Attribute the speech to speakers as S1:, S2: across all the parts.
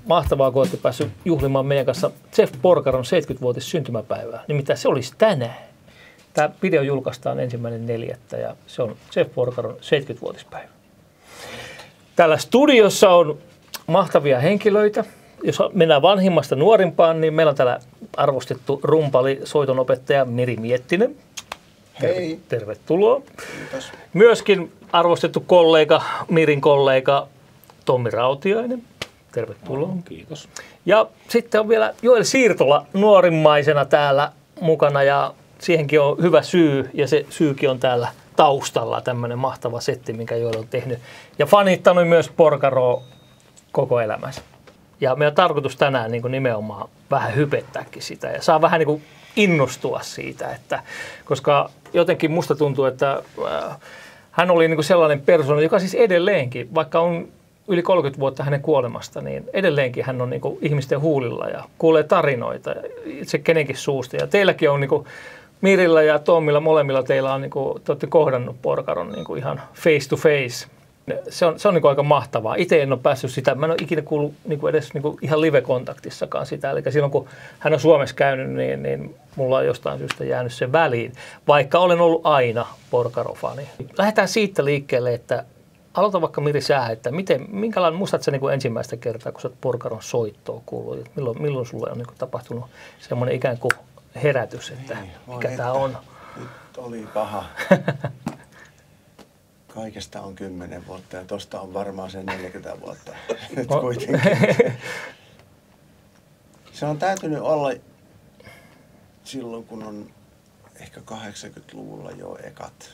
S1: mahtavaa, kun olette päässyt juhlimaan meidän kanssa Jeff Porcaron 70-vuotis syntymäpäivää. Nimittäin se olisi tänään. Tämä video julkaistaan 1.4. ja se on Jeff Porcaron 70-vuotispäivä. Täällä studiossa on mahtavia henkilöitä. Jos mennään vanhimmasta nuorimpaan, niin meillä on täällä arvostettu rumpali, soitonopettaja Miri Miettinen.
S2: Hei.
S1: Tervetuloa.
S2: Kiitos.
S1: Myöskin arvostettu kollega, Mirin kollega Tommi Rautiainen. Tervetuloa.
S3: Kiitos.
S1: Ja sitten on vielä Joel Siirtola nuorimmaisena täällä mukana ja siihenkin on hyvä syy ja se syykin on täällä taustalla, tämmöinen mahtava setti, minkä Joel on tehnyt. Ja fanittanut myös Porcaroa koko elämänsä. Ja meidän on tarkoitus tänään niin kuin nimenomaan vähän hypettääkin sitä ja saa vähän niin kuin innostua siitä, että, koska jotenkin musta tuntuu, että hän oli niin kuin sellainen persoona, joka siis edelleenkin, vaikka on yli 30 vuotta hänen kuolemasta, niin edelleenkin hän on niin kuin ihmisten huulilla ja kuulee tarinoita itse kenenkin suusta. Ja teilläkin on niin kuin Mirillä ja Tommilla, molemmilla teillä on, niin kuin, te olette kohdannut Porcaron niin kuin ihan face to face. Se on niin kuin aika mahtavaa. Itse en ole päässyt sitä, mä en ole ikinä kuullut niin kuin edes niin kuin ihan live-kontaktissakaan sitä. Eli silloin kun hän on Suomessa käynyt, niin mulla on jostain syystä jäänyt se väliin, vaikka olen ollut aina Porcaro-fani. Lähdetään siitä liikkeelle, että aloita vaikka Miri sä, että minkälainen, muistatko sä niin kuin ensimmäistä kertaa, kun sä oot Porcaron soittoa kuullut? Milloin sulle on niin kuin tapahtunut semmoinen ikään kuin herätys, että mikä tämä on?
S2: Nyt oli paha. Kaikesta on 10 vuotta ja tosta on varmaan se 40 vuotta. Nyt kuitenkin. Se on täytynyt olla silloin, kun on ehkä 80-luvulla jo ekat.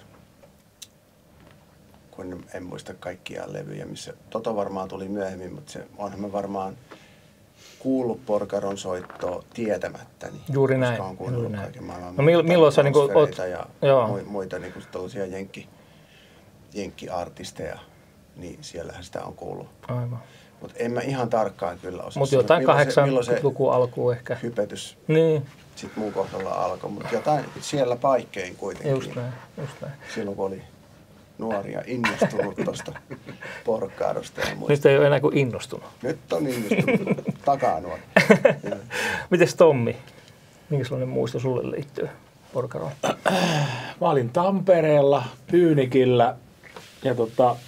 S2: Kun en muista kaikkia levyjä, missä Toto varmaan tuli myöhemmin, mutta se onhan mä varmaan kuullut Porcaron soittoa tietämättä. Niin,
S1: juuri näin.
S2: On kuunnellut kaiken maailman.
S1: No milloin sä niinku oot
S2: ja muita niinku tällaisia jenkkiartisteja, niin siellähän sitä on kuullut.
S1: Aivan.
S2: Mutta en mä ihan tarkkaan kyllä osaa.
S1: Mutta jotain 80-luku alkuun ehkä.
S2: Hypetys
S1: niin.
S2: Sitten mun kohdalla alkoi, mutta jotain siellä paikkein kuitenkin.
S1: Just näin.
S2: Silloin kun oli nuori ja innostunut tuosta Porcarosta.
S1: Nyt ei ole enää kuin innostunut.
S2: Nyt on innostunut. Takaa nuori.
S1: Mites Tommi? Minkä sellainen muisto sulle liittyy Porcaroon?
S3: Mä olin Tampereella, Pyynikillä ja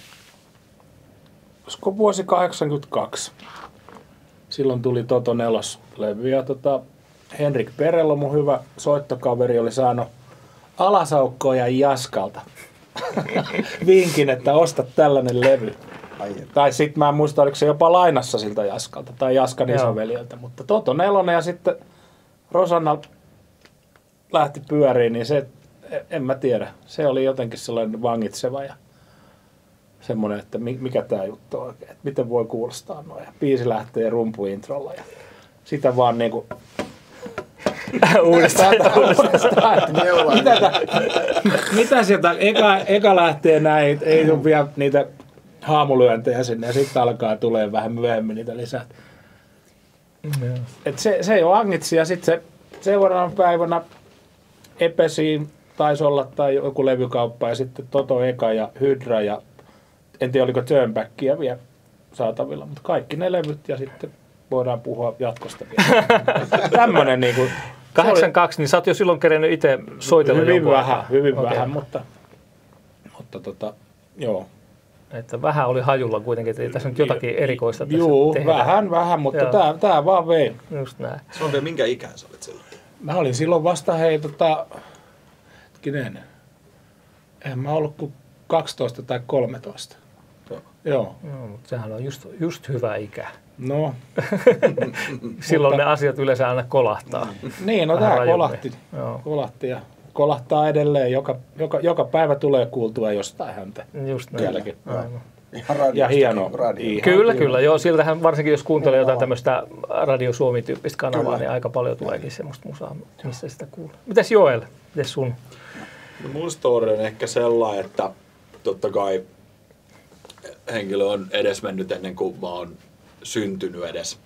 S3: olisiko vuosi 82. Silloin tuli Toto Nelos-levy ja Henrik Perello, mun hyvä soittokaveri, oli saanut Alasaukkoja Jaskalta vinkin, että osta tällainen levy. Tai sitten mä en muista, oliko se jopa lainassa siltä Jaskalta tai Jaskan isoveljeltä, mutta Toto Nelonen ja sitten Rosanna lähti pyöriin, niin se, en mä tiedä, se oli jotenkin sellainen vangitseva ja semmoinen, että mikä tää juttu on oikein, että miten voi kuulostaa noin. Ja biisi lähtee rumpuintrolla ja sitä vaan niinku uudestaan. Mitä sieltä eka lähtee näin, ei ole vielä niitä haamulyöntejä sinne ja sitten alkaa tulee vähän myöhemmin niitä lisää. Et se jo angitsi ja sitten se seuraavana päivänä Epesiin taisi olla tai joku levykauppa ja sitten Toto Eka ja Hydra ja en tiedä oliko Turnbackia vielä saatavilla, mutta kaikki ne levyt ja sitten voidaan puhua jatkosta vielä. Tämmönen niinku
S1: 82, niin sä oot jo silloin kerennyt itse soitella
S3: hyvin vähän, mutta joo.
S1: Että vähän oli hajulla kuitenkin, että ei tässä nyt jotakin erikoista tässä tehdä.
S3: Vähän, mutta tää vaan vei.
S1: Just näin.
S4: Se on vielä minkä ikään sä olet silloin?
S3: Mä olin silloin vasta en mä ollut kuin 12 tai 13. Joo.
S1: No, mutta sehän on just hyvä ikä.
S3: No.
S1: Silloin ne asiat yleensä aina kolahtaa.
S3: Niin, no tää kolahti ja kolahtaa edelleen. Joka päivä tulee kuultua jostain häntä.
S1: Just näin.
S3: Ja hieno.
S1: Kyllä. Joo, siltähän varsinkin jos kuuntelee jotain tämmöistä Radio Suomi-tyyppistä kanavaa, niin aika paljon tuleekin semmoista musaa, missä sitä kuulee. Mitäs Joel? Mites sun?
S4: No mun story on ehkä sellainen, että totta kai henkilö on edes mennyt ennen kuin mä oon syntynyt edes.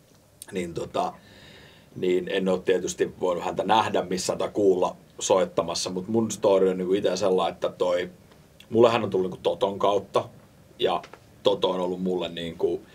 S4: Niin en ole tietysti voinut häntä nähdä missään tai kuulla soittamassa, mutta mun story on niinku itse sellainen, että mullehän on tullut niinku Toton kautta ja Toto on ollut mulle niinku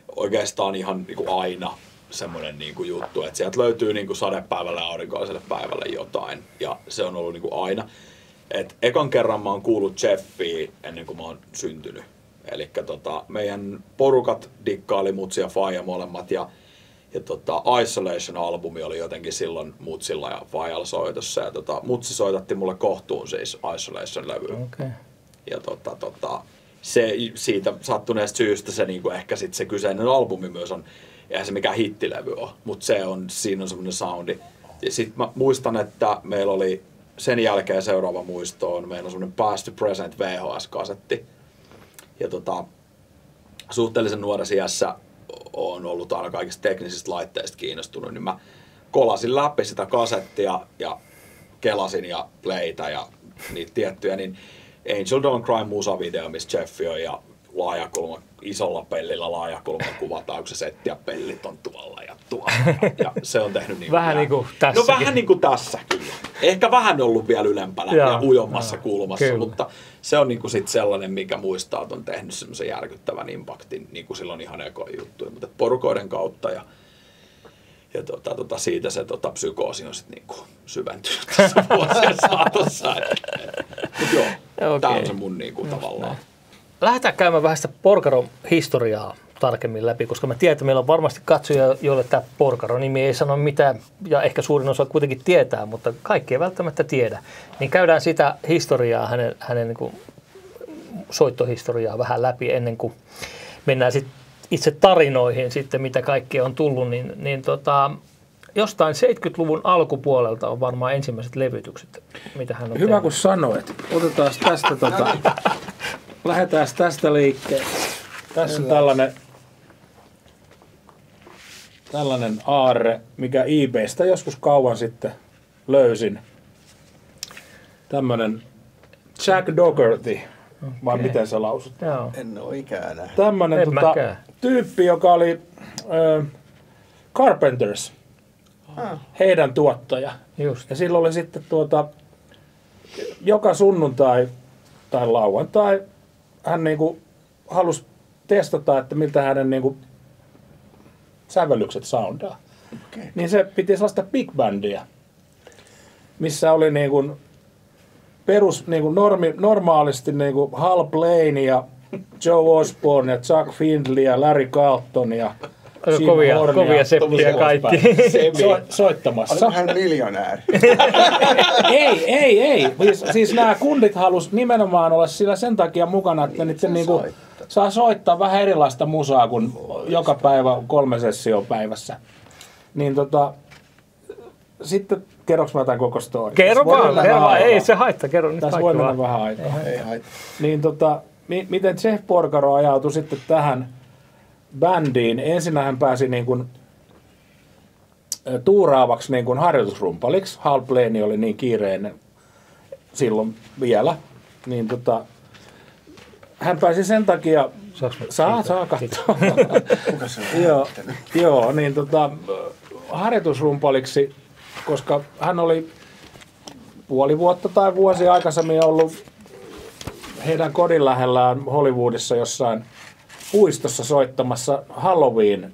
S4: oikeastaan ihan niin kuin aina semmoinen niin kuin juttu, että sieltä löytyy niin kuin sadepäivällä ja aurinkoiselle päivälle jotain, ja se on ollut niin kuin aina. Et ekan kerran mä oon kuullut Jeffia ennen kuin mä oon syntynyt. Eli meidän porukat dikkaili Mutsi ja Faija molemmat, ja Isolation-albumi oli jotenkin silloin Mutsilla ja Faijalla soitossa, ja Mutsi soitatti mulle kohtuun siis Isolation-levy.
S1: Okay.
S4: Ja se siitä sattuneesta syystä se niinku ehkä sit se kyseinen albumi myös on, eihän se mikään hittilevy ole, mutta siinä on semmoinen soundi. Ja sit mä muistan, että meillä oli sen jälkeen seuraava muisto on, meillä on semmoinen Past to Present VHS-kasetti. Ja suhteellisen nuoressa iässä on ollut aina kaikista teknisistä laitteista kiinnostunut, niin mä kolasin läpi sitä kasettia ja kelasin ja playtä ja niitä tiettyjä, niin Angel Don't Cry musavideo, missä Jeffi on ja isolla pellillä laajakulma kuvataan, kun se setti ja pellit on tuolla ja tuolla. Ja se on tehnyt niin
S1: vähän niin kuin tässä.
S4: No vähän niin kuin tässä kyllä. Ehkä vähän ollut vielä ylempänä ja ujommassa kulmassa, kyllä. Mutta se on niin kuin sit sellainen, mikä muistaa, että on tehnyt semmoisen järkyttävän impaktin, niin kuin silloin ihan ekoja juttuja. Mutta porukoiden kautta ja siitä se psykoosi on sitten niinku syventynyt tässä vuosien saatossa. Mutta joo, tää on se mun niinku tavallaan.
S1: Lähdetään käymään vähän sitä Porcaron historiaa tarkemmin läpi, koska mä tiedän, että meillä on varmasti katsojia, joille tämä Porcaro-nimi ei sano mitään, ja ehkä suurin osa kuitenkin tietää, mutta kaikki ei välttämättä tiedä. Niin käydään sitä historiaa, hänen niin kuin soittohistoriaa vähän läpi ennen kuin mennään sitten itse tarinoihin sitten, mitä kaikkea on tullut, niin jostain 70-luvun alkupuolelta on varmaan ensimmäiset levytykset, mitä hän on
S3: hyvä,
S1: tehnyt.
S3: Kun sanoit. Otetaan tästä, lähdetään tästä liikkeelle. Tässä on tällainen aarre, mikä eBaystä joskus kauan sitten löysin. Tämmöinen Jack Dougherty, vai miten sä lausut?
S1: Joo.
S2: En ole ikään nähnyt.
S3: Tämmöinen tyyppi, joka oli Carpenters, heidän tuottaja.
S1: Just.
S3: Ja silloin oli sitten joka sunnuntai tai lauantai hän niinku halusi testata, että miltä hänen niinku sävellykset soundaa.
S2: Okay.
S3: Niin se piti sellaista big bandia, missä oli niinku perus niinku normaalisti niinku Hal Blaine ja Joe Osborne ja Chuck Findlay ja Larry Carlton ja
S1: kovia seppiä kaikki.
S3: Soittamassa.
S2: Oliko hän miljonääri?
S3: Ei. Siis nämä kundit halus nimenomaan olla sillä sen takia mukana, että nyt se niinku saa soittaa vähän erilaista musaa kuin joka päivä 3 sessioa päivässä. Niin sitten kerroks mä tämän koko story?
S1: Kerro vaan, ei se haittaa, kerro nyt
S3: tässä voi mennä vähän aikaa.
S2: Ei haittaa.
S3: Niin miten Jeff Porcaro ajautui sitten tähän bändiin? Ensin hän pääsi niin kuin tuuraavaksi niin kuin harjoitusrumpaliksi. Hal Blaine oli niin kiireinen silloin vielä. Niin hän pääsi sen takia... Saa katsoa.
S2: Kuka se on?
S3: Joo, niin harjoitusrumpaliksi, koska hän oli puoli vuotta tai vuosi aikaisemmin ollut heidän kodin lähellään Hollywoodissa jossain puistossa soittamassa Halloween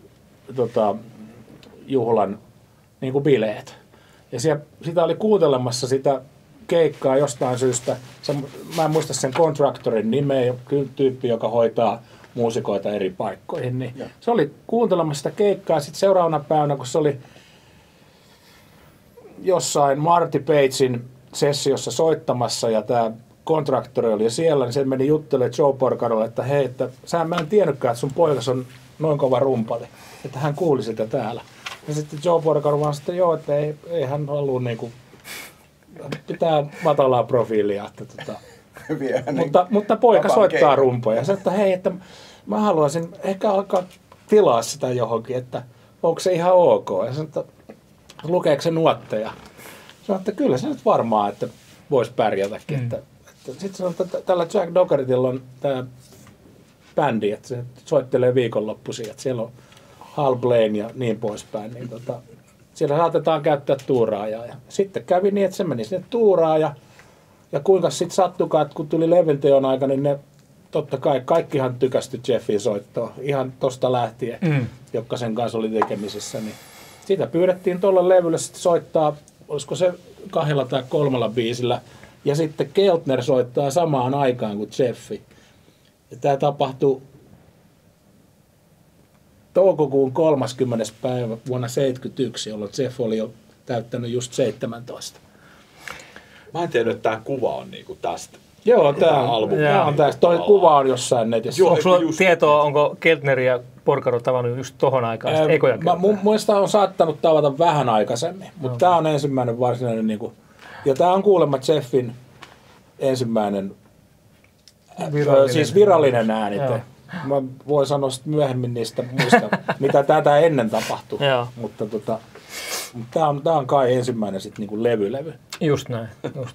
S3: juhlan niin kuin bileet. Ja sitä oli kuuntelemassa sitä keikkaa jostain syystä. Mä en muista sen kontraktorin nimeä, tyyppi, joka hoitaa muusikoita eri paikkoihin. Niin se oli kuuntelemassa sitä keikkaa. Sitten seuraavana päivänä, kun se oli jossain Marty Pagein sessiossa soittamassa ja tämä kontraktori oli siellä, niin se meni juttelemaan Joe Porcarolle, että hei, että mä en tiennytkään, että sun poikas on noin kova rumpali, että hän kuuli sitä täällä. Ja sitten Joe Porcaro vaan sitten että ei hän halua niinku, pitää matalaa profiilia, että mutta poika soittaa rumpoja. Se, että hei, että mä haluaisin ehkä alkaa tilaa sitä johonkin, että onko se ihan ok. Ja se, että lukeeko se nuotteja. Sanoin, että kyllä se nyt varmaan, että voisi pärjätäkin. Sitten sanoin, että tällä Jack Doughertylla on tämä bändi, että se soittelee viikonloppuisin, että siellä on Hal Blaine ja niin poispäin. Niin siellä saatetaan käyttää tuuraajaa. Ja sitten kävi niin, että se meni sinne tuuraan ja kuinka sitten sattukaan, että kun tuli levynteon aika, niin ne totta kai kaikkihan tykästy Jeffin soittoa ihan tosta lähtien, jotka sen kanssa oli tekemisissä. Niin sitä pyydettiin tuolla levyllä soittaa, olisiko se 2 tai 3 biisillä. Ja sitten Keltner soittaa samaan aikaan kuin Jeffi. Ja tämä tapahtui toukokuun 30. päivä vuonna 1971, jolloin Jeff oli jo täyttänyt just 17.
S4: Mä en tiennyt, että tämä kuva on niinku tästä.
S3: Joo, tämä on tästä. Toi kuva on jossain netissä.
S1: Onko sulla tietoa, onko Keltner ja Porcaro tavannut just tohon aikaan?
S3: Mun mielestä on saattanut tavata vähän aikaisemmin, mutta tämä on ensimmäinen varsinainen. Niinku, ja tämä on kuulemma Jeffin ensimmäinen virallinen äänite. Mä voin sanoa myöhemmin niistä muista, mitä tätä ennen tapahtui. Mutta tämä on kai ensimmäinen sit niinku levy.
S1: Just näin.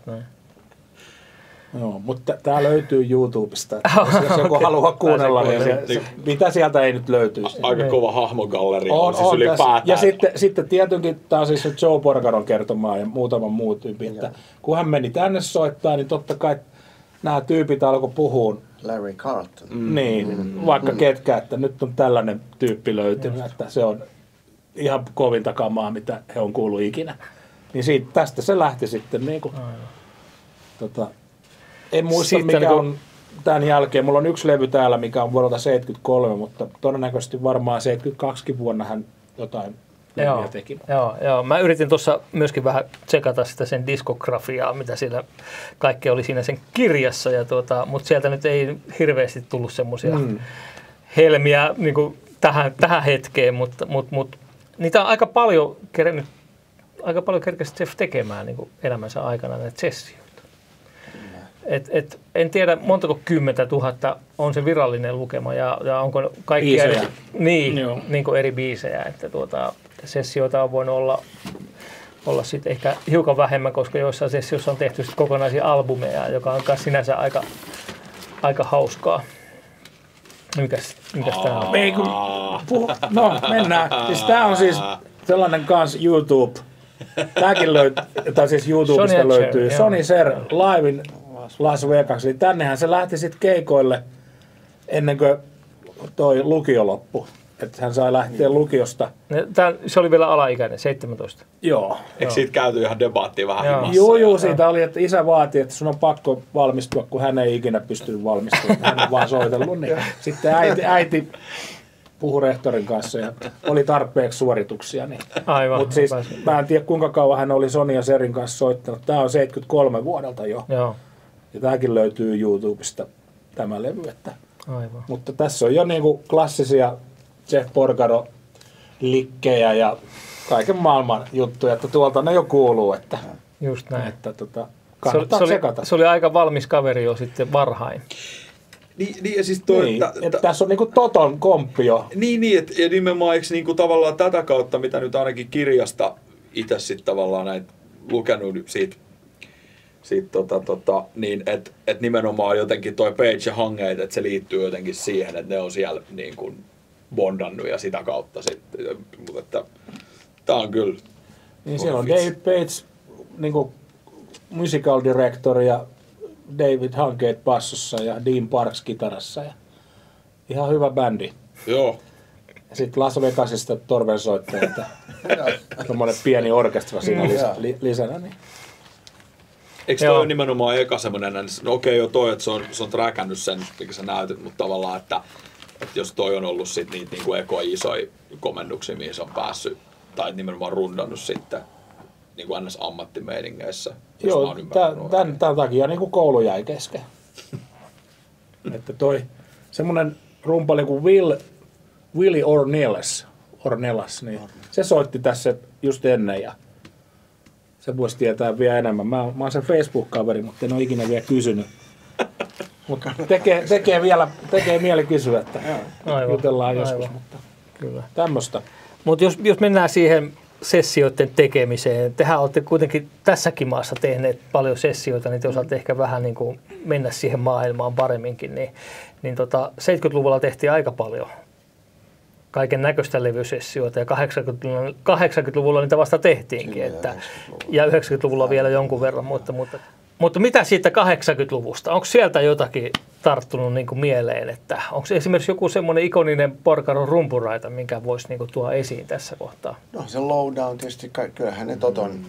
S3: Joo, mutta tämä löytyy YouTubesta. Jos joku haluaa kuunnella, niin mitä sieltä ei nyt löytyisi.
S4: Aika kova hahmogalleria on siis ylipäätään.
S3: Ja sitten tietenkin tämä on siis Joe Porcaron kertomaa ja muutaman muu tyyppi. Että kun hän meni tänne soittaa, niin totta kai nämä tyypit alkoi puhua.
S2: Larry Carlton.
S3: Niin, vaikka ketkä, että nyt on tällainen tyyppi löytynyt, että se on ihan kovinta kamaa, mitä he on kuullut ikinä. Niin tästä se lähti sitten niin kuin, en muista sitten mikä on tämän jälkeen. Mulla on yksi levy täällä, mikä on vuodelta 73, mutta todennäköisesti varmaan 72 vuonna hän jotain levyjä teki.
S1: Joo. Mä yritin tuossa myöskin vähän tsekata sitä sen diskografiaa, mitä siellä kaikkea oli siinä sen kirjassa, mutta sieltä nyt ei hirveästi tullut semmoisia helmiä niin kuin tähän hetkeen, mutta niitä on aika paljon kerkesi Jeff tekemään niin kuin elämänsä aikana näitä sessioita. En tiedä, montako 10 000 on se virallinen lukema ja onko kaikkia niin kuin eri biisejä. Että sessioita on voinut olla sitten ehkä hiukan vähemmän, koska joissain sessioissa on tehty sit kokonaisia albumeja, joka on myös sinänsä aika hauskaa. Mikäs tää on?
S3: No, mennään. Siis tää on siis sellainen kans YouTube. Tääkin löytyy, tai siis YouTubesta löytyy Sonny Cher Live in Las Vegas. Eli tännehän se lähti sitten keikoille ennen kuin toi lukio loppui. Että hän sai lähteä lukiosta.
S1: Se oli vielä alaikäinen, 17.
S3: Joo.
S4: Eikö siitä käyty ihan debaattia vähän himassa?
S3: Joo, siitä oli, että isä vaati, että sun on pakko valmistua, kun hän ei ikinä pystynyt valmistumaan. Hän on vaan soitellut. Niin. Sitten äiti puhui rehtorin kanssa ja oli tarpeeksi suorituksia. Niin.
S1: Aivan.
S3: Mutta siis mä en tiedä, kuinka kauan hän oli Sonny ja Cherin kanssa soittanut. Tämä on 73 vuodelta jo.
S1: Joo.
S3: Ja tämäkin löytyy YouTubesta, tämä levy.
S1: Aivan.
S3: Mutta tässä on jo niinku klassisia Jeff Porcaro likkejä ja kaiken maailman juttuja, että tuolta ne jo kuuluu, että
S1: just näin.
S3: Että kannattaa tsekata.
S1: Se oli aika valmis kaveri jo sitten varhain.
S4: Niin ja siis
S3: että tässä on niinku Toton komppi jo.
S4: Niin ja nimenomaan eikö niinku tavallaan tätä kautta, mitä nyt ainakin kirjasta itse sitten tavallaan näitä lukenut siitä niin että nimenomaan jotenkin toi Page ja Hangeit, että se liittyy jotenkin siihen, että ne on siellä niin kuin bondannut ja sitä kautta sitten, mutta että tää on kyllä.
S3: Niin siellä on David Page niinku musical director ja David Hangeit bassossa ja Dean Parks kitarassa ja ihan hyvä bändi.
S4: Joo.
S3: Ja sitten Las Vegasista torvensoittaja, tommonen pieni orkestra siinä lisänä. Niin.
S4: Eikö toi ole nimenomaan eka semmoinen, no okei jo toi, että se on träkännyt sen, mikä sä näytit, mutta tavallaan, että jos toi on ollut sit niitä niinku ekoja isoja komennuksia, mihin se on päässyt, tai nimenomaan rundannut sitten niinku ns. Ammattimeiningeissä.
S3: Joo, tämän takia niinku koulu jäi kesken. Että toi semmonen rumpali kuin Willie Ornelas, niin se soitti tässä just ennen ja se voisi tietää vielä enemmän. Mä oon sen Facebook-kaveri, mutta en ole ikinä vielä kysynyt. Mutta tekee mieli kysyä, että jutellaan joskus. Mutta
S1: kyllä.
S3: Tämmöistä.
S1: Mutta jos mennään siihen sessioiden tekemiseen, tehän olette kuitenkin tässäkin maassa tehneet paljon sessioita, niin te osaatte ehkä vähän niin kuin mennä siihen maailmaan paremminkin. Niin 70-luvulla tehtiin aika paljon kaiken näköistä levysessioita ja 80-luvulla niitä vasta tehtiinkin. Ja 90-luvulla vielä jonkun verran, mutta Mutta mitä siitä 80-luvusta? Onko sieltä jotakin tarttunut niin kuin mieleen? Että onko esimerkiksi joku semmoinen ikoninen Porcaron rumpuraita, minkä voisi niin kuin tuoda esiin tässä kohtaa?
S2: No se lowdown tietysti, kyllähän ne Toton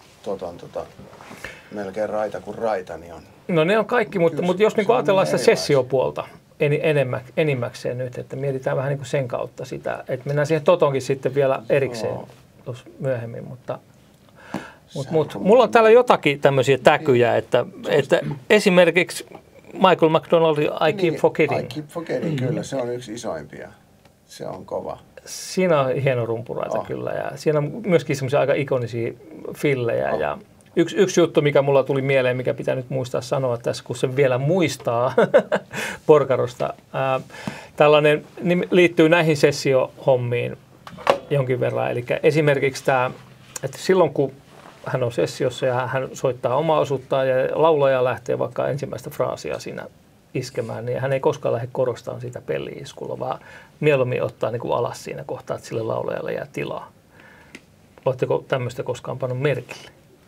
S2: melkein raita kuin raita, niin on.
S1: No ne on kaikki, mutta jos niin ajatellaan sitä sessiopuolta enimmäkseen nyt, että mietitään vähän niin kuin sen kautta sitä, että mennään siihen Totonkin sitten vielä erikseen tuossa myöhemmin, mutta mulla on täällä jotakin tämmöisiä täkyjä, että esimerkiksi Michael McDonaldin I Keep Forgetting.
S2: I Keep Forgetting, kyllä, se on yksi isoimpia. Se on kova.
S1: Siinä on hieno rumpuraita kyllä, ja siinä on myöskin semmoisia aika ikonisia fillejä, ja yksi juttu, mikä mulla tuli mieleen, mikä pitää nyt muistaa sanoa tässä, kun se vielä muistaa Porcarosta. Tällainen liittyy näihin sessiohommiin jonkin verran. Eli esimerkiksi tämä, että silloin kun hän on sessiossa ja hän soittaa omaa osuuttaan ja laulaja lähtee vaikka ensimmäistä fraasia siinä iskemään, niin hän ei koskaan lähde korostamaan sitä peli-iskulla, vaan mieluummin ottaa niin kuin alas siinä kohtaa, että sille laulajalle jää tilaa. Oletteko tämmöistä koskaan pannut merkille?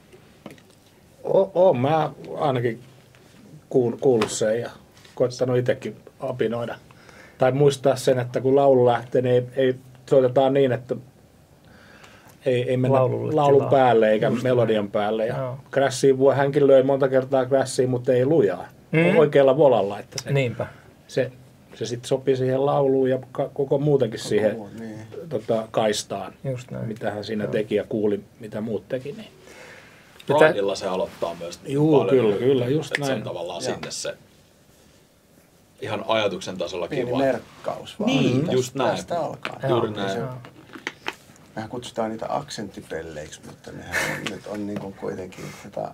S3: Oon mä ainakin kuullut sen ja koittanut itsekin apinoida. Tai muistaa sen, että kun laulu lähtee, niin ei soitetaan niin, että ei mennä laulun päälle eikä melodian päälle. Ja Crashiin hänkin löi monta kertaa Crashiin, mutta ei lujaa. Oikealla volalla. Että se sitten sopii siihen lauluun ja koko muutenkin siihen kaistaan, mitä hän siinä teki ja kuuli, mitä muut teki. Niin.
S4: Pridella se aloittaa myös niin
S3: paljon. Kyllä, just näin.
S4: Se on tavallaan sinne se ihan ajatuksen tasollakin.
S2: Pieni merkkaus vaan.
S4: Niin, just näin.
S2: Tästä alkaa.
S4: Juuri näin.
S2: Mehän kutsutaan niitä aksenttipelleiksi, mutta nehän nyt on niin kuin kuitenkin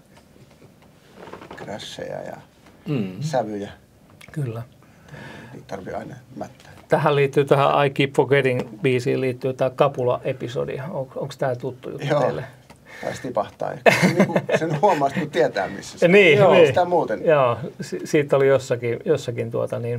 S2: crasheja ja sävyjä.
S1: Kyllä.
S2: Niitä tarvii aina mättää.
S1: Tähän liittyy, tähän I Keep Forgetting-biisiin liittyy tämä Kapula-episodi. Onko tämä tuttu juttu teille?
S2: Taisi tipahtaa. Sen huomaa, kun tietää, missä se
S1: on. Niin.
S2: Sitä muuten.
S1: Joo, siitä oli jossakin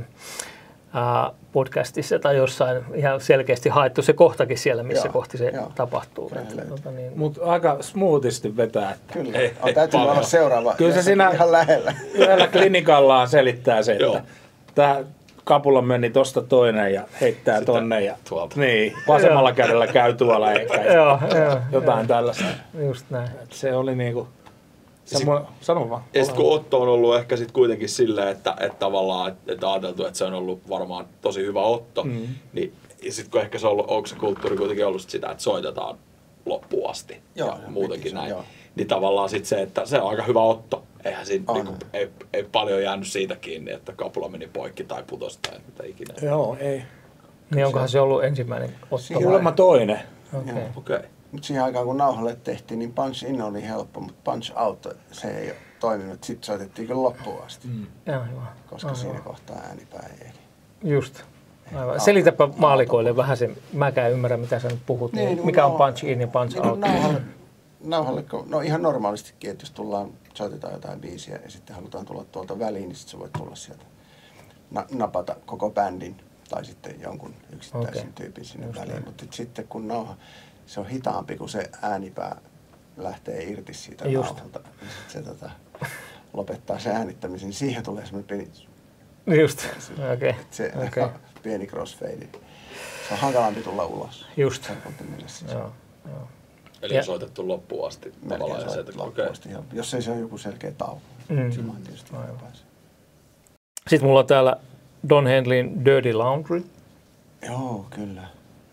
S1: podcastissa tai jossain ihan selkeästi haettu se kohtakin siellä, missä kohti se tapahtuu.
S3: Mutta aika smoothisti vetää. Että
S2: kyllä, täytyy olla seuraava.
S3: Kyllä se siinä
S2: ihan lähellä.
S3: Yhdellä klinikallaan selittää se, että tämä kapula meni tosta toinen ja heittää sitä tonne ja niin, vasemmalla kädellä käy tuolla ehkä. Jotain tällaista.
S1: Just näin.
S3: Et se oli niinku sano vaan.
S4: Ja sitten kun Otto on ollut ehkä sit kuitenkin silleen, että tavallaan että ajateltu, että se on ollut varmaan tosi hyvä Otto, niin sitten kun ehkä se on ollut, onko se kulttuuri kuitenkin ollut sitä, että soitetaan loppuun asti ja muutenkin näin, niin tavallaan sitten se, että se on aika hyvä Otto. Eihän siinä niinku, ei paljon jäänyt siitä kiinni, että kapula meni poikki tai putosi tai mitä ikinä.
S3: Joo, ei.
S1: Niin onkohan se ollut ensimmäinen Otto?
S3: Kuulemma toinen.
S2: Okei. Mutta siihen aikaan kun nauhalle tehtiin, niin Punch In oli helppo, mutta Punch Out se ei ole toiminut. Sitten soitettiin kyllä loppuun asti, koska siinä kohtaa äänipää ei ehdi.
S1: Just. Aivan. Selitäpä maalikoille vähän sen, mäkään ymmärrän mitä sä nyt puhut, niin mikä on Punch In ja Punch Out?
S2: Nauhalle, no ihan normaalistikin, että jos soitetaan jotain biisiä ja sitten halutaan tulla tuolta väliin, niin sitten sä voit tulla sieltä napata koko bändin tai sitten jonkun yksittäisen tyypin sinne väliin. Mutta sitten kun nauha, se on hitaampi, kun se äänipää lähtee irti siitä nauhalta, niin sitten se lopettaa se äänittämisen, niin siihen tulee semmoinen pieni...
S1: Just, okei.
S2: Pieni crossfade. Se on hankalampi tulla ulos.
S1: Just.
S2: Joo.
S4: Eli on soitettu loppuun asti tavallaan.
S2: Loppuun asti, jos ei se ole joku selkeä tauko. Silloin tietysti pääsee.
S1: Sitten mulla on täällä Don Henleyn Dirty Laundry.
S2: Joo, kyllä.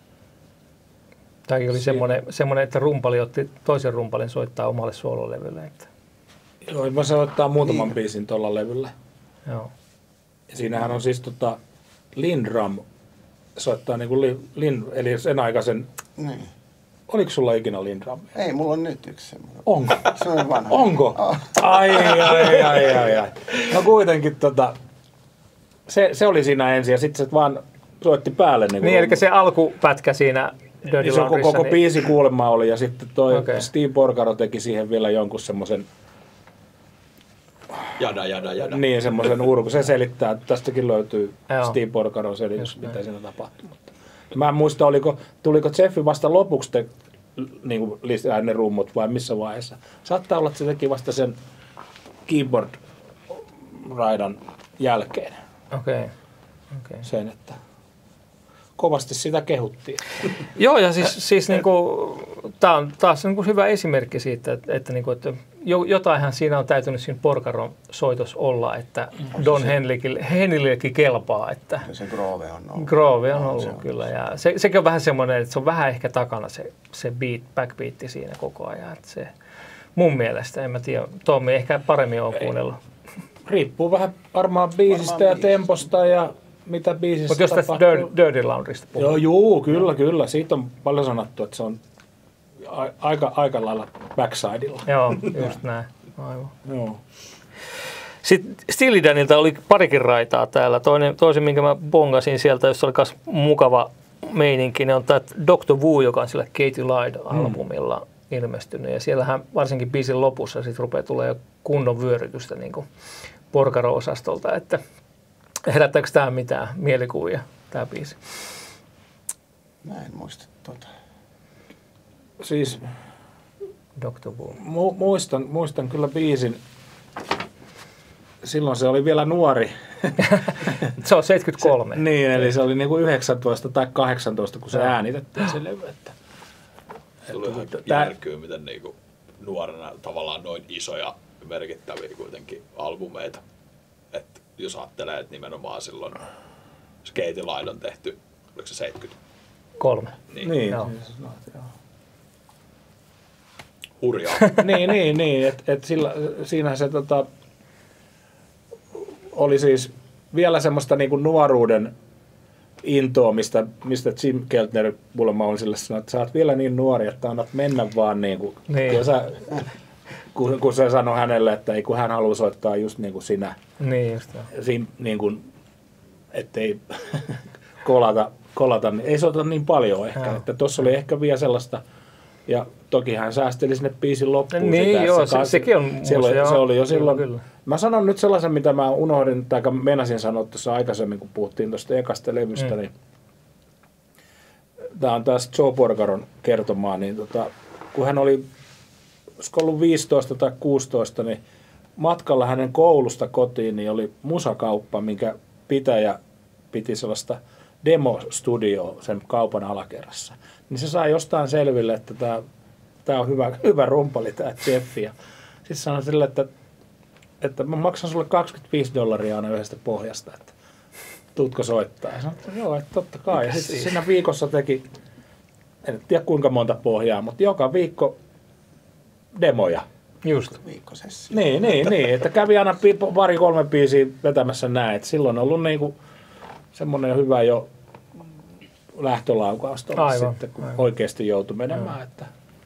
S1: Tämäkin oli semmoinen, että rumpali otti toisen rumpalin soittaa omalle soololevylle. Että.
S3: Joo, mä soittaa muutaman biisin tuolla levyllä.
S1: Joo.
S3: Ja siinähän on siis Lindrum soittaa niinku eli sen aikaisen...
S2: Niin.
S3: Oliko sulla ikinä Lindrum?
S2: Ei, mulla on nyt yksi semmoinen.
S3: Onko?
S2: Se on vanha.
S3: Onko? Ai. No kuitenkin se oli siinä ensin ja sitten se vaan soitti päälle.
S1: Niin eli se alkupätkä siinä Dirty Laundryssa.
S3: Koko biisi kuulemma oli ja sitten Steve Porcaro teki siihen vielä jonkun semmoisen
S4: Jada.
S3: Niin, semmoisen urku. Se selittää, että tästäkin löytyy Steve Porcaron selitys, mitä siinä tapahtui. Mä en muista, tuliko Jeffi vasta lopuksi niin lisää ne rummut vai missä vaiheessa. Saattaa olla, että se teki vasta sen keyboard-raidan jälkeen.
S1: Okei.
S3: Sen, että kovasti sitä kehuttiin.
S1: Joo, ja siis niinku, tämä on taas niinku hyvä esimerkki siitä, että jotainhan siinä on täytynyt siinä Porcaron soitossa olla, että Don Henleykin kelpaa. Että
S2: Ja se Grove on ollut.
S1: Grove on ollut kyllä, ja sekin on vähän semmoinen, että se on vähän ehkä takana se backbeatti siinä koko ajan. Että se, mun mielestä, en mä tiedä, Tommi ehkä paremmin on kuunnellut.
S3: Riippuu vähän varmaan biisistä ja temposta ja mitä biisissä
S1: Mutta jos tästä Dirty Laundrysta puhuu.
S3: Joo, kyllä. Siitä on paljon sanottu, että se on aika lailla backsideilla.
S1: Joo, just näin. Aivan.
S3: Joo.
S1: Sitten Steely Danilta oli parikin raitaa täällä. Toisen, minkä mä bongasin sieltä, jossa oli myös mukava meininki, ne on tämä Dr. Wu, joka on sillä Katie Lied-albumilla ilmestynyt. Ja siellähän varsinkin biisin lopussa sit rupeaa tulee kunnon vyörytystä niin kuin Porcaro-osastolta, että herättääkö tämä mitään mielikuvia, tämä biisi?
S2: Mä en muista tota.
S3: Siis
S1: Dr. Wu.
S3: muistan kyllä biisin. Silloin se oli vielä nuori.
S1: Se on 73.
S3: Niin, eli se oli niinku 19 tai 18, kun se äänitettiin se levy.
S4: Tuli ihan järkyy, miten niinku nuorena tavallaan noin isoja merkittäviä kuitenkin albumeita. Et jos ajattelee, että nimenomaan silloin Katie Lied on tehty, oliko se 73?
S3: Niin.
S1: Joo.
S4: Hurjaa.
S3: niin, että siinähän se oli siis vielä semmoista niinku nuoruuden intoa, mistä Jim Keltner mulle on sille sanonut, että sä oot vielä niin nuori, että annat mennä vaan niinku, kun se sanoi hänelle, että ei kun hän haluaa soittaa just niin kuin sinä.
S1: Niin just
S3: niin kuin, ettei kolata, ei soita niin paljon ehkä. Että tossa oli ehkä vielä sellaista, ja toki hän säästeli sinne biisin loppuun.
S1: Niin
S3: sitä,
S1: joo, sekin on
S3: se oli jo silloin.
S1: Kyllä.
S3: Mä sanon nyt sellaisen, mitä mä unohdin, tai menasin sanoa tuossa aikaisemmin, kun puhuttiin tuosta ekasta levystä, niin tää on taas Joe Porcaron kertomaa, niin kun hän oli olisiko ollut 15 tai 16, niin matkalla hänen koulusta kotiin niin oli musakauppa, minkä pitäjä piti sellaista demostudioa sen kaupan alakerrassa. Niin se sai jostain selville, että tämä on hyvä rumpali, tämä Jeffi. Ja sitten sanoi sille, että mä maksan sulle $25 aina yhdestä pohjasta, että tuutko soittaa. Ja sanoin, että joo, että totta kai. Ja sitten siinä viikossa teki, en tiedä kuinka monta pohjaa, mutta joka viikko demoja.
S2: Just. Viikkosessi.
S3: Niin, että kävi aina 2-3 biisiä vetämässä näin. Et silloin on ollut niinku semmoinen hyvä jo lähtölaukaus sitten, kun oikeasti joutui menemään. Että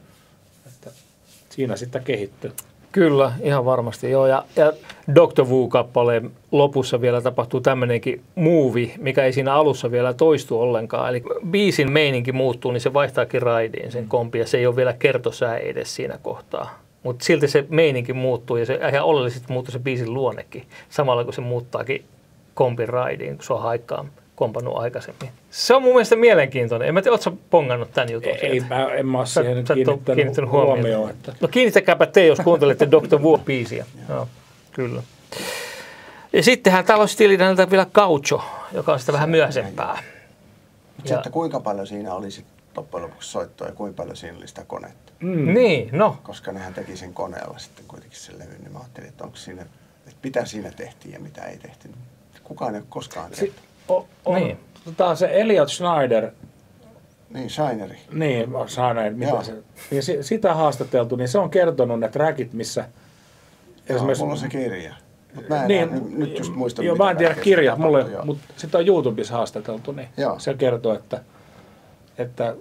S3: siinä sitten kehittyy.
S1: Kyllä, ihan varmasti. Joo. Ja Dr. Wu-kappaleen lopussa vielä tapahtuu tämmöinenkin movie, mikä ei siinä alussa vielä toistu ollenkaan. Eli biisin meininki muuttuu, niin se vaihtaakin raidiin sen kompi, ja se ei ole vielä kertosää edes siinä kohtaa. Mutta silti se meininki muuttuu, ja se ihan oleellisesti muuttuu se biisin luonnekin, samalla kun se muuttaakin kompin raidiin, kun se on haikkaan kompannut aikaisemmin. Se on mun mielestä mielenkiintoinen. En mä tiedä, ootko sä pongannut tämän jutun?
S3: En mä ole siihen kiinnittänyt huomioon. Että...
S1: No kiinnittäkääpä te, jos kuuntelette Dr. Wu-biisiä. No, kyllä. Ja sittenhän täällä on Steely Danilta vielä Gaucho, joka on sitä vähän myöhäisempää.
S2: Mutta että kuinka paljon siinä oli sitten loppujen lopuksi soittoa ja kuinka paljon siinä oli sitä konetta?
S1: Niin, no.
S2: Koska nehän teki sen koneella sitten kuitenkin sen levyn, niin mä ajattelin, että onko siinä, että mitä siinä tehtiin ja mitä ei tehty. Kukaan ei ole koskaan tehty.
S1: Niin.
S3: Se Elliot Schneider.
S2: Niin, Shineri.
S3: Niin, Schneider, mitä se. Niin sitä haastateltu, niin se on kertonut ne trackit, missä
S2: esimerkiksi... Mulla on se kirja. Mutta mä en nyt just muista,
S3: joo, mä en tiedä kirjat, mutta sitä on YouTubessa haastateltu, niin se kertoo, että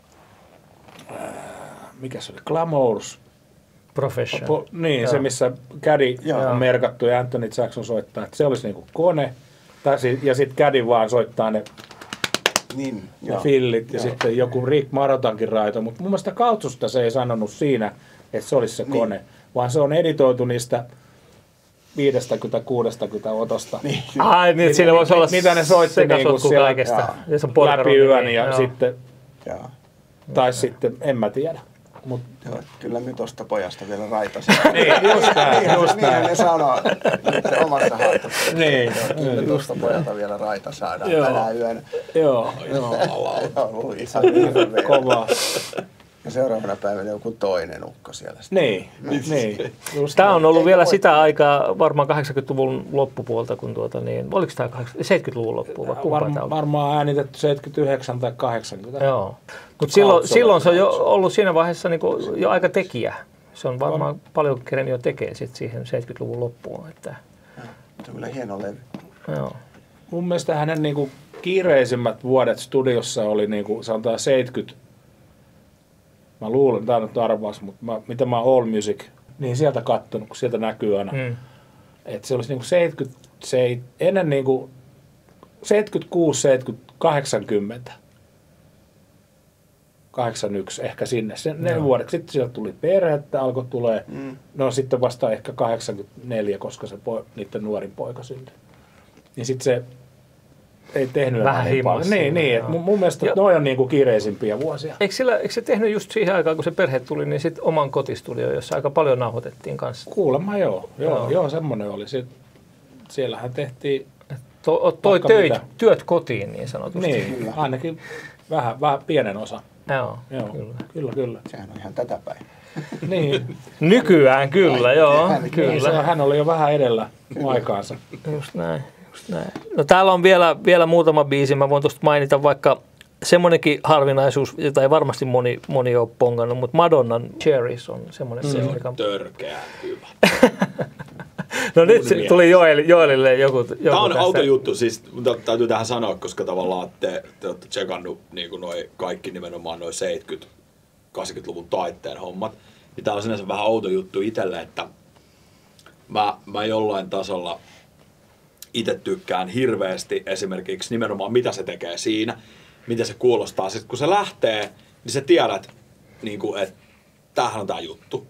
S3: mikä se oli, Glamours
S1: Profession.
S3: Niin, se missä Caddy on merkattu ja Anthony Jackson soittaa, että se olisi niinku kone, ja sitten Caddy vaan soittaa ne fillit ja sitten joku Rick Marotankin raito, mutta mun mielestä Kautsusta se ei sanonut siinä, että se olisi se kone, vaan se on editoitu niistä 50-60 otosta.
S1: Niin, niin siinä voisi olla
S3: mitä ne soitti niinku siellä
S1: kaikesta.
S3: läpi yön ja sitten, tai sitten, en mä tiedä. Mut,
S2: Joo, kyllä me tosta pojasta vielä raitasin.
S3: niin, just näin.
S2: Niinhän ne sanoo sitten omassa haastattelussa.
S3: Niin,
S2: Kyllä me tosta pojalta vielä raita saadaan
S3: Joo.
S2: tänä yönä.
S3: Joo.
S2: Joo, ihan hirveä.
S3: Kova.
S2: Ja seuraavana päivänä joku toinen ukko siellä.
S3: Niin. Just
S1: Tämä on ollut
S2: Ei
S1: vielä
S2: voi.
S1: sitä aikaa, varmaan 80-luvun loppupuolta, kun oliko tämä 70-luvun loppuun vai kumpaa tämä oli?
S3: Varmaan äänitetty 79 tai 80.
S1: Joo. Mutta silloin se on jo ollut siinä vaiheessa jo aika tekijä. Se on varmaan paljon kerennyt jo tekee sit siihen 70-luvun loppuun. Että,
S2: Se on kyllä hieno levy.
S1: joo.
S3: Mun mielestä hänen kiireisimmät vuodet studiossa oli sanotaan 70. Mä luulen, tää on nyt arvaus, mutta mitä mä oon All Music, niin sieltä kattonut, kun sieltä näkyy aina. Että se olisi ennen 76, 70, 80. 81 ehkä sinne. Ne vuodet. Sitten sieltä tuli perhettä, alkoi tulee. No sitten vasta ehkä 84, koska se niiden nuorin poika syntyi. Niin sitten se ei tehnyt
S1: vähän himmassa.
S3: Niin, että mun mielestä noi on kiireisimpiä vuosia.
S1: Eikö se tehnyt just siihen aikaan, kun se perhe tuli, niin sitten oman kotistudio, jossa aika paljon nauhoitettiin kanssa?
S3: Kuulemma joo, semmoinen oli. Siellähän tehtiin
S1: Toi työt kotiin niin sanotusti.
S3: niin, ainakin vähän pienen osa.
S1: Joo,
S3: Kyllä.
S2: Sehän on ihan tätä päivää.
S3: Niin,
S1: Nykyään kyllä, joo.
S3: niin
S1: Kyllä.
S3: hän oli jo vähän edellä aikaansa.
S1: Just näin. No täällä on vielä muutama biisi. Mä voin tuosta mainita vaikka semmoinenkin harvinaisuus, jota ei varmasti moni ole pongannut, mutta Madonnan Cherries on semmoinen se, joka...
S4: Törkeä hyvä.
S1: No nyt se tuli Joelille joku
S4: Tämä on
S1: tästä.
S4: auto juttu, siis täytyy tähän sanoa, koska tavallaan te olette tsekannut niin noi kaikki nimenomaan noin 70-80-luvun taitteen hommat. Niin tämä on sinänsä vähän outo juttu itselle, että mä jollain tasolla itse tykkään hirveästi esimerkiksi nimenomaan mitä se tekee siinä, mitä se kuulostaa. Sitten kun se lähtee, niin sä tiedät, että tämähän on tää juttu.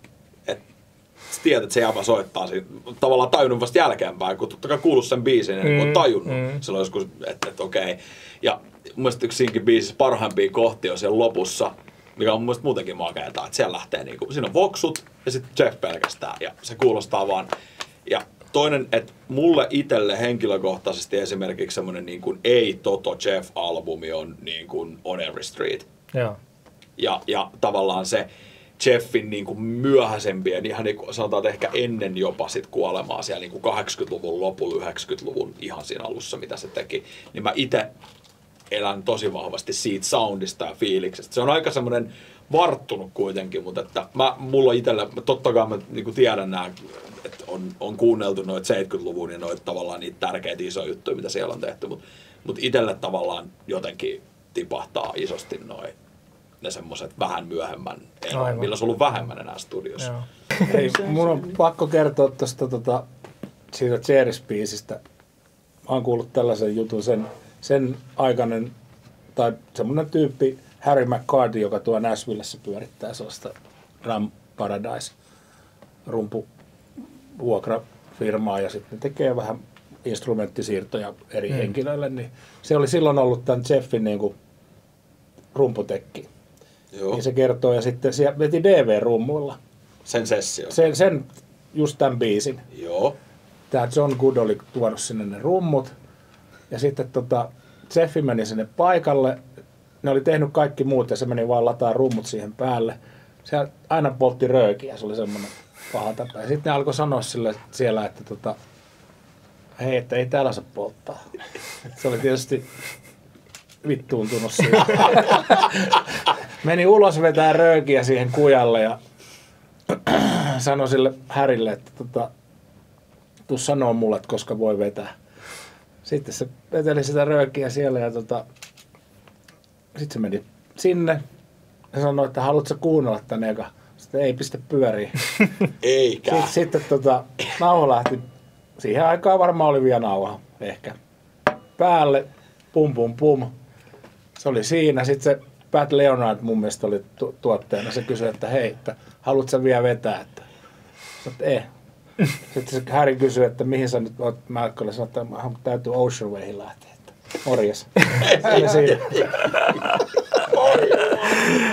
S4: Sä tiedät, että se jäbä soittaa siinä, tavallaan tajunnut vasta jälkeenpäin, kun totta kai kuullut sen biisin, niin on tajunnut silloin joskus, että okei. Ja mun mielestä yksi siinäkin biisissä parhaimpia kohtia on siellä lopussa, mikä on mun mielestä muutenkin makeata, että siellä lähtee siinä on voksut ja sitten Jeff pelkästään ja se kuulostaa vaan. Ja toinen, että mulle itselle henkilökohtaisesti esimerkiksi semmoinen ei Toto Jeff-albumi on On Every Street.
S1: Joo.
S4: Ja tavallaan se Jeffin myöhäisempien, ihan sanotaan, että ehkä ennen jopa sit kuolemaa siellä 80-luvun lopulla, 90-luvun ihan siinä alussa, mitä se teki, niin mä itse elän tosi vahvasti siitä soundista ja fiiliksestä. Se on aika semmoinen varttunut kuitenkin, mutta että mulla itsellä, totta kai mä tiedän nämä, että on kuunneltu noita 70-luvun ja noita tavallaan niitä tärkeitä isoja juttuja, mitä siellä on tehty, mutta itselle tavallaan jotenkin tipahtaa isosti ne semmoiset vähän myöhemmän eron, millä on ollut vähemmän enää studiossa.
S3: Hei, mun on pakko kertoa tuosta siitä Cherries-biisistä. Mä oon kuullut tällaisen jutun, sen aikainen, tai semmoinen tyyppi Harry McCarty, joka tuo Nashvillessä pyörittää sellaista Ram Paradise rumpuvuokrafirmaa ja sitten tekee vähän instrumenttisiirtoja eri henkilöille, niin se oli silloin ollut tämän Jeffin rumputekki.
S4: Joo.
S3: Niin se kertoo, ja sitten se veti DV-rummuilla.
S4: Sen sessio.
S3: Sen just tämän biisin.
S4: Joo.
S3: Tää John Good oli tuonut sinne ne rummut, ja sitten Jeffi meni sinne paikalle. Ne oli tehnyt kaikki muut, ja se meni vaan lataa rummut siihen päälle. Se aina poltti röökiä, se oli semmoinen paha tapa. Ja sitten ne alkoi sanoa sille siellä, että hei, että ei täällä saa polttaa. Se oli tietysti vittuuntunut siitä. Meni ulos vetää röökiä siihen kujalle ja sanoi sille Härille, että tuu sanoo mulle, että koska voi vetää. Sitten se veteli sitä röökiä siellä ja sitten se meni sinne ja sanoi, että haluatko kuunnella tän eka? Sitten ei pistä pyöriin.
S4: Eikä.
S3: Sitten nauha lähti. Siihen aikaan varmaan oli vielä nauha ehkä. Päälle, pum pum pum. Se oli siinä. Sitten se Pat Leonard mun mielestä oli tuotteena. Se kysyi, että hei, että haluatko sä vielä vetää? Että ei. Sitten se Harry kysyi, että mihin sä nyt oot. Mä sanoin, että täytyy Ocean Wayhin lähteä. Morjes.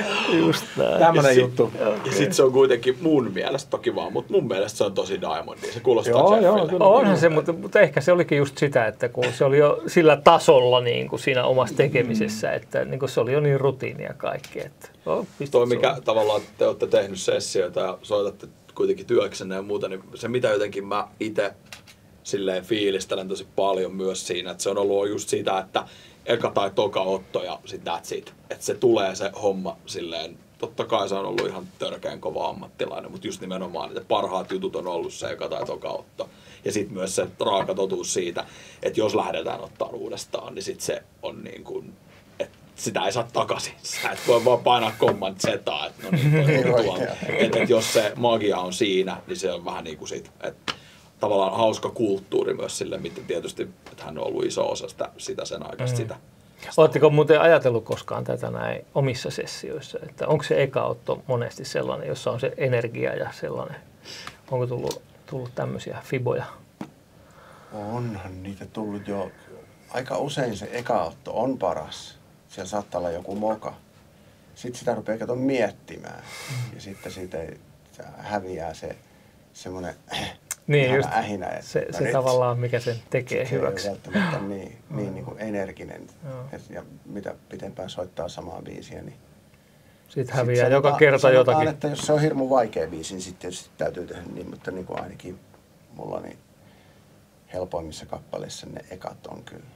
S1: Just näin.
S3: Tämmönen juttu.
S4: Ja sit se on kuitenkin mun mielestä toki vaan, mutta mun mielestä se on tosi Diamondia. Se kuulostaa
S3: Joo,
S4: Jeffille.
S3: kyllä.
S1: Onhan se, mutta ehkä se olikin just sitä, että kun se oli jo sillä tasolla niin kuin siinä omassa tekemisessä, että niin kuin se oli jo niin rutiinia kaikki. Että,
S4: Toi mikä tavallaan te olette tehnyt sessioita ja soitatte kuitenkin työksenne ja muuta, niin se mitä jotenkin mä itse silleen fiilistelen tosi paljon myös siinä, että se on ollut just sitä, että eka tai toka otto ja sit that's it. Että se tulee se homma silleen, totta kai se on ollut ihan törkeän kova ammattilainen, mutta just nimenomaan, että parhaat jutut on ollut se eka tai toka otto. Ja sitten myös se raaka totuus siitä, että jos lähdetään ottaa uudestaan, niin sit se on niin kuin, että sitä ei saa takaisin. Sä et voi vaan painaa Command Z:ää, että no niin, tuolla. Että jos se magia on siinä, niin se on vähän niin kuin sit, että tavallaan hauska kulttuuri myös sille, miten tietysti, että hän on ollut iso osa sitä sen aikaista sitä.
S1: Oletteko muuten ajatellut koskaan tätä näin omissa sessioissa, että onko se eka otto monesti sellainen, jossa on se energia ja sellainen, onko tullut tämmöisiä fiboja?
S2: Onhan niitä tullut jo. Aika usein se eka otto on paras. Siellä saattaa olla joku moka. Sitten sitä rupeaa miettimään. Ja sitten siitä häviää se semmoinen
S1: Niin, just
S2: ähinä.
S1: se tavallaan, mikä sen tekee
S2: se
S1: hyväksi.
S2: ei välttämättä niin kuin energinen. Ja mitä pitempään soittaa samaa biisiä, niin
S1: Sitten häviää joka kerta
S2: sanotaan,
S1: jotakin.
S2: että jos se on hirmu vaikea biisi, niin sitten tietysti täytyy tehdä niin, mutta niin kuin ainakin mulla niin helpoimmissa kappaleissa ne ekat on kyllä.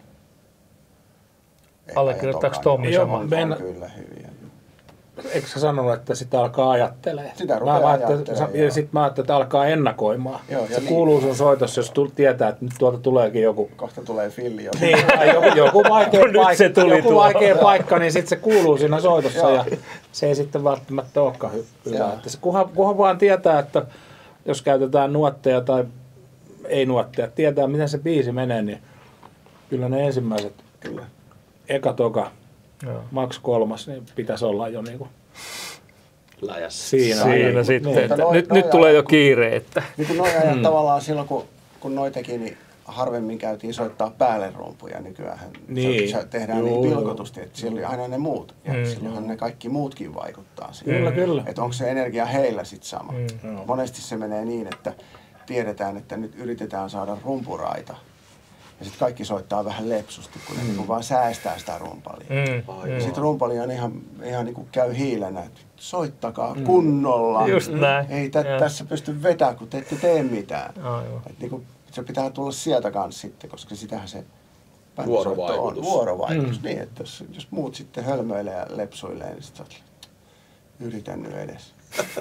S1: Allekirjoittaako Tommi
S2: on
S1: saman?
S2: kyllä hyviä.
S3: Eikö sä sanonut, että sitä alkaa ajattelemaan?
S2: Sitä rupeaa ajattelemaan,
S3: ja sitten mä ajattelin, että alkaa ennakoimaan.
S2: Joo,
S3: se kuuluu sun soitossa, jos tietää, että nyt tuolta tuleekin joku...
S2: Kohta tulee filli.
S3: Niin, tai joku vaikea
S1: Nyt se tuli
S3: joku
S1: tuo.
S3: vaikea paikka, niin sitten se kuuluu siinä soitossa ja se ei sitten välttämättä olekaan hyvä. Että se, kunhan vaan tietää, että jos käytetään nuotteja tai ei nuotteja, tietää miten se biisi menee, niin kyllä ne ensimmäiset,
S2: Kyllä.
S3: eka, toka,
S1: Joo.
S3: maks kolmas, niin pitäisi olla jo niinku
S4: Läjässä.
S3: siinä.
S1: Siinä sitten,
S2: Mutta
S1: että
S2: noi
S1: nyt
S2: ajat,
S1: tulee jo kiire, että
S2: Niin kuin noi ajat tavallaan silloin, kun noi teki, niin harvemmin käytiin soittaa päälle rumpuja. Nykyään
S3: Niin.
S2: se tehdään
S3: Joo,
S2: niin
S3: joo.
S2: pilkotusti, että siellä oli aina ne muut. Ja silloinhan ne kaikki muutkin vaikuttaa siihen.
S3: Kyllä.
S2: Että onko se energia heillä sitten sama.
S3: Joo.
S2: Monesti se menee niin, että tiedetään, että nyt yritetään saada rumpuraita. Ja sitten kaikki soittaa vähän lepsusti, kun ne niinku vaan säästää sitä rumpalia. Ja sitten rumpali on ihan niinku käy hiilenä, että soittakaa kunnolla.
S1: Just näin.
S2: Ei
S1: Joo.
S2: tässä pysty vetämään, kun te ette tee mitään.
S1: Aivan.
S2: Et niinku, se pitää tulla sieltä kanssa sitten, koska sitähän se
S4: Vuorovaikutus.
S2: on. Vuorovaikutus. Niin, että jos muut sitten hölmöilee ja lepsuilee, niin sitten yritän nyt edes.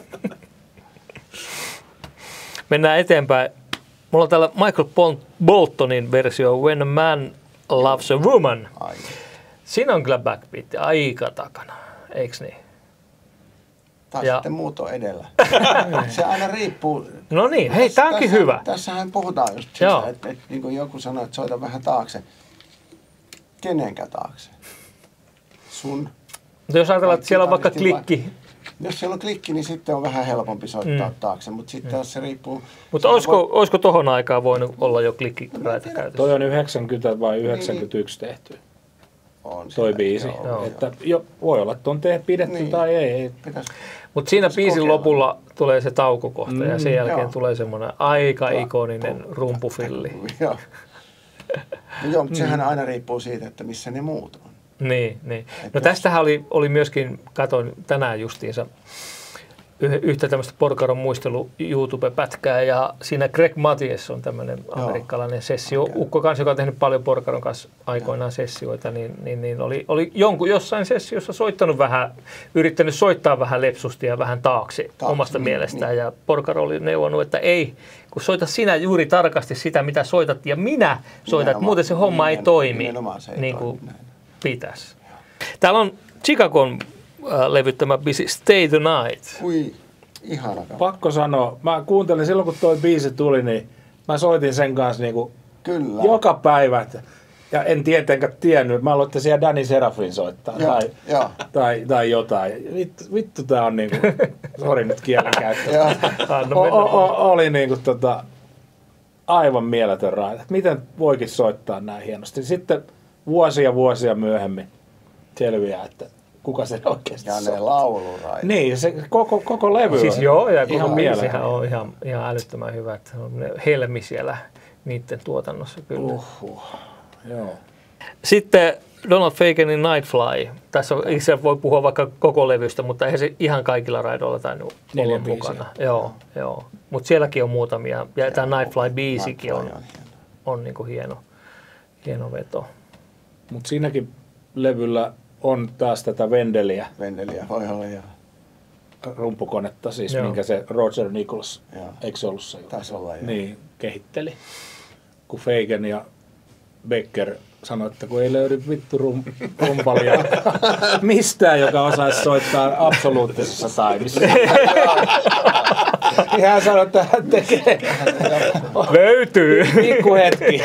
S1: Mennään eteenpäin. Mulla on täällä Michael Boltonin versio When a Man Loves a Woman.
S2: Ai.
S1: Siinä on kyllä backbeat aika takana, eiks niin?
S2: Tai
S1: Ja-
S2: sitten muut on edellä. Se aina riippuu.
S1: No niin, hei, tää onkin hyvä.
S2: Tässähän puhutaan just
S1: Joo.
S2: siitä, että niin kuin joku sanoo, että soita vähän taakse. Kenenkä taakse? Sun.
S1: Mutta jos ajatellaan, että siellä on vaikka
S2: Kitaristi
S1: klikki,
S2: Jos siellä on klikki, niin sitten on vähän helpompi soittaa taakse, mutta sitten taas se riippuu.
S1: mutta olisiko tohon aikaan voinut olla jo klikkiraita käytössä?
S3: Toi on 90 vai 91 tehty,
S2: On
S3: toi
S2: siellä,
S3: biisi.
S2: joo.
S3: Että voi olla, että on pidetty
S2: Niin.
S3: tai ei.
S2: Pitäisi
S1: Mutta siinä biisin
S2: kokeilla.
S1: lopulla tulee se taukokohta ja sen jälkeen
S2: joo.
S1: tulee semmoinen aika ikoninen rumpufilli.
S2: Joo. No joo, mutta sehän aina riippuu siitä, että missä ne muut on.
S1: Niin. No tästähän oli myöskin, katoin tänään justiinsa, yhtä tämmöistä Porcaron muistelu YouTube-pätkää ja siinä Greg Mathies on tämmöinen amerikkalainen ukko kanssa, joka on tehnyt paljon Porcaron kanssa aikoinaan sessioita, niin oli jossain sessiossa soittanut vähän, yrittänyt soittaa vähän lepsusti ja vähän taakse omasta mielestään ja Porcaro oli neuvonut, että ei, kun soita sinä juuri tarkasti sitä, mitä soitat ja minä soitan, että muuten se homma ei toimi
S2: Nimenomaan se ei
S1: niin
S2: toimi
S1: kuin
S2: näin.
S1: pitäisi. Täällä on Chicagon levyttämä biisi Stay the Night.
S2: Ui, ihana kappale.
S3: Pakko sanoa, mä kuuntelin silloin kun toi biisi tuli, niin mä soitin sen kanssa niinku
S2: Kyllä.
S3: joka päivä. Ja en tietenkään tiennyt, mä aloin, että siellä Danny Serafin soittaa
S2: Joo.
S3: tai jotain. Vittu tää on niinku, sori nyt kielenkäyttö.
S2: Joo.
S3: Oli niinku aivan mieletön raita. Miten voikin soittaa näin hienosti. Sitten vuosia myöhemmin selviää, että kuka se oikeasti
S2: Ja ne
S3: soittaa.
S2: lauluraidit.
S3: Niin, se koko levy
S1: Siis
S3: on
S1: joo, ja
S3: ihan
S1: koko biisihän
S3: mieletön.
S1: on ihan älyttömän hyvä. Että on helmi siellä niiden tuotannossa kyllä.
S3: Joo.
S1: Sitten Donald Fagenin Nightfly. Tässä on, itse voi puhua vaikka koko levystä, mutta eihän se ihan kaikilla raidoilla tainnut
S3: 4
S1: olla
S3: biisiä.
S1: mukana. Joo. Mutta sielläkin on muutamia. Ja tämä Nightfly-biisikin
S2: Nightfly
S1: on niin kuin hieno veto.
S3: Mutta siinäkin levyllä on taas tätä Wendeliä,
S2: Wendeliä voi olla ja
S3: rumpukonetta siis,
S1: Joo.
S3: minkä se Roger Nichols,
S2: Joo.
S3: eikö se ollut se?
S2: taisi olla jo.
S3: Niin, kehitteli. Kun Fagen ja Becker sanoi, että kun ei löydy vittu rumpalia mistään, joka osaisi soittaa absoluuttisessa taimissa. Niin hän sanoi, että hän tekee
S1: Löytyy!
S3: pikku hetki.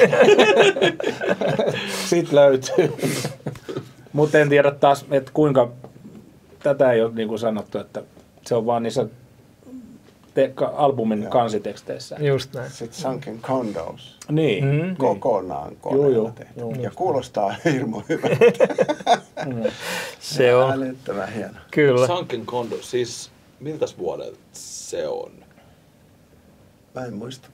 S3: Sitten löytyy. Mutta en tiedä taas, että kuinka, tätä ei ole niin kuin sanottu, että se on vaan niissä albumin kansiteksteissä.
S1: Just näin.
S2: Sitten Sunken Condos.
S3: Niin.
S2: Kokonaan
S3: Joo,
S2: koneella tehty.
S3: joo.
S2: Ja kuulostaa hirmu hyvältä.
S1: Se on.
S2: Älyttömän hieno.
S1: Kyllä.
S4: Sunken Condo, siis miltäs vuodelta se on?
S2: Mä en muista.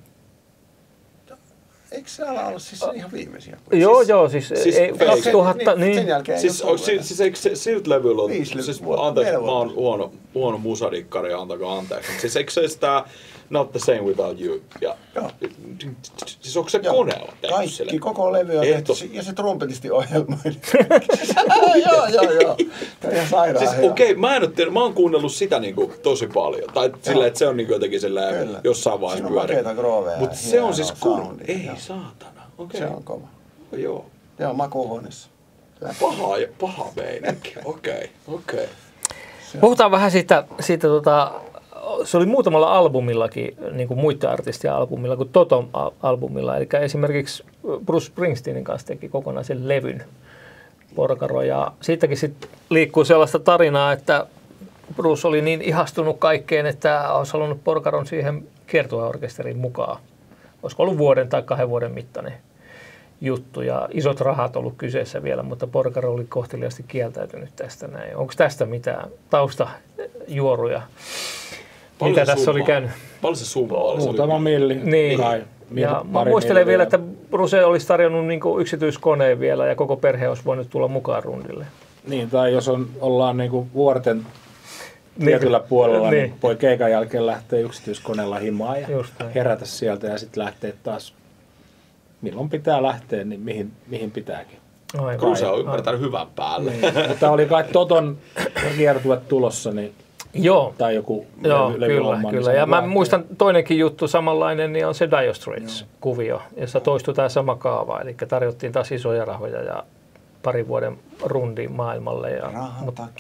S2: Eikö se ala olla siis ihan viimeisiä?
S1: Joo, siis
S4: Siis
S1: ei,
S4: Fake.
S1: 2000, niin.
S2: Sen jälkeen ei
S4: Siis,
S2: ole tullut enää.
S4: siis eikö siltä levyllä on,
S2: 5
S4: siis
S2: vuotta,
S4: anteeksi,
S2: 4
S4: mä oon huono musadikkari, antakaa anteeksi. Siis eikö se sitä Not the Same Without You? Ja,
S2: Joo.
S4: siis onko se
S2: Joo.
S4: koneella tehty
S2: Kaikki,
S4: sille?
S2: koko levy on tehty,
S4: Ehto-
S2: ja se trumpetisti ohjelmoidi. Joo. Tämä on ihan sairaan
S4: Siis
S2: hyvä.
S4: okei, mä en ole tiedä, mä oon kuunnellut sitä niinku tosi paljon. Tai silleen, että se on niinku jotenkin silleen
S2: Kyllä.
S4: jossain vaiheessa
S2: Siinä on
S4: pyörinyt.
S2: makeita grooveja
S4: Mutta
S2: ja
S4: se on
S2: hienoa
S4: siis
S2: soundia,
S4: ei
S2: joo.
S4: saatana. Okei.
S2: Se on kova.
S4: Joo.
S2: Joo, makuuhuoneessa.
S4: Paha meininki. Okei.
S1: Puhutaan vähän siitä se oli muutamalla albumillakin, niin kuin muiden artistien albumilla, kuin Toton albumilla. Eli esimerkiksi Bruce Springsteenin kanssa teki kokonaisen levyn Porcaro. Ja siitäkin sitten liikkuu sellaista tarinaa, että Bruce oli niin ihastunut kaikkeen, että olisi halunnut Porcaron siihen kiertueorkesteriin mukaan. Olisiko ollut 1 tai 2 vuoden mittainen juttu ja isot rahat ollut kyseessä vielä, mutta Porcaro oli kohteliaasti kieltäytynyt tästä näin. Onko tästä mitään taustajuoruja? Mitä tässä oli käynyt?
S4: Paljon se summa oli?
S3: Muutama milli
S1: Niin.
S3: kai.
S1: Ja mä
S3: Pari
S1: muistelen vielä,
S3: milliä.
S1: että Bruce olisi tarjonnut niinku yksityiskoneen vielä ja koko perhe olisi voinut tulla mukaan rundille.
S3: Niin, tai jos ollaan niinku vuorten tietyllä puolella, niin voi keikan jälkeen lähteä yksityiskoneella himaan ja
S1: Just näin.
S3: herätä sieltä ja sitten lähteä taas, milloin pitää lähteä, niin mihin pitääkin.
S1: Aivan.
S4: Bruce on ymmärtänyt hyvän päälle.
S3: Niin. Mutta oli kai Toton kiertue tulossa, niin,
S1: Joo,
S3: tai joku
S1: joo
S3: levyhomma,
S1: kyllä.
S3: niin
S1: Ja
S3: se
S1: mä
S3: lähtee.
S1: muistan toinenkin juttu samanlainen, niin on se Dire Straits-kuvio, jossa toistui tämä sama kaava. Eli tarjottiin taas isoja rahoja ja 2 vuoden rundi maailmalle.
S2: Rahan takia.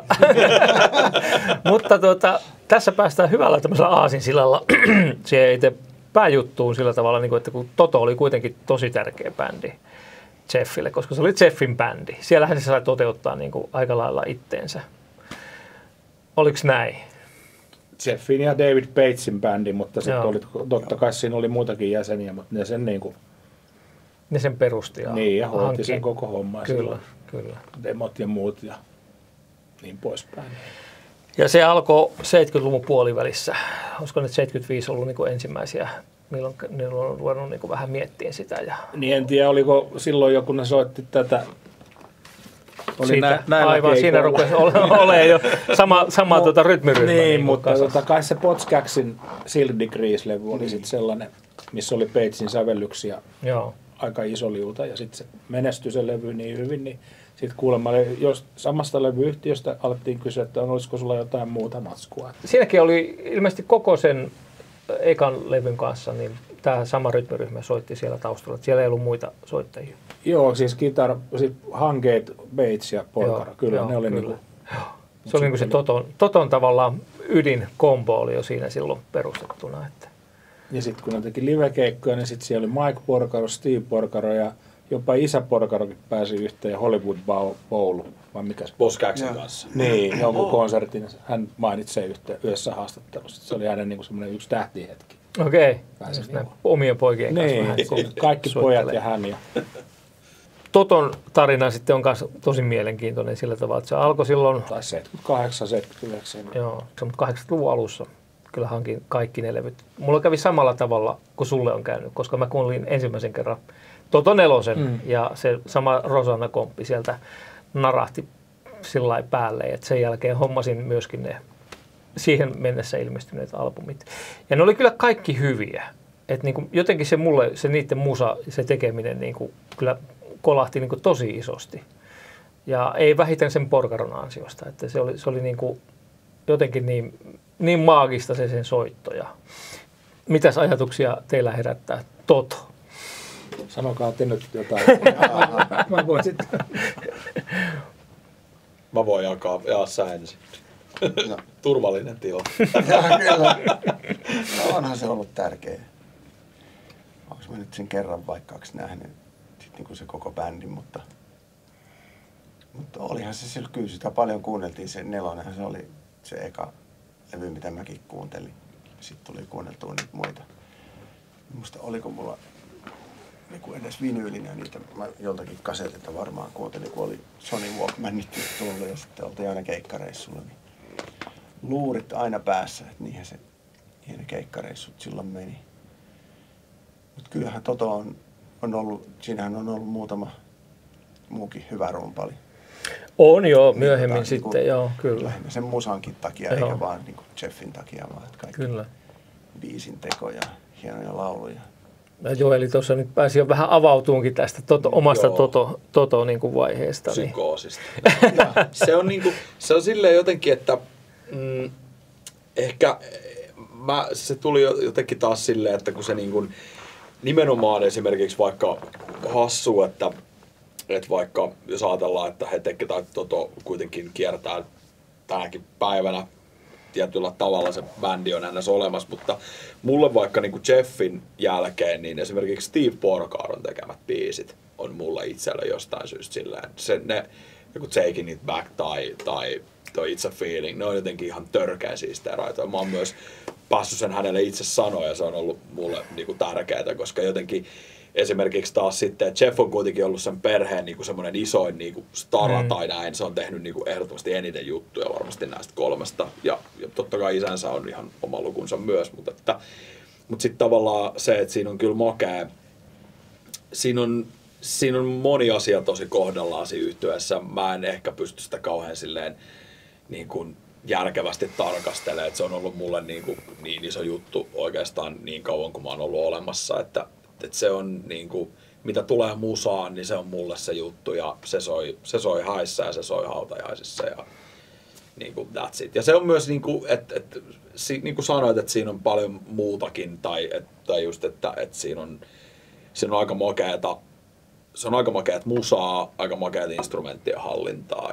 S1: Mutta tässä päästään hyvällä tämmöisellä aasinsillalla siihen itse pääjuttuun sillä tavalla, niin kuin, että kun Toto oli kuitenkin tosi tärkeä bändi Jeffille, koska se oli Jeffin bändi. Siellähän se sai toteuttaa niin kuin aika lailla itteensä. Oliko näin?
S3: Jeffin ja David Batesin bändi, mutta sitten
S1: Joo.
S3: oli, totta kai siinä oli muutakin jäseniä, mutta ne sen niin kuin,
S1: Ne sen perusti ja
S3: niin, ja hoiti
S1: hankki.
S3: sen koko homma. Ja
S1: Kyllä,
S3: silloin
S1: kyllä.
S3: demot ja muut ja niin poispäin.
S1: Ja se alkoi 70-luvun puolivälissä. Olisiko nyt 75 ollut niin kuin ensimmäisiä, milloin ne on ruvennut niin kuin vähän miettimään sitä. Ja
S3: Niin en tiedä, oliko silloin joku, ne soitti tätä. Oli
S1: siitä,
S3: näillä
S1: aivan, siinä
S3: keikoilla.
S1: rupesi olemaan jo sama rytmiryhmä.
S3: Niin, mutta
S1: kasassa.
S3: kai se Potskaksin Silk Degrees-levy oli sitten sellainen, missä oli Batesin sävellyksiä
S1: Joo.
S3: aika iso liuta ja sitten se menestyi se levy niin hyvin, niin sitten kuulemma, jos samasta levyyhtiöstä alettiin kysyä, että olisiko sulla jotain muuta matskua.
S1: Siinäkin oli ilmeisesti koko sen ekan levyn kanssa, niin tämä sama rytmiryhmä soitti siellä taustalla. Että siellä ei ollut muita soittajia.
S3: Joo, siis Hungate, Bates ja Porcaro, kyllä ne oli
S1: kyllä.
S3: niinku.
S1: Se oli niin kuin se Toton tavallaan ydinkombo oli jo siinä silloin perustettuna. Että.
S3: Ja sitten kun ne teki livekeikkoja, niin sitten siellä oli Mike Porcaro, Steve Porcaro ja jopa isä Porcarokin pääsi yhteen Hollywood Bowl, vai mikä se?
S4: Potskaksin kanssa.
S3: Niin, jonkun konsertin. Hän mainitsi yhdessä haastattelussa. Se oli hänen niinku semmoinen yksi tähtihetki.
S1: Okei.
S3: Pääsi
S1: Just
S3: niinku.
S1: näin omien poikien kanssa
S3: Niin,
S1: vähän
S3: kaikki pojat
S1: soittelee.
S3: ja hän. Ja
S1: Toton tarina sitten on myös tosi mielenkiintoinen sillä tavalla, että se alkoi silloin...
S3: Tai 78, 79.
S1: Joo, se on 80-luvun alussa. Kyllä hankin kaikki ne levyt. Mulla kävi samalla tavalla kuin sulle on käynyt, koska mä kuuntelin ensimmäisen kerran Toto Nelosen ja se sama Rosanna Komppi sieltä narahti sillä lailla päälle, että sen jälkeen hommasin myöskin ne siihen mennessä ilmestyneet albumit. Ja ne oli kyllä kaikki hyviä. Että niinku jotenkin se mulle, se niiden musa, se tekeminen niinku kyllä kolahti niinku tosi isosti. Ja ei vähiten sen Porcaron ansiosta, että se oli niinku jotenkin niin maagista se sen soitto. Ja mitäs ajatuksia teillä herättää Toto?
S3: Sanokaa te nyt jotain. Mä voin sitten.
S4: Mä voin jaa sä ensin.
S2: No.
S4: Turvallinen tila.
S2: Kyllä. No, onhan se ollut tärkeä. Onko mä nyt sen kerran vaikka nähnyt sit niinku se koko bändin, mutta olihan se kyllä sitä paljon kuunneltiin. Se Nelonenhan se oli se eka levy, mitä mäkin kuuntelin. Sitten tuli kuunneltua niitä muita. Musta oliko mulla niinku edes vinyylinä niitä, mä joltakin kasetilta varmaan kuuntelin, kun oli Sony Walkmanit tullut ja sitten oltiin aina keikkareissulla. Niin luurit aina päässä, että niinhän ne keikkareissut silloin meni. Mutta kyllähän Toto on ollut, siinähän on ollut muutama muukin hyvä rumpali.
S1: On joo, myöhemmin sitten, joo, kyllä.
S2: Lähinnä sen musankin takia,
S1: joo.
S2: eikä vaan niin Jeffin takia, vaan että kaikki
S1: Kyllä.
S2: biisin teko ja hienoja lauluja.
S1: Ja Joeli tuossa nyt pääsi jo vähän avautuunkin tästä omasta Toto niin kuin vaiheesta.
S4: Psykoosista. Se on silleen jotenkin, että ehkä se tuli jotenkin taas silleen, että kun se niin kuin, nimenomaan esimerkiksi vaikka hassu, että vaikka jos ajatellaan, että he tekevät Toto kuitenkin kiertää tänäkin päivänä tietyllä tavalla se bändi on ennäs olemassa, mutta mulle vaikka niin kuin Jeffin jälkeen, niin esimerkiksi Steve Porcaron tekemät biisit on mulle itselle jostain syystä silleen. Joku Taking It Back tai It's a Feeling, ne on jotenkin ihan törkeä siistejä raitoja. Mä oon myös päässyt sen hänelle itse sanoa ja se on ollut mulle niin kuin tärkeää, koska jotenkin esimerkiksi taas sitten, että Jeff on kuitenkin ollut sen perheen niin kuin semmoinen isoin niin kuin stara tai näin. Se on tehnyt niin kuin ehdottomasti eniten juttuja varmasti näistä kolmesta. Ja totta kai isänsä on ihan oma lukunsa myös. Mutta sitten tavallaan se, että siinä on kyllä makea. Siinä on moni asia tosi kohdallaan siinä yhtyeessä. Mä en ehkä pysty sitä kauhean silleen niin kuin järkevästi tarkastelemaan. Että se on ollut mulle niin iso juttu oikeastaan niin kauan kuin mä oon ollut olemassa, että se on niinku, mitä tulee musaan, niin se on mulle se juttu ja se soi häissä ja se soi hautajaisissa ja niinku that's it. Ja se on myös niinku, niinku sanoit, että siinä on paljon muutakin tai just, että siinä on aika makeata, se on aika makeat musaa, aika makeat instrumenttien hallintaa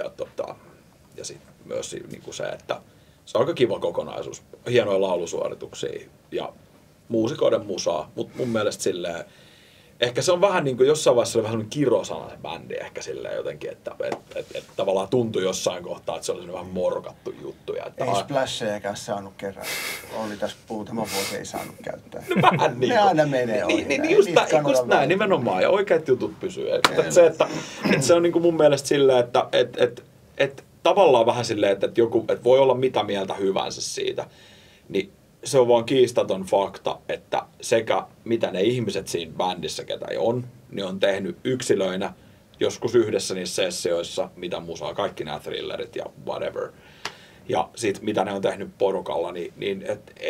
S4: ja sitten myös niinku se, että se on aika kiva kokonaisuus, hienoja laulusuorituksia ja muusikoiden musaa, mutta mun mielestä silleen, ehkä se on vähän niin kuin jossain vaiheessa oli vähän sellainen kirosana se bändi ehkä silleen jotenkin, että tavallaan tuntui jossain kohtaa, että se oli vähän morkattu juttu.
S2: Ei splashejakaan saanut kerran. Oli tässä muutama vuosi, ei saanut käyttää.
S4: No vähän niin.
S2: Ne aina menee ohi.
S4: Niin just näin, nimenomaan. Ja oikeat jutut pysyy. Se, että se on niin kuin mun mielestä silleen, että tavallaan vähän silleen, että voi olla mitä mieltä hyvänsä siitä, niin se on vaan kiistaton fakta, että sekä mitä ne ihmiset siinä bändissä, ketä on, niin on tehnyt yksilöinä, joskus yhdessä niissä sessioissa, mitä musaa, kaikki nämä thrillerit ja whatever. Ja sit mitä ne on tehnyt porukalla, niin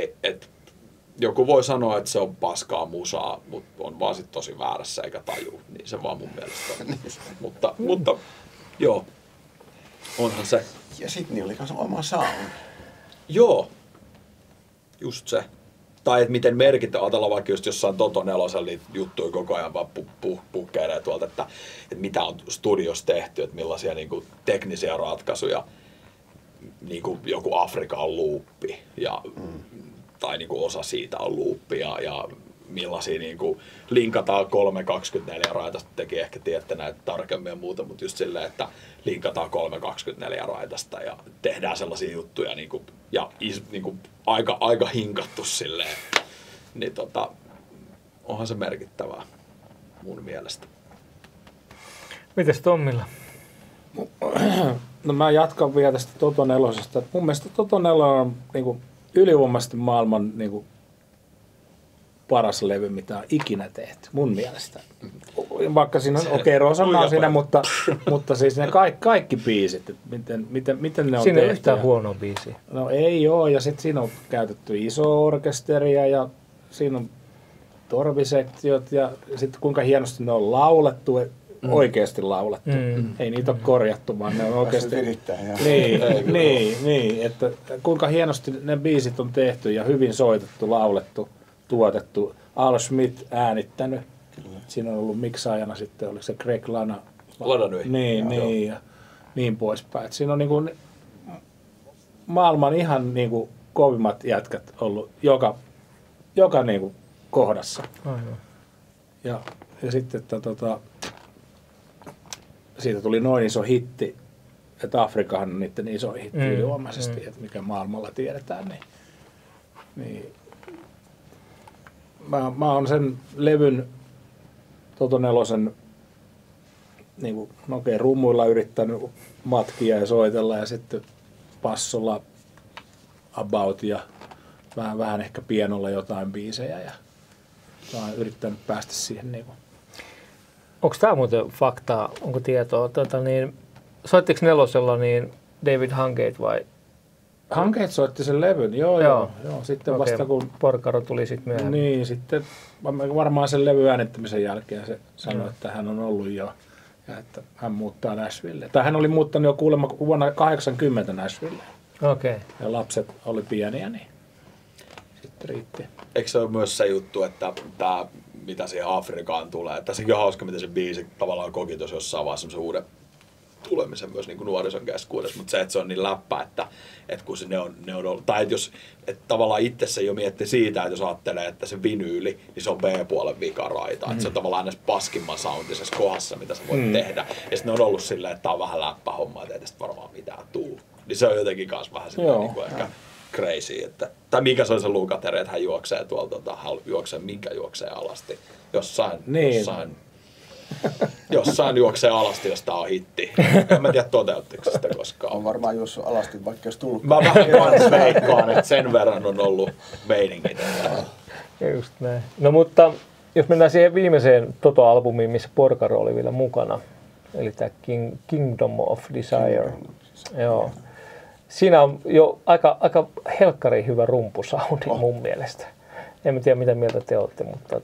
S4: joku voi sanoa, että se on paskaa musaa, mutta on vaan sit tosi väärässä eikä taju. Niin se vaan mun mielestä on. mutta joo, onhan se.
S2: Ja sit niillä oli kanssa oma sound.
S4: Joo. Just se. Tai että miten merkittävä, ajatellaan vaikka just jossain Toto Nelosella niitä juttuja koko ajan vaan pukkeilee tuolta, että mitä on studiossa tehty, että millaisia niinku teknisiä ratkaisuja, niinku joku Afrikan luuppi, tai niinku osa siitä on luuppi, ja millaisia niinku linkataan 3.24 raitasta, teki ehkä tiedätte näitä tarkemmin ja muuta, mutta just silleen, että linkataan 3.24 raitasta ja tehdään sellaisia juttuja niinku, ja niinku aika hinkattu silleen, niin onhan se merkittävää mun mielestä.
S1: Mites Tommilla?
S3: No mä jatkan vielä tästä Toto Nelosesta. Mun mielestä Toto Nelonen on niinku ylivoimaisesti maailman niinku paras levy, mitä on ikinä tehty, mun mielestä. Vaikka siinä on, Rosanna on siinä, mutta siis ne kaikki biisit, että miten ne on
S1: siinä
S3: tehty.
S1: Ei yhtään huono biisi.
S3: No ei oo, ja sitten siinä on käytetty iso orkesteria, ja siinä on torvisektiot, ja sitten kuinka hienosti ne on laulettu, oikeasti laulettu. Ei niitä ole korjattu, vaan ne on oikeasti... Niin, että kuinka hienosti ne biisit on tehty, ja hyvin soitettu, laulettu, tuotettu. Al Schmidt äänittänyt. Kyllä. Siinä on ollut miksaajana sitten, oliko se Greg Lana? Niin, ja niin poispäin. Et siinä on niinku maailman ihan niinku kovimmat jätkät ollut joka niinku kohdassa.
S1: Aivan.
S3: Ja sitten, että siitä tuli noin iso hitti, että Afrikahan on niiden iso hitti ylivoimaisesti, että mikä maailmalla tiedetään. Niin mä oon sen levyn Toto Nelosen niin rummuilla yrittänyt matkia ja soitella ja sitten passolla about ja vähän ehkä pianolla jotain biisejä ja mä oon yrittänyt päästä siihen niin kuin.
S1: Onko tämä muuten faktaa, onko tietoa? Soittiko Nelosella niin David Hungate vai?
S3: Hungate soitti sen levyn, joo. Sitten vasta kun
S1: Porcaro tuli sitten myöhemmin.
S3: Niin, sitten varmaan sen levyn äänittämisen jälkeen se sanoi, että hän on ollut jo ja että hän muuttaa Nashville. Tai hän oli muuttanut jo kuulemma vuonna 80 Nashville.
S1: Okei.
S3: Ja lapset oli pieniä, niin sitten riitti.
S4: Eikö se ole myös se juttu, että tämä, mitä siihen Afrikaan tulee, että sekin on hauska, miten se biisi tavallaan koki tuossa jossain vaiheessa semmoisen uuden tulemisen myös niin kuin nuorison keskuudessa, mutta se, että se on niin läppä, että kun se ne on ollut, tai että tavallaan itse se jo mietti siitä, että jos ajattelee, että se vinyyli, niin se on B-puolen vikaraita, että se on tavallaan näissä paskimman soundisessa kohdassa, mitä sä voit tehdä, ja sitten ne on ollut silleen, että tää on vähän läppähomma, että ei tästä varmaan mitään tuu, niin se on jotenkin kans vähän silleen niin kuin ehkä crazy, että, tai mikä se on se Lukateri, että hän juoksee tuolta, juoksee alasti, jossain juoksee alasti, jos tää on hitti. En mä tiedä toteuttiko sitä koskaan.
S2: On varmaan juossut alasti, vaikka jos tullut.
S4: Mä vähän kans veikkaan, että sen verran on ollut meiningit.
S1: Just näin. No mutta jos mennään siihen viimeiseen Toto-albumiin, missä Porcaro oli vielä mukana, eli tämä Kingdom of Desire. Joo. Siinä on jo aika helkkari hyvä rumpusoundi mun mielestä. En tiedä mitä mieltä te olette, mutta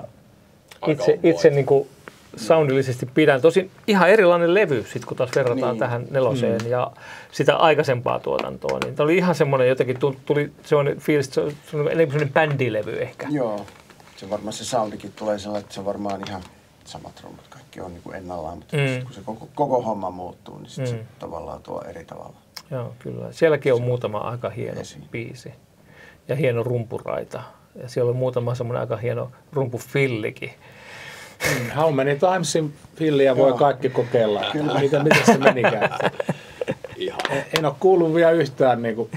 S1: itse niinku soundillisesti pidän. Tosin ihan erilainen levy, sit kun taas verrataan tähän Neloseen ja sitä aikaisempaa tuotantoa. Niin tämä oli ihan semmoinen, jotenkin tuli semmoinen fiilis, että se on enemmän semmoinen bändilevy ehkä.
S2: Joo, se varmaan se soundikin tulee sellainen, että se on varmaan ihan samat rummut, kaikki on niin kuin ennallaan, mutta kun se koko homma muuttuu, niin sit se tavallaan tuo eri tavalla.
S1: Joo, kyllä. Sielläkin on muutama aika hieno biisi ja hieno rumpuraita. Ja siellä on muutama semmoinen aika hieno rumpufillikin.
S3: How many timesin filliä voi kaikki kokeilla? Miten se menikään? En ole kuullut vielä yhtään niinku,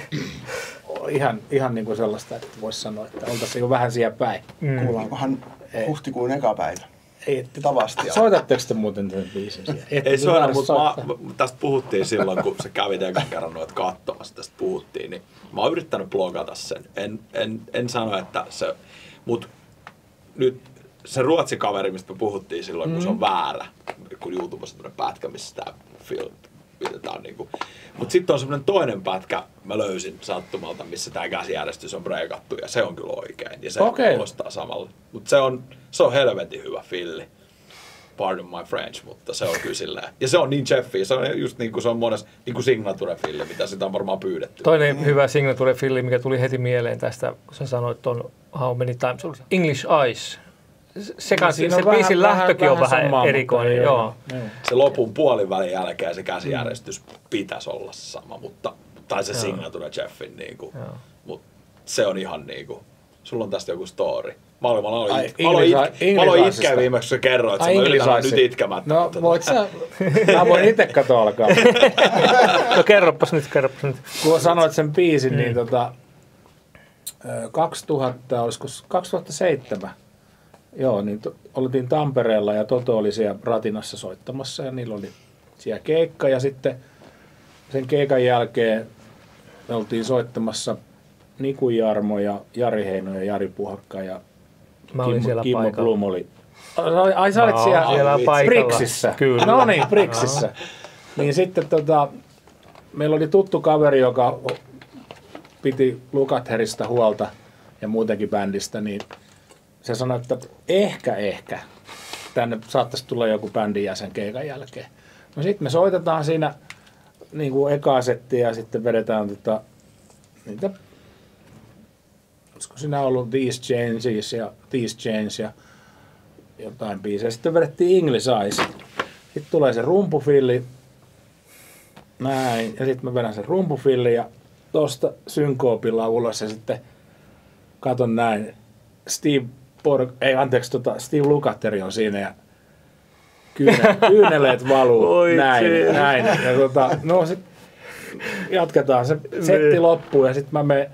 S3: ihan niinku sellaista, että voisi sanoa, että oltaisiin jo vähän siellä päin.
S2: Kuullaankohan huhtikuun eka päivä? Tavasti.
S3: Soitatteko te muuten tämän biisin siellä?
S4: Ei soida, mutta tästä puhuttiin silloin, kun sä kävit ekan kerran noita katsomassa, tästä puhuttiin, niin mä oon yrittänyt blogata sen. En sano, että se, mutta nyt se ruotsikaveri, mistä me puhuttiin silloin, kun se on väärä, kun YouTubessa on tämmöinen pätkä, missä tämä film pidetään niinku. Mutta sitten on semmoinen toinen pätkä, mä löysin sattumalta, missä tämä käsijärjestys on breikattu ja se on kyllä oikein. Ja se kuulostaa samalla. Mutta se on helvetin hyvä filli. Pardon my French, mutta se on kyllä silleen. Ja se on niin Jeffi, se on just niin kuin se on monessa niin kuin signature-filli, mitä sitä on varmaan pyydetty.
S1: Toinen hyvä signature-filli, mikä tuli heti mieleen tästä, kun sä sanoit ton How Many Times, English Eyes. Se biisin lähtökin on vähän erikoinen. Joo.
S4: Se lopun puolivälin jälkeen se käsijärjestys pitäisi olla sama, tai se signature Jeffin. Niinku, mutta se on ihan niinku, sulla on tästä joku story. Mä aloin itkeä viimeksi, kun sä kerroit, että mä yritän nyt itkemättä.
S3: No voit sä, mä voin itse katsoa alkaa.
S1: No kerropas nyt.
S3: Kun sanoit sen biisin, niin 2007 Joo, niin oltiin Tampereella ja Toto oli siellä Ratinassa soittamassa ja niillä oli siellä keikka ja sitten sen keikan jälkeen me oltiin soittamassa Niku Jarmo ja Jari Heino ja Jari Puhakka ja
S1: Mä olin siellä
S3: Kimmo
S1: paikalla.
S3: Blum oli. Ai sä olit siellä
S1: paikalla.
S3: Brixissä.
S1: Kyllä.
S3: No niin, Brixissä. Niin sitten meillä oli tuttu kaveri, joka piti Lukatherista huolta ja muutenkin bändistä, niin se sanoi, että ehkä tänne saattaisi tulla joku bändin jäsen keikan jälkeen. No sitten me soitetaan siinä niin kuin ekaa settiä ja sitten vedetään niitä, olisiko siinä ollut These Chains ja jotain biisejä. Sitten vedettiin English Eyes. Sitten tulee se rumpufilli. Näin. Ja sitten mä vedän sen rumpufilli ja tosta synkoopilla ulos ja sitten katon näin. Steve Lukather on siinä ja kyyneleet valuu. näin. Ja no sit jatketaan. Se setti loppuu ja sitten mä menen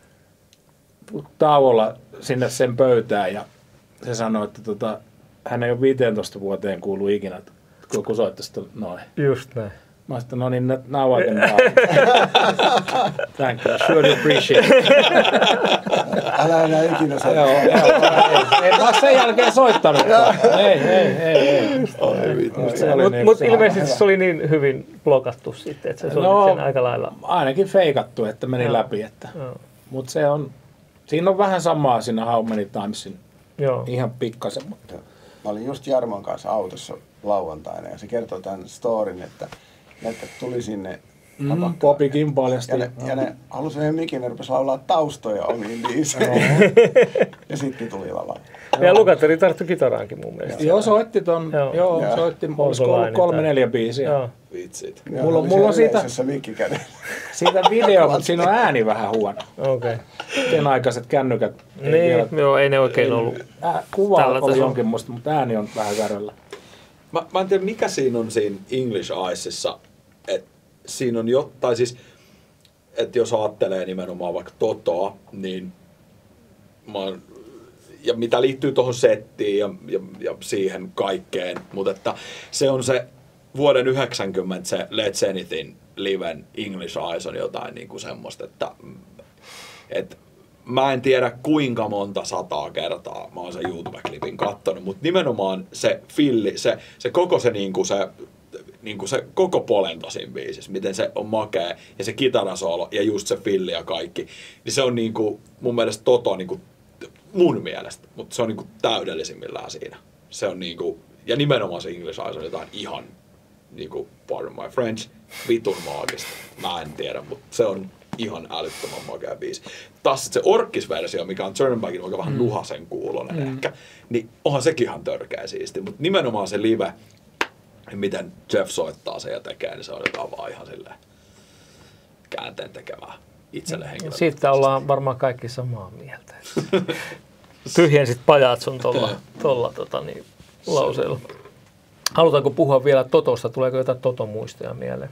S3: tauolla sinne sen pöytään ja se sanoi, että hän ei ole 15 vuoteen kuullut ikinä, kun soittaisi noin.
S1: Just näin.
S3: Mä sanoin, no niin, now I can buy. Thank you, surely appreciate.
S2: Älä enää ikinä saa.
S3: Joo, en mä sen jälkeen soittanut. Ei.
S1: Mutta ilmeisesti se oli niin hyvin blokattu sitten, että se soitit sen aika lailla.
S3: Ainakin feikattu, että meni läpi. Mutta siinä on vähän samaa siinä How Many Timesin.
S1: Joo.
S3: Ihan pikkasen. Mutta.
S2: Mä olin just Jarmon kanssa autossa lauantaina ja se kertoi tämän storin, että tuli sinne
S3: Popikin paljasti.
S2: ja ne halusi yhden mikin, ne rupesi laulaa taustoja omiin biiseihin. Ja sitten tuli lavalle.
S1: Ja Lukather tarttui kitaraankin mun mielestä.
S3: Joo, soitti ton. Joo, soitti. Olisiko ollut 3-4 biisiä.
S1: Joo.
S4: Vitsit.
S3: Mulla on siitä video, mutta siinä on ääni vähän huono.
S1: Okei.
S3: Sen aikaiset kännykät.
S1: Ei ne oikein ollut.
S3: Kuva oli jonkin musta, mutta ääni on vähän säröllä.
S4: Mä en tiedä, mikä siinä on siinä English Eyesissa. Että siinä on siis, että jos ajattelee nimenomaan vaikka Totoa, niin ja mitä liittyy tuohon settiin ja siihen kaikkeen, mutta että se on se vuoden 90 se Let's Anything liven English Eyes on jotain niin kuin semmoista, että mä en tiedä kuinka monta 100 kertaa mä oon sen YouTube-klipin kattonut, mutta nimenomaan se filli, se koko se se koko polento siinä biisissä, miten se on makea ja se kitarasoolo ja just se filli ja kaikki, niin se on niinku mun mielestä Toto mun mielestä, mutta se on niinku täydellisimmillään siinä. Se on niinku, ja nimenomaan se English Eyes on jotain ihan niinku, pardon my French, vitun maagista. Mä en tiedä, mutta se on ihan älyttömän makea biisi. Taas se orkkisversio, mikä on Turnbackin oikein vähän nuhasen kuulonen ehkä, niin onhan sekin ihan törkeä siisti, mutta nimenomaan se live, miten Jeff soittaa sen ja tekee, niin se on jotain vaan ihan silleen käänteen tekevää itselle henkilölle.
S1: Siitä ollaan varmaan kaikki samaa mieltä. Tyhjensit pajat sun tolla lauseella. Halutaanko puhua vielä Totosta? Tuleeko jotain Toto-muistoja mieleen?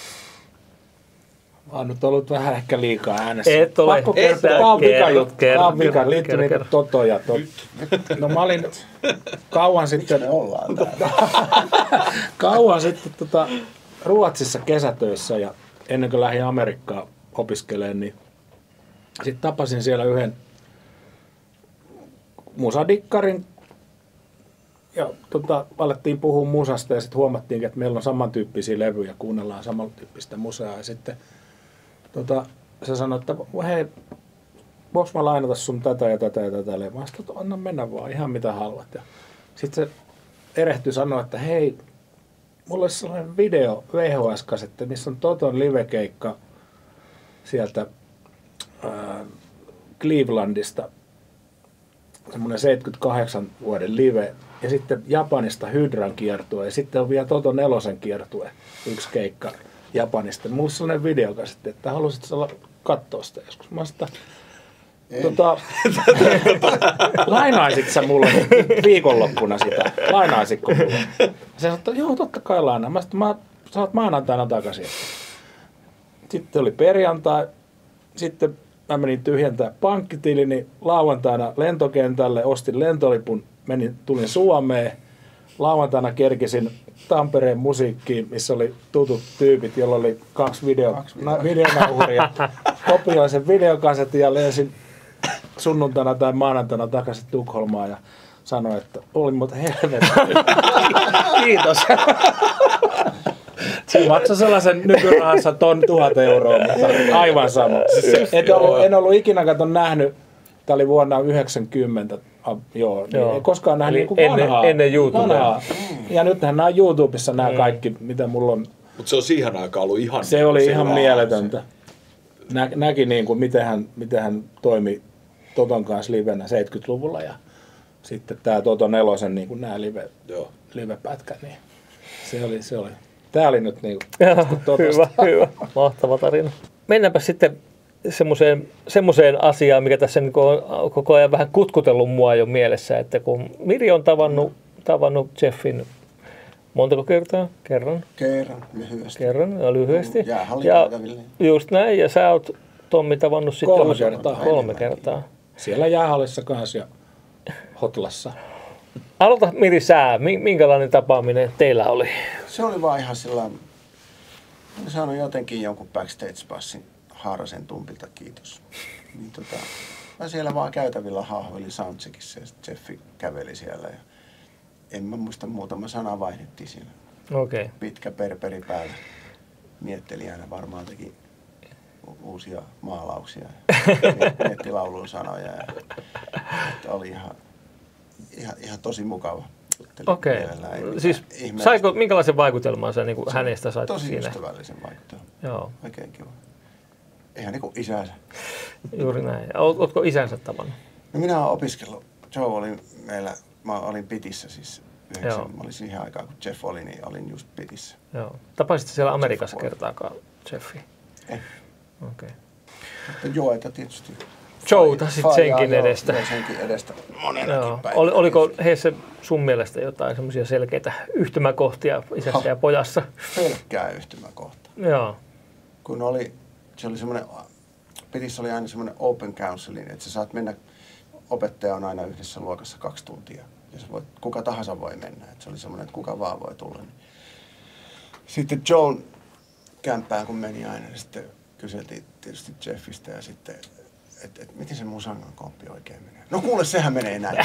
S3: Mä oon nyt ollut vähän ehkä liikaa äänessä.
S1: Et ole.
S3: Pakko kertoa. Tää on pikajuttu. Tää on
S1: Kerro.
S3: liittyy niinku Toto ja No mä olin kauan sitten...
S2: Me ollaan täällä.
S3: Kauan sitten Ruotsissa kesätöissä ja ennen kuin lähdin Amerikkaan opiskelemaan, niin sitten tapasin siellä yhden musadikkarin ja alettiin puhua musasta ja sitten huomattiin, että meillä on samantyyppisiä levyjä, kuunnellaan samantyyppistä musaa ja sitten se sanoi, että hei, voinko mä lainata sun tätä ja tätä ja tätä levyä? Mä sanoin, että anna mennä vaan, ihan mitä haluat. Sitten se erehtyi sanoa, että hei, mulla olisi sellainen video VHS-kasetti, missä on Toton livekeikka sieltä Clevelandista, semmoinen 78 vuoden live, ja sitten Japanista Hydran kiertue, ja sitten on vielä Toto Nelosen kiertue, yksi keikka Japanista. Mulla on sellainen videokasetti, että haluaisit katsoa sitä joskus. Mä sitä, lainaisitko sä mulle viikonloppuna sitä? Lainaisitko mulle? Se sanoi, että joo, totta kai lainaan. Mä sanoin, saat maanantaina takaisin. Sitten oli perjantai. Sitten mä menin tyhjentää pankkitilini lauantaina lentokentälle. Ostin lentolipun tulin Suomeen. Lauantaina kerkisin Tampereen musiikkiin, missä oli tutut tyypit, jolla oli 2 videonauhuria. Kopioin sen videokasetin ja lensin sunnuntaina tai maanantaina takaisin Tukholmaan ja sanoin, että oli muuten helvetti. Kiitos. Se maksoi sellaisen nykyrahassa 1000 euroa, mutta aivan sama. En ollut ikinä nähnyt, tämä oli vuonna 90. Joo. Ei koskaan nähnyt niin vanhaa.
S1: Ennen YouTubea.
S3: Ja nythän nämä YouTubessa nämä kaikki, mitä mulla on.
S4: Mutta se on siihen aikaan ollut ihan...
S3: Se oli ihan mieletöntä. Näki niin kuin, miten hän toimi Toton kanssa livenä 70-luvulla ja sitten tämä Toto Nelosen niin kuin nämä live-pätkät. Niin se oli. Tämä oli nyt niin kuin
S1: hyvä. Mahtava tarina. Mennäänpä sitten semmoiseen asiaan, mikä tässä niin on koko ajan vähän kutkutellut mua jo mielessä, että kun Miri on tavannut Jeffin montako kertaa? Kerran,
S2: lyhyesti.
S1: Kerran, ja lyhyesti. Ja
S2: just
S1: näin, ja sä oot Tommi tavannut sitten 3 kertaa.
S3: Siellä jäähallissa kanssa ja Hotlassa.
S1: Aloita Miri sää, minkälainen tapaaminen teillä oli?
S2: Se oli vaan ihan sillä, olen saanut jotenkin jonkun backstage-passin Haarasen Tumpilta, kiitos. Niin mä siellä vaan käytävillä hahvelin soundcheckissa ja Jeffi käveli siellä ja en mä muista muutama sana vaihdettiin siinä.
S1: Okay.
S2: Pitkä perperi päällä. Mietteli aina varmaan teki uusia maalauksia ja mietti laulun sanoja. Ja, oli ihan tosi mukava.
S1: Okei. Siis minkälaisen vaikutelman sä niin hänestä sait
S2: tosi
S1: siinä?
S2: Tosi ystävällisen vaikutelman.
S1: Joo.
S2: Oikein kiva. Ihan niin kuin isänsä.
S1: Juuri näin. Ootko isänsä tavannut?
S2: No minä olen opiskellut. Joe oli meillä, mä olin Pitissä siis. Mä olin siihen aikaan, kun Jeff oli, niin olin just Pitissä.
S1: Joo. Tapasitte siellä Amerikassa kertaakaan Jeffi?
S2: Ei.
S1: Okei.
S2: Mutta Joeta tietysti.
S1: Joeta sitten senkin edestä.
S2: Joo, senkin edestä monenakin päivänä.
S1: Oliko heissä sun mielestä jotain semmoisia selkeitä yhtymäkohtia isässä ja pojassa?
S2: Pelkkää yhtymäkohta.
S1: Joo.
S2: Kun se oli semmoinen, Pitissä oli aina semmoinen open counseling, että sä saat mennä, opettaja on aina yhdessä luokassa 2 tuntia. Ja kuka tahansa voi mennä. Että se oli semmoinen, että kuka vaan voi tulla. Sitten Joan kämppään kun meni aina, niin sitten kyseltiin tietysti Jeffistä ja sitten, että miten se musangan komppi oikein menee. No kuule, sehän menee näin.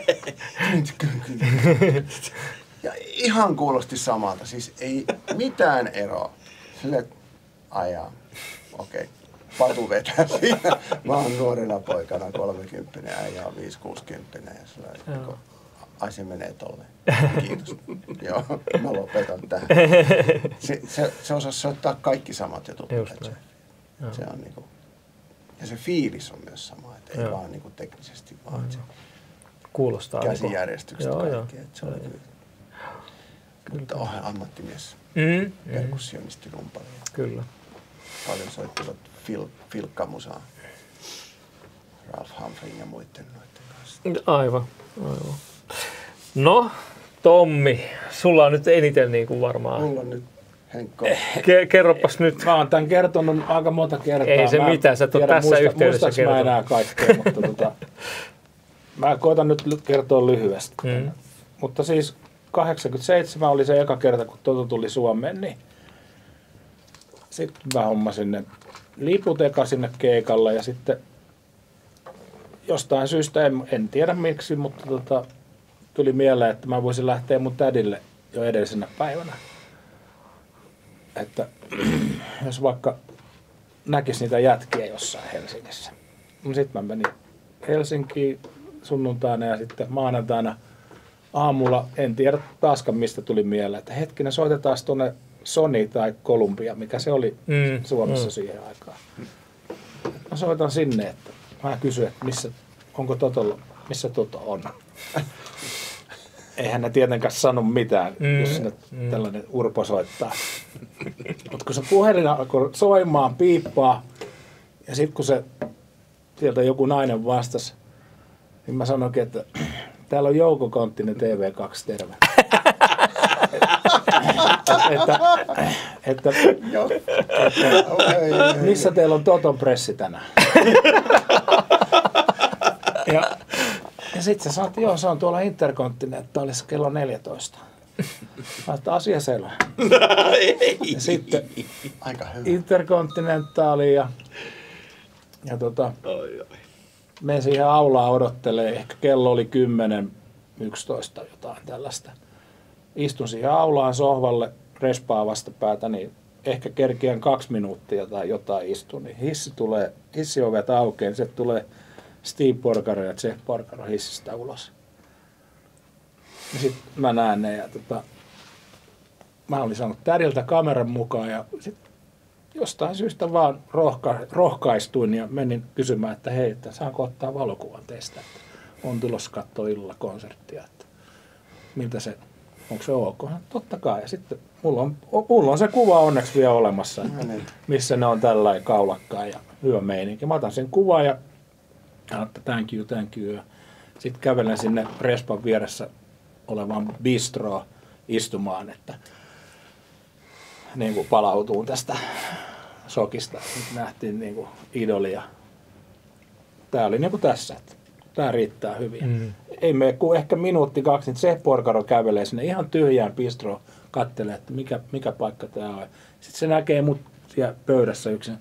S2: Ja ihan kuulosti samalta. Siis ei mitään eroa. Silleen, ajaa. Okei. Patu vetää siinä. Mä oon nuorena poikana 30, äijä on 5-60 ja sillä ai se menee tolleen. Kiitos. Joo, mä lopetan tähän. Se osasi soittaa kaikki samat jutut. Se on niinku, ja se fiilis on myös sama, että ei vaan niinku teknisesti vaan se
S1: kuulostaa
S2: käsijärjestykset kaikki. Se oli mutta ammattimies, perkussionisti, rumpali.
S1: Kyllä.
S2: Paljon soittivat filkkamusaa Ralph Humphreyin ja muiden noiden kanssa.
S1: Aivan. No, Tommi, sulla on nyt eniten niin kuin varmaan.
S2: Mulla on nyt Henkko.
S1: Kerropas nyt.
S3: Mä oon tämän kertonut aika monta kertaa.
S1: Ei se mitään, sä et ole tässä yhteydessä
S3: kertonut. Mä enää kaikkea, mutta mä koitan nyt kertoa lyhyesti. Mutta siis 87 oli se eka kerta, kun Toto tuli Suomeen, niin sitten mä hommasin ne liput eka sinne keikalle ja sitten jostain syystä, en tiedä miksi, mutta tuli mieleen, että mä voisin lähteä mun tädille jo edellisenä päivänä. Että jos vaikka näkisi niitä jätkiä jossain Helsingissä. Sitten mä menin Helsinkiin sunnuntaina ja sitten maanantaina aamulla, en tiedä taaskaan mistä tuli mieleen, että hetkinen, soitetaan tuonne Sony tai Columbia, mikä se oli Suomessa siihen aikaan. Mä soitan sinne, että mä kysyn, että missä Toto on. Eihän ne tietenkään sano mitään, jos sinne tällainen urpo soittaa. Mutta kun se puhelin alkoi soimaan, piippaa, ja sitten kun se sieltä joku nainen vastasi, niin mä sanoinkin, että täällä on Jouko Konttinen TV2, terve. että missä teillä on Toton pressi tänään? Ja sitten se sanoi, että joo, se on tuolla Intercontinentalissa kello 14. Mä että asia selvä. Ja sitten
S2: Aika hyvä.
S3: Intercontinentaali ja menin siihen aulaan odottelee. Ehkä kello oli 10, 11 jotain tällaista. Istun siihen aulaan sohvalle respaa vastapäätä, niin ehkä kerkiän 2 minuuttia tai jotain istun. Niin hissiovet aukeaa, niin se tulee Steve Porcaro ja Jeff Porcaro hissistä ulos. Ja sitten mä näen ne ja mä olin saanut tädiltä kameran mukaan ja sit jostain syystä vaan rohkaistuin ja menin kysymään, että hei, että saanko ottaa valokuvan teistä, että on tulossa katsoa illalla konserttia, että miltä se, onko se ok? Totta kai. Ja sitten mulla on se kuva onneksi vielä olemassa, että missä ne on tällainen kaulakkaan ja hyvä meininki. Mä otan sen kuvan ja että thank you. Sitten kävelen sinne respan vieressä olevaan bistroon istumaan, että niin kuin palautuun tästä shokista. Nyt nähtiin niin kuin idolia. Tää oli niin kuin tässä, että tää riittää hyvin. Ei mene kuin ehkä minuutti 2, niin se Porcaro kävelee sinne ihan tyhjään bistroon, kattelee, että mikä paikka tää on. Sitten se näkee mut siellä pöydässä yksin.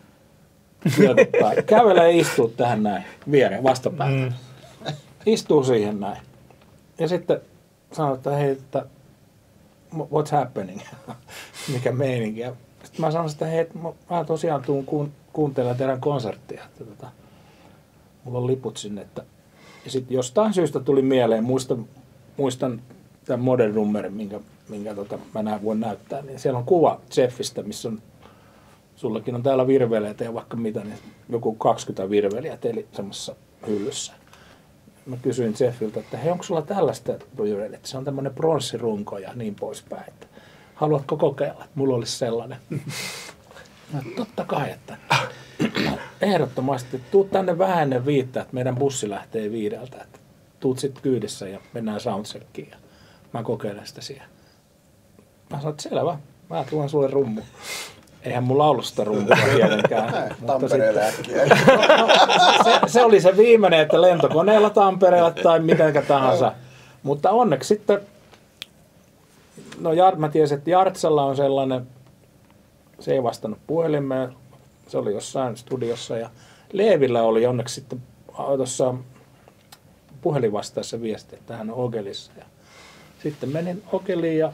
S3: Kävelee ja istuu tähän näin, viereen, vastapäätä. Istuu siihen näin. Ja sitten sanoo, että hei, että what's happening? Mikä meininki? Sitten mä sanon, että hei, mä tosiaan tuun kuuntelemaan teidän konserttia. Että mulla on liput sinne. Ja sitten jostain syystä tuli mieleen, muistan tämän Modern Rummerin, minkä mä voin näyttää. Niin siellä on kuva Jeffistä, missä on, sullakin on täällä virveleitä ja vaikka mitä, niin joku 20 virveliä teili semmoisessa hyllyssä. Mä kysyin Jeffiltä, että hei, onko sulla tällaista virveliä, että se on tämmöinen pronssirunko ja niin poispäin, että haluatko kokeilla, että mulla olisi sellainen. Totta kai, että ehdottomasti, että tuut tänne vähän ennen 5, että meidän bussi lähtee 5, että tuut sitten kyydissä ja mennään soundcheckiin ja mä kokeilen sitä siellä. Mä sanoin, että selvä, mä tuon sulle rummu. Eihän mulla ollut sitä rumpua tietenkään.
S2: Tampereelle äkkiä.
S3: Se oli se viimeinen, että lentokoneella Tampereella tai mitenkä tahansa. Mutta onneksi sitten, no mä tiesin, että Jartsalla on sellainen, se ei vastannut puhelimeen, se oli jossain studiossa ja Leevillä oli onneksi sitten tuossa puhelinvastaessa viesti, että hän on Ogelissa. Ja sitten menin Ogeliin ja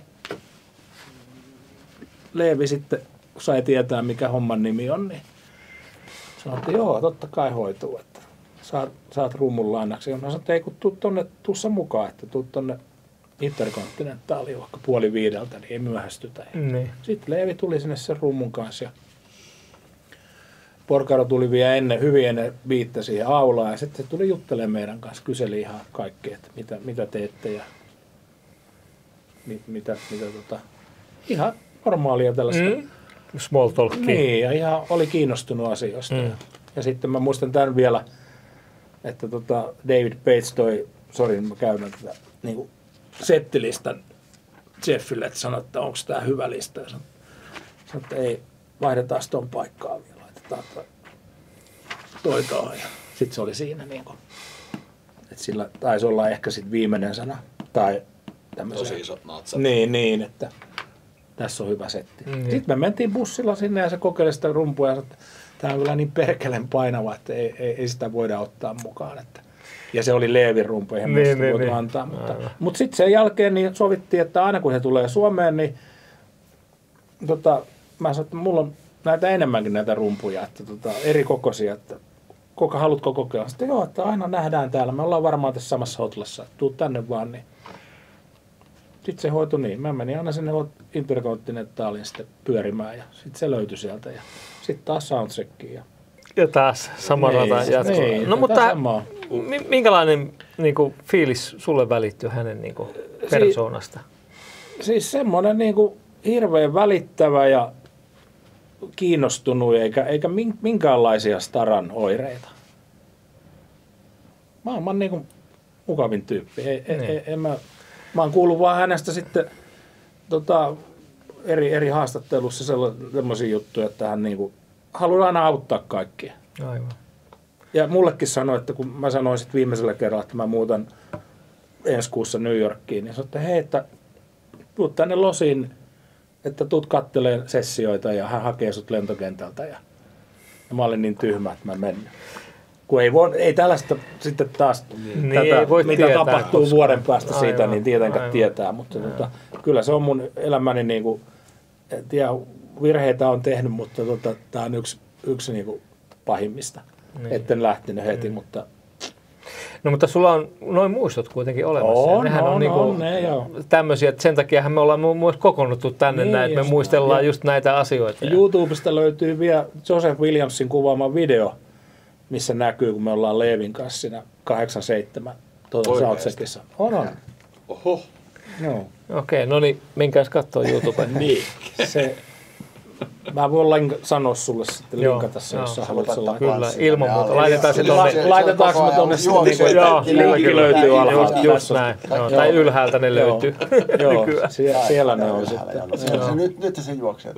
S3: Leevi sitten, kun sai tietää, mikä homman nimi on, niin sanoi, että joo, totta kai hoituu, että saat rummun lainaksi. Ja mä sanoin, että ei kun tuu sä mukaan, että tuu tonne Intercontinentaaliin vaikka 4:30, niin ei myöhästytä.
S1: Niin.
S3: Sitten Leevi tuli sinne sen rummun kanssa ja Porcaro tuli vielä hyvin ennen 5 siihen aulaan ja sitten se tuli juttelemaan meidän kanssa, kyseli ihan kaikkea, että mitä teette ja mitä ihan normaalia tällaista.
S1: Small talkia.
S3: Niin, ja ihan oli kiinnostunut asioista. Ja sitten mä muistan tämän vielä, että David Page mä käyn tätä niin settilistan Jeffille, että sanoi, että onko tämä hyvä lista. Ja sanoi, että ei, vaihdetaan ton paikkaa vielä, laitetaan toi tuohon. Sitten se oli siinä niin kuin, että sillä taisi olla ehkä sitten viimeinen sana. Tai tämmöisen.
S4: Tosi isot natsat.
S3: Niin, että tässä on hyvä setti. Sitten me mentiin bussilla sinne ja se kokeili sitä rumpua ja sanoi, että tämä on kyllä niin perkelen painava, että ei sitä voida ottaa mukaan. Että. Ja se oli Leevin rumpu, eihän me sitä voitu antaa. Mutta sitten sen jälkeen niin sovittiin, että aina kun he tulee Suomeen, niin mä sanoin, että mulla on näitä enemmänkin näitä rumpuja, että eri kokoisia, että haluatko kokeilla? Sitten joo, että aina nähdään täällä, me ollaan varmaan tässä samassa hotellassa, että tuu tänne vaan, niin sitten se hoitui niin. Mä menin aina sinne Intercontinentaaliin sitten pyörimään ja sitten se löytyi sieltä ja sitten taas soundcheckiin.
S1: Ja taas sama rata jatkuu.
S3: Niin,
S1: no mutta minkälainen niinku, fiilis sulle välittyy hänen niinku, persoonasta?
S3: Siis semmoinen niinku, hirveän välittävä ja kiinnostunut eikä minkäänlaisia staran oireita. Maailman niinku, mukavin tyyppi. Mä oon kuullut vaan hänestä sitten eri haastattelussa sellaisia juttuja, että hän niinku haluaa aina auttaa kaikkia.
S1: Aivan.
S3: Ja mullekin sanoi, että kun mä sanoin sit viimeisellä kerralla, että mä muutan ensi kuussa New Yorkiin, niin sanoi, että hei, että tuut tänne Losiin, että tuut kattelemaan sessioita ja hän hakee sut lentokentältä. Ja mä olin niin tyhmä, että mä menen. Kun ei tällaista sitten taas,
S1: Niin,
S3: tätä,
S1: ei voi
S3: mitä
S1: tietää,
S3: tapahtuu
S1: koska
S3: vuoden päästä siitä,
S1: aivan,
S3: niin tietenkään
S1: aivan.
S3: tietää. Mutta kyllä se on mun elämäni, niin kuin, en tiedä, virheitä on tehnyt, mutta tämä on yksi niin kuin pahimmista.
S1: Niin.
S3: Etten lähtenyt heti, mutta...
S1: No mutta sulla on noin muistot kuitenkin olemassa. Ja nehän on niinku
S3: ne, joo.
S1: tämmöisiä, että sen takiahan me ollaan myös kokoonnuttu tänne
S3: Niin,
S1: näin, että me
S3: just
S1: muistellaan
S3: näin.
S1: just näitä asioita. Ja
S3: YouTubesta löytyy vielä Joseph Williamsin kuvaama video, missä näkyy, kun me ollaan Leevin kanssa siinä 87 soundcheckissa. On.
S4: Oho.
S3: Joo.
S1: Okei, no niin, menkääs kattoo YouTubeen.
S4: Niin.
S3: Se, mä voin sanoa sulle sitten
S1: Joo,
S3: linkata se, jos sä
S1: joo.
S3: haluat sellainen.
S1: Kyllä, ilman muuta. Laitetaan se
S2: Eli
S1: tonne.
S3: Laitetaanko me tonne sitten niin kuin,
S1: Joo,
S3: linkki löytyy alhaalta.
S1: Just näin. Joo, tai ylhäältä ne
S3: Joo.
S1: löytyy.
S3: Joo,
S1: nykyään.
S3: siellä ne on sitten.
S2: Nyt se juoksee.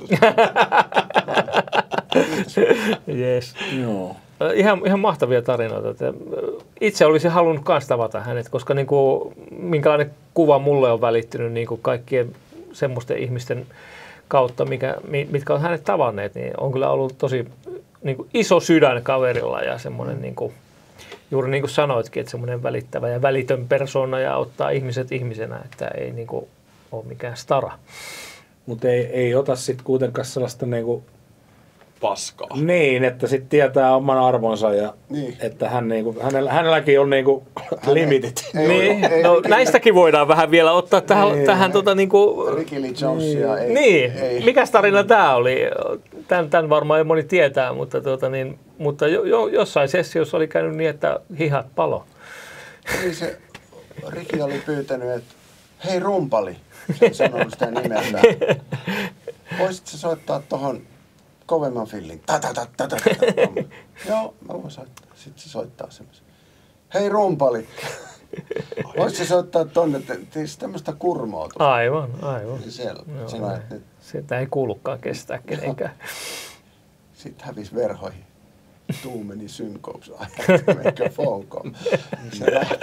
S1: Yes.
S3: Joo.
S1: Ihan mahtavia tarinoita. Että itse olisin halunnut myös tavata hänet, koska niin kuin, minkälainen kuva mulle on välittynyt niin kuin kaikkien semmoisten ihmisten kautta, mitkä on hänet tavanneet, niin on kyllä ollut tosi niin kuin iso sydän kaverilla ja semmoinen, niin kuin, juuri niin kuin sanoitkin, että semmoinen välittävä ja välitön persona ja ottaa ihmiset ihmisenä, että ei niin kuin, ole mikään stara.
S3: Mutta ei ota sitten kuitenkaan sellaista niinku,
S4: Paskaa.
S3: niin, että sitten tietää oman arvonsa ja
S2: Niin.
S3: että hän niinku, hänelläkin on niinku limitit.
S1: Niin,
S2: ei
S1: no
S2: Ricky-
S1: näistäkin voidaan vähän vielä ottaa tähän,
S3: Niin.
S1: tähän niinku,
S2: Ricky Lee Jonesia ei.
S1: niin,
S2: ei.
S1: mikäs tarina tämä oli? Tän varmaan moni tietää, mutta jossain sessiossa oli käynyt niin, että hihat palo.
S2: Eli se Ricky oli pyytänyt, että hei rumpali, se ei sanonut sitä nimeltään. Voisitko soittaa tohon kovemman fillin? Joo, mä voin soittaa. Sitten se soittaa semmoisen. Hei rumpali, voisitko soittaa tonne, tämmöistä kurmoutusta.
S1: Aivan.
S2: Eli siellä
S1: Joo,
S2: sanoi, että nyt
S1: sitä ei kuulukaan kestää kenenkään.
S2: sitten hävisi verhoihin. Tuu meni synkouksi, meikä fonkoon. Se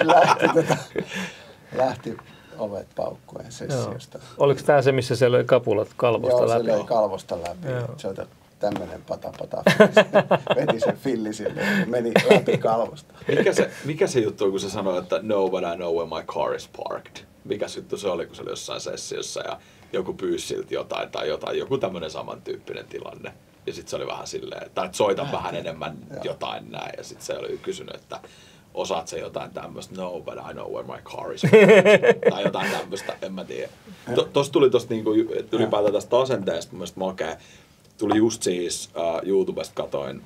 S2: lähti ovet paukkuen sessiosta.
S1: Oliko tämä se, missä se löi kapulat kalvosta
S2: Joo,
S1: läpi?
S2: se löi kalvosta läpi.
S1: Joo.
S2: Se oli tämmönen pata. Veti sen filli sinne ja meni läpi kalvosta.
S4: Mikä se juttu on, kun se sanoi, että no, but I know where my car is parked? Mikä juttu se oli, kun se oli jossain sessiossa ja joku pyysi siltä jotain tai joku tämmöinen samantyyppinen tilanne. Ja sitten se oli vähän silleen, tai että soita vähän enemmän jotain näin. Ja sitten se oli kysynyt, että osaat sä jotain tämmöistä, no, but I know where my car is parked. Tai jotain tämmöistä, en mä tiedä. Tuossa tuli niinku, ylipäätään tästä asenteesta mun mielestä makea. Tuli just siis YouTubesta katoin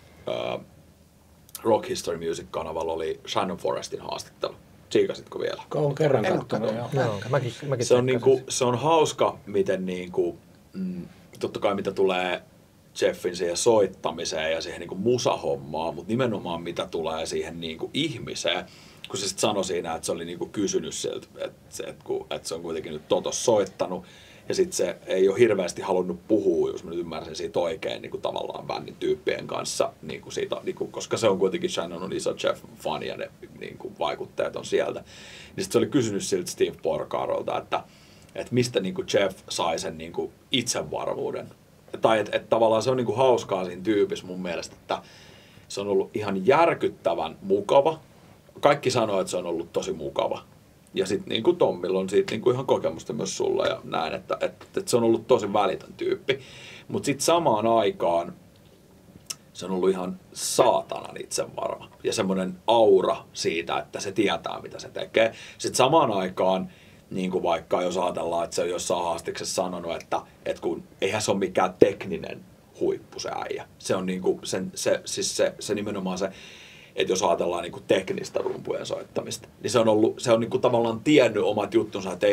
S4: Rock History Music-kanavalla oli Shannon Forrestin haastattelu. Tsiikasitko vielä?
S3: On kerran
S2: En oo
S3: kattonut.
S2: katsonut.
S3: Joo.
S1: Joo, mäkin
S4: Se on,
S1: tsekkasin.
S4: niinku, se on hauska, miten niinku, totta kai mitä tulee Jeffin siihen soittamiseen ja siihen niinku musahommaan, mutta nimenomaan mitä tulee siihen niinku ihmiseen. Kun se sitten sanoi siinä, että se oli niinku kysynyt siltä, että se on kuitenkin nyt Totos soittanut. Ja sitten se ei ole hirveästi halunnut puhua, jos mä nyt ymmärsin siitä oikein niin kuin tavallaan bändin tyyppien kanssa, niin kuin siitä, niin kuin, koska se on kuitenkin Shannon on iso Jeff-fani ja ne niin kuin vaikutteet on sieltä. Niin sitten se oli kysynyt siltä Steve Porcarolta, että mistä niin kuin Jeff sai sen niin kuin itsevarmuuden. Tai että tavallaan se on niin kuin hauskaa siinä tyypissä mun mielestä, että se on ollut ihan järkyttävän mukava. Kaikki sanoo, että se on ollut tosi mukava. Ja sitten niin kuin Tommilla on siitä niin kuin ihan kokemusta myös sulla ja näin, että se on ollut tosi välitön tyyppi. Mutta sitten samaan aikaan se on ollut ihan saatanan itsevarma. Ja semmoinen aura siitä, että se tietää mitä se tekee. Sitten samaan aikaan, niin kuin vaikka jos ajatellaan, että se on jossain haastiksessa sanonut, että kun eihän se ole mikään tekninen huippu se äijä. Se on niin kuin se nimenomaan se, että jos ajatellaan niin kuin teknistä rumpujen soittamista, niin se on niin kuin tavallaan tiennyt omat juttunsa, että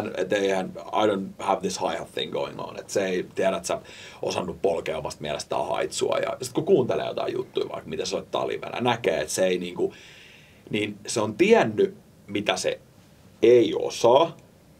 S4: I don't have this hi-hat thing going on, että se ei tiedä, että sä osannut polkea omasta mielestään haitsua, ja sitten kun kuuntelee jotain juttuja, vaikka mitä soittaa livenä, näkee, että se ei niin kuin, niin se on tiennyt, mitä se ei osaa,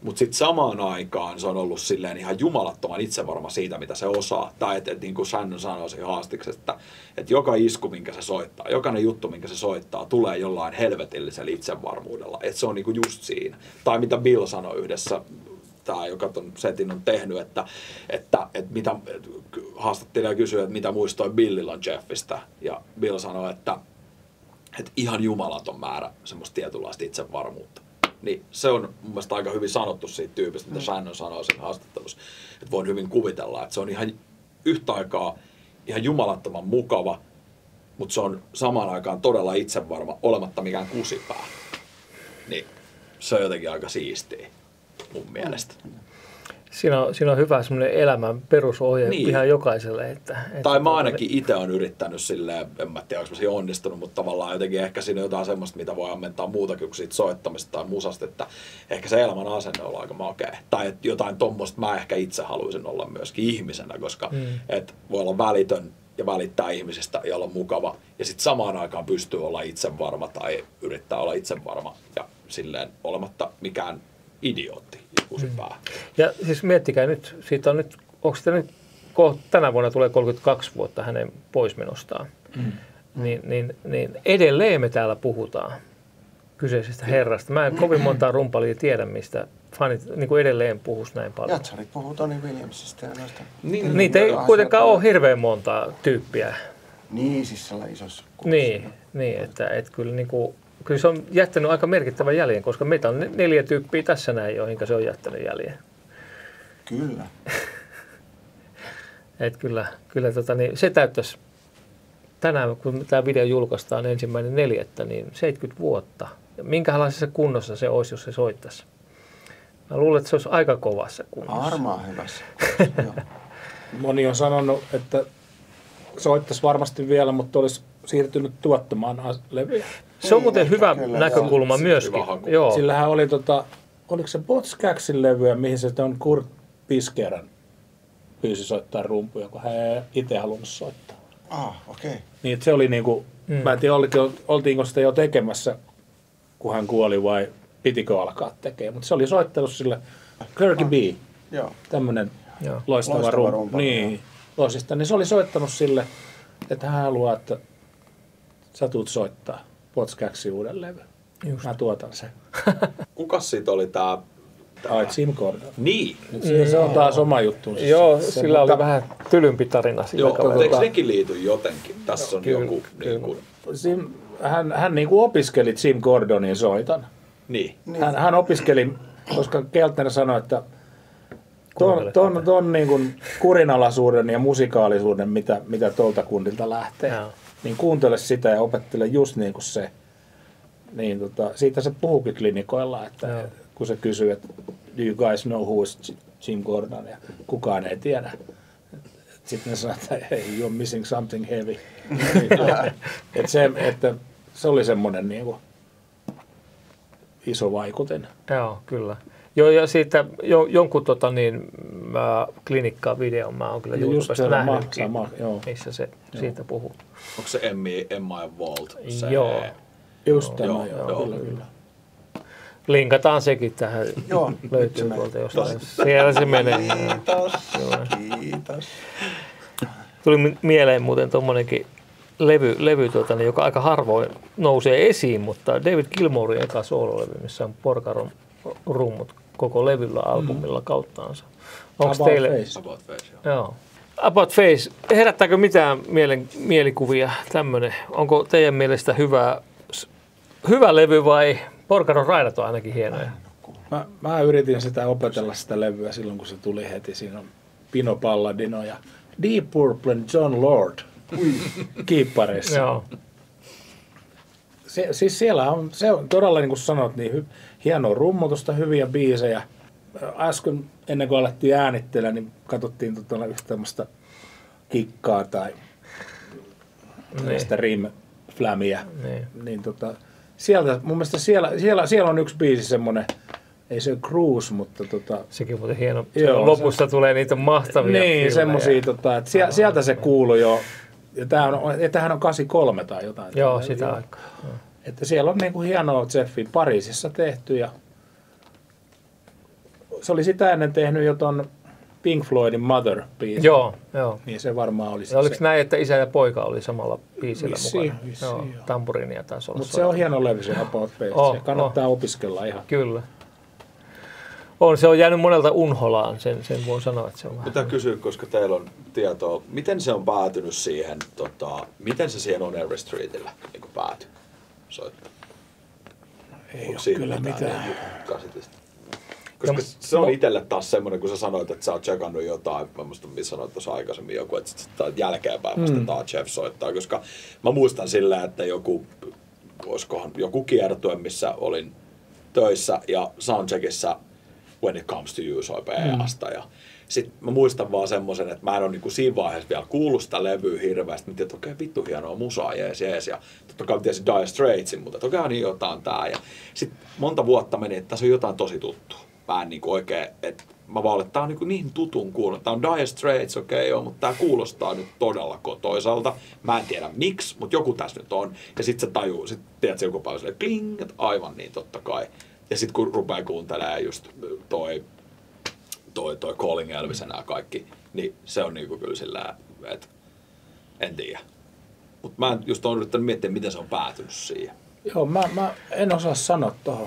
S4: Mutta sitten samaan aikaan se on ollut silleen ihan jumalattoman itsevarma siitä, mitä se osaa. Tai että niin kuin Shannon sanoi siinä haastiksessa, että joka isku, minkä se soittaa, jokainen juttu, minkä se soittaa, tulee jollain helvetillisellä itsevarmuudella. Että se on niin kuin just siinä. Tai mitä Bill sanoi yhdessä, tämä, joka ton setin on tehnyt, että mitä haastattelija kysyy, että mitä muistoi Billillä on Jeffistä. Ja Bill sanoi, että ihan jumalaton määrä semmoista tietynlaista itsevarmuutta. Niin se on mun mielestä aika hyvin sanottu siitä tyypistä, mitä Shannon sanoi siinä haastattelussa. Että voin hyvin kuvitella, että se on ihan yhtä aikaa ihan jumalattoman mukava, mutta se on samaan aikaan todella itsevarma, olematta mikään kusipää. Niin se on jotenkin aika siistiä mun mielestä.
S1: Siinä on hyvä semmoinen elämän perusohje ihan jokaiselle.
S4: Tai mä ainakin itse olen yrittänyt silleen, en mä tiedä, onko mä siinä onnistunut, mutta tavallaan jotenkin ehkä siinä on jotain semmoista, mitä voi ammentaa muutakin kuin siitä soittamista tai musasta, että ehkä se elämän asenne on aika makea. Tai että jotain tommoista mä ehkä itse haluaisin olla myöskin ihmisenä, koska et voi olla välitön ja välittää ihmisistä ja olla mukava. Ja sitten samaan aikaan pystyy olla itsevarma tai yrittää olla itsevarma ja silleen olematta mikään idiootti ja kusipää.
S1: Ja siis miettikää nyt, siitä on nyt, onko sitä nyt, tänä vuonna tulee 32 vuotta hänen poismenostaan, niin edelleen me täällä puhutaan kyseisestä herrasta. Mä en kovin montaa rumpalia tiedä, mistä fanit niin kuin edelleen puhuisi näin paljon.
S2: Jatsarit puhuu Tony Williamsista ja noista.
S1: Niitä ei kuitenkaan ole hirveän montaa tyyppiä.
S2: Niin, siis sellainen isossa kuvassa.
S1: Niin että kyllä niin kuin, kyllä se on jättänyt aika merkittävän jäljen, koska meitä on 4 tyyppiä tässä näin, joihin se on jättänyt jäljen.
S2: Kyllä.
S1: Että kyllä niin se täyttäisi tänään, kun tämä video julkaistaan 1.4., niin 70 vuotta. Ja minkälaisessa kunnossa se olisi, jos se soittaisi? Mä luulen, että se olisi aika kovassa kunnossa.
S2: Varmaan hyvässä.
S3: Moni on sanonut, että soittaisi varmasti vielä, mutta olisi siirtynyt tuottamaan levyjä.
S1: Se on muuten hyvä näkökulma myöskin. Joo.
S3: Sillähän oli, oliko se Botskaksin levyä, mihin se on Kurt Piskeran pyysi soittaa rumpuja, kun hän ei itse halunnut soittaa.
S2: Okei.
S3: Niin, se oli niinku, mä en tiedä, oltiinko sitä jo tekemässä, kun hän kuoli vai pitikö alkaa tekemään, mutta se oli soittanut sille Kirky B, tämmönen loistava rumpu. Niin, loisista. Niin se oli soittanut sille, että hän haluaa, että sä tulet soittaa Botskaksin uuden levy. Mä tuotan sen.
S4: Kukas siitä oli tää?
S3: Jim Gordon.
S4: Niin.
S3: Se on taas oma juttuunsa.
S1: Joo, sillä oli vähän tylympi tarina.
S4: Eikö nekin liity jotenkin? Tässä on joku...
S3: Hän niin kuin opiskeli Jim Gordonin soitan.
S4: Niin.
S3: Hän opiskeli, koska Keltner sanoi, että ton niin kuin kurinalaisuuden ja musikaalisuuden, mitä tuolta kundilta lähtee, niin kuuntele sitä ja opettele just niin kuin se. Niin, siitä se puhuukin klinikoilla, että kun se kysyy, että do you guys know who is Jim Gordon, ja kukaan ei tiedä. Sitten ne sanoo, että hey, you're missing something heavy. että se oli semmoinen niin kuin iso vaikutin.
S1: Joo, kyllä. Joo, ja siitä jonkun klinikkaa videon mä oon kyllä YouTubesta nähnytkin, missä se siitä puhuu.
S4: Onko se Emma ja Walt?
S1: Joo.
S3: Just tämä, kyllä.
S1: Linkataan sekin tähän.
S2: Joo,
S1: löytyy tuolta jostain. Siellä se menee.
S2: Kiitos.
S1: Tuli mieleen muuten tommonenkin levy joka aika harvoin nousee esiin, mutta David Gilmourin eka soololevy, missä on Porcaron rummut koko levyllä albumilla kauttaansa. Onko teille?
S4: About Face.
S1: Joo. About Face. Herättääkö mitään mielikuvia tämmöinen? Onko teidän mielestä hyvä levy vai Porcaron raidat on ainakin hienoja?
S3: Mä yritin sitä opetella sitä levyä silloin, kun se tuli heti. Siinä on Pino Palladino ja Deep Purple John Lord kiippareissa.
S1: Joo.
S3: Siis siellä on, se on todella, niin kuin sanot, niin hienoa rummutusta, hyviä biisejä. Äsken ennen kuin alettiin äänittellä, niin katsottiin yhtä tämmöistä kikkaa tai tällaista rim-flämiä. Niin sieltä, mun mielestä siellä on yksi biisi semmoinen, ei se Cruise, mutta
S1: sekin on muuten hieno. Lopussa tulee niitä mahtavia
S3: niin, semmosia, että sieltä se kuului jo. Ja tämähän on 83 tai jotain.
S1: Joo, sitä aikaa.
S3: Että siellä on niinku hienoa Jeffin Pariisissa tehty ja se oli sitä ennen tehnyt jo ton Pink Floydin Mother-biisin.
S1: Joo.
S3: Niin se varmaan oli
S1: Ja oliko näin, että isä ja poika oli samalla biisillä mukana?
S3: Vissiin,
S1: joo. Tamburiinia taisi olla.
S3: Mutta se on hieno levy, se About Face. Se kannattaa opiskella ihan.
S1: Kyllä. Se on jäänyt monelta unholaan, sen voi sanoa, että se on vähän.
S4: Pitää kysyä, koska teillä on tietoa, miten se on päätynyt siihen, miten se siihen On Every Streetillä niin päätyi soittaa?
S3: Ei ole kyllä mitään.
S4: Käsitystä? Koska se on itselle taas semmoinen, kun sä sanoit, että sä oot tsekannut jotain, mä muistan, missä sanoit tuossa aikaisemmin joku, että sit jälkeenpäin vasta Jeff soittaa, koska mä muistan silleen, että olisikohan joku kiertue, missä olin töissä ja soundcheckissa When It Comes to You soi PA:sta ja sitten mä muistan vaan semmoisen, että mä en ole niinku siinä vaiheessa vielä kuullut sitä levyä hirveästi. Mä tiedän, että okei, vittu hienoa musaa, jees. Ja totta kai tiesin Dire Straitsin, mutta että okei, niin jotain tää. Ja sitten monta vuotta meni, että tässä on jotain tosi tuttua. Mä en niinku oikein, että mä vaan että tää on niinku niin tutun kuulunut. Tää on Dire Straits, okei joo, mutta tää kuulostaa nyt todella kotoisalta. Mä en tiedä miksi, mutta joku tässä nyt on. Ja sit sä tajuu, sit tiedät se joku päivä silleen kling, että aivan niin totta kai. Ja sit kun rupeaa kuuntelemaan just toi Calling Elvis ja nää kaikki, niin se on niinku kyllä sillä, että en tiedä. Mutta mä just oon yrittänyt miettiä, miten se on päätynyt siihen.
S3: Joo, mä en osaa sanoa tohon.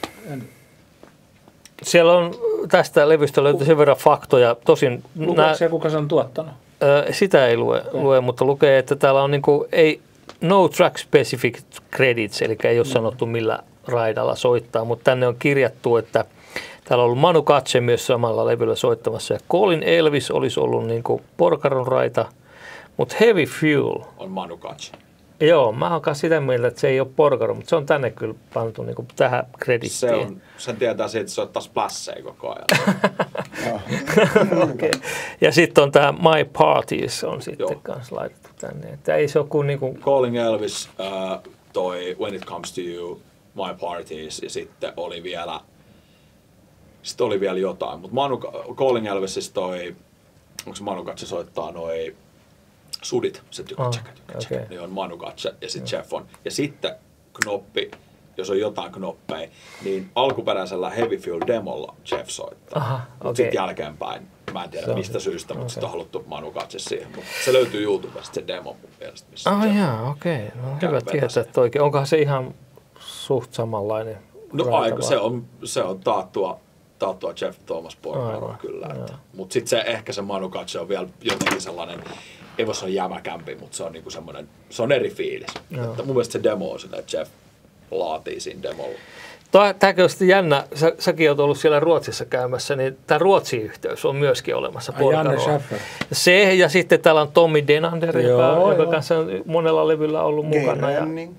S1: Siellä on tästä levystä löytyy sen verran faktoja. Tosin
S3: lukeeko se, kuka se on tuottanut?
S1: Sitä ei lue, mutta lukee, että täällä on niinku, no track specific credits, eli ei ole sanottu millä raidalla soittaa, mutta tänne on kirjattu, että täällä on ollut Manu Katse myös samalla levyllä soittamassa ja Colin Elvis olisi ollut niinku Porcaron raita, mutta Heavy Fuel
S4: on Manu Katse.
S1: Joo, mä oon kanssa sitä mieltä, että se ei ole Porcaro, mutta se on tänne kyllä pantu niinku tähän kredittiin.
S4: Sen tietää siitä, että se ottaa splasseja koko ajan.
S1: Okay. Ja sitten on tämä My Parties on sitten kanssa laitettu tänne. Että ei se ole kuin niinku
S4: Calling Elvis, toi When It Comes to You, My Parties ja sitten oli vielä jotain. Mutta Calling Elvisissa toi, onko se Manu Katse soittaa noi sudit, se tykkää, niin on Manu Katse ja sitten Jeff on. Ja sitten knoppi, jos on jotain knoppeja, niin alkuperäisellä Heavy Fuel demolla Jeff soittaa. Mutta sitten jälkeenpäin, mä en tiedä mistä syystä, mutta sitten on haluttu Manu Katse siihen. Mutta se löytyy YouTubesta se demo mun mielestä. Missä
S1: No hyvä tietää, että oikein. Onkohan se ihan suht samanlainen?
S4: No se on taattua Jeff Thomas Porcaro kyllä. Mutta sitten se Manu Katse on vielä jotenkin sellainen, ei voi sanoa jämäkämpi, mutta se on niinku semmoinen, se on eri fiilis. Että mun mielestä se demo on sellainen, että Jeff laatii siinä demolla.
S1: Tämäkin on sitten jännä, säkin olet ollut siellä Ruotsissa käymässä, niin tämä Ruotsi-yhteys on myöskin olemassa Porcaroon. Se ja sitten täällä on Tommy Denander, joka kanssa on monella levyllä ollut mukana.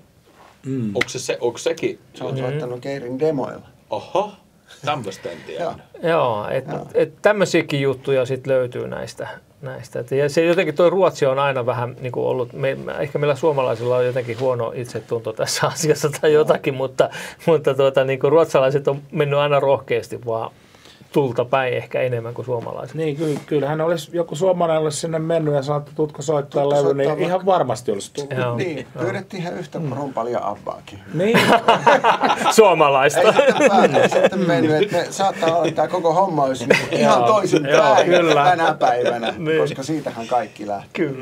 S4: Onko sekin?
S2: Se on soittanut Geirin demoilla.
S4: Oho, tämmöistä en tiedä.
S1: Joo, tämmöisiäkin juttuja sitten löytyy näistä. Ja se jotenkin tuo Ruotsi on aina vähän niin kuin ollut, ehkä meillä suomalaisilla on jotenkin huono itsetunto tässä asiassa tai jotakin, mutta niin kuin ruotsalaiset on mennyt aina rohkeasti vaan tulta päin ehkä enemmän kuin suomalaiset.
S3: Niin, kyllähän olisi joku suomalainen olisi sinne mennyt ja sanottu, tutko soittaa levy, niin ihan varmasti olisi tullut.
S2: Niin, pyydettiin ihan yhtä rumpalia Abbaakin.
S3: Niin.
S1: Suomalaista.
S2: Ei sitten mennyt, että ne saattaa olla, että tämä koko homma olisi ihan toisin päin tänä päivänä, koska siitähän kaikki lähtee.
S1: Kyllä.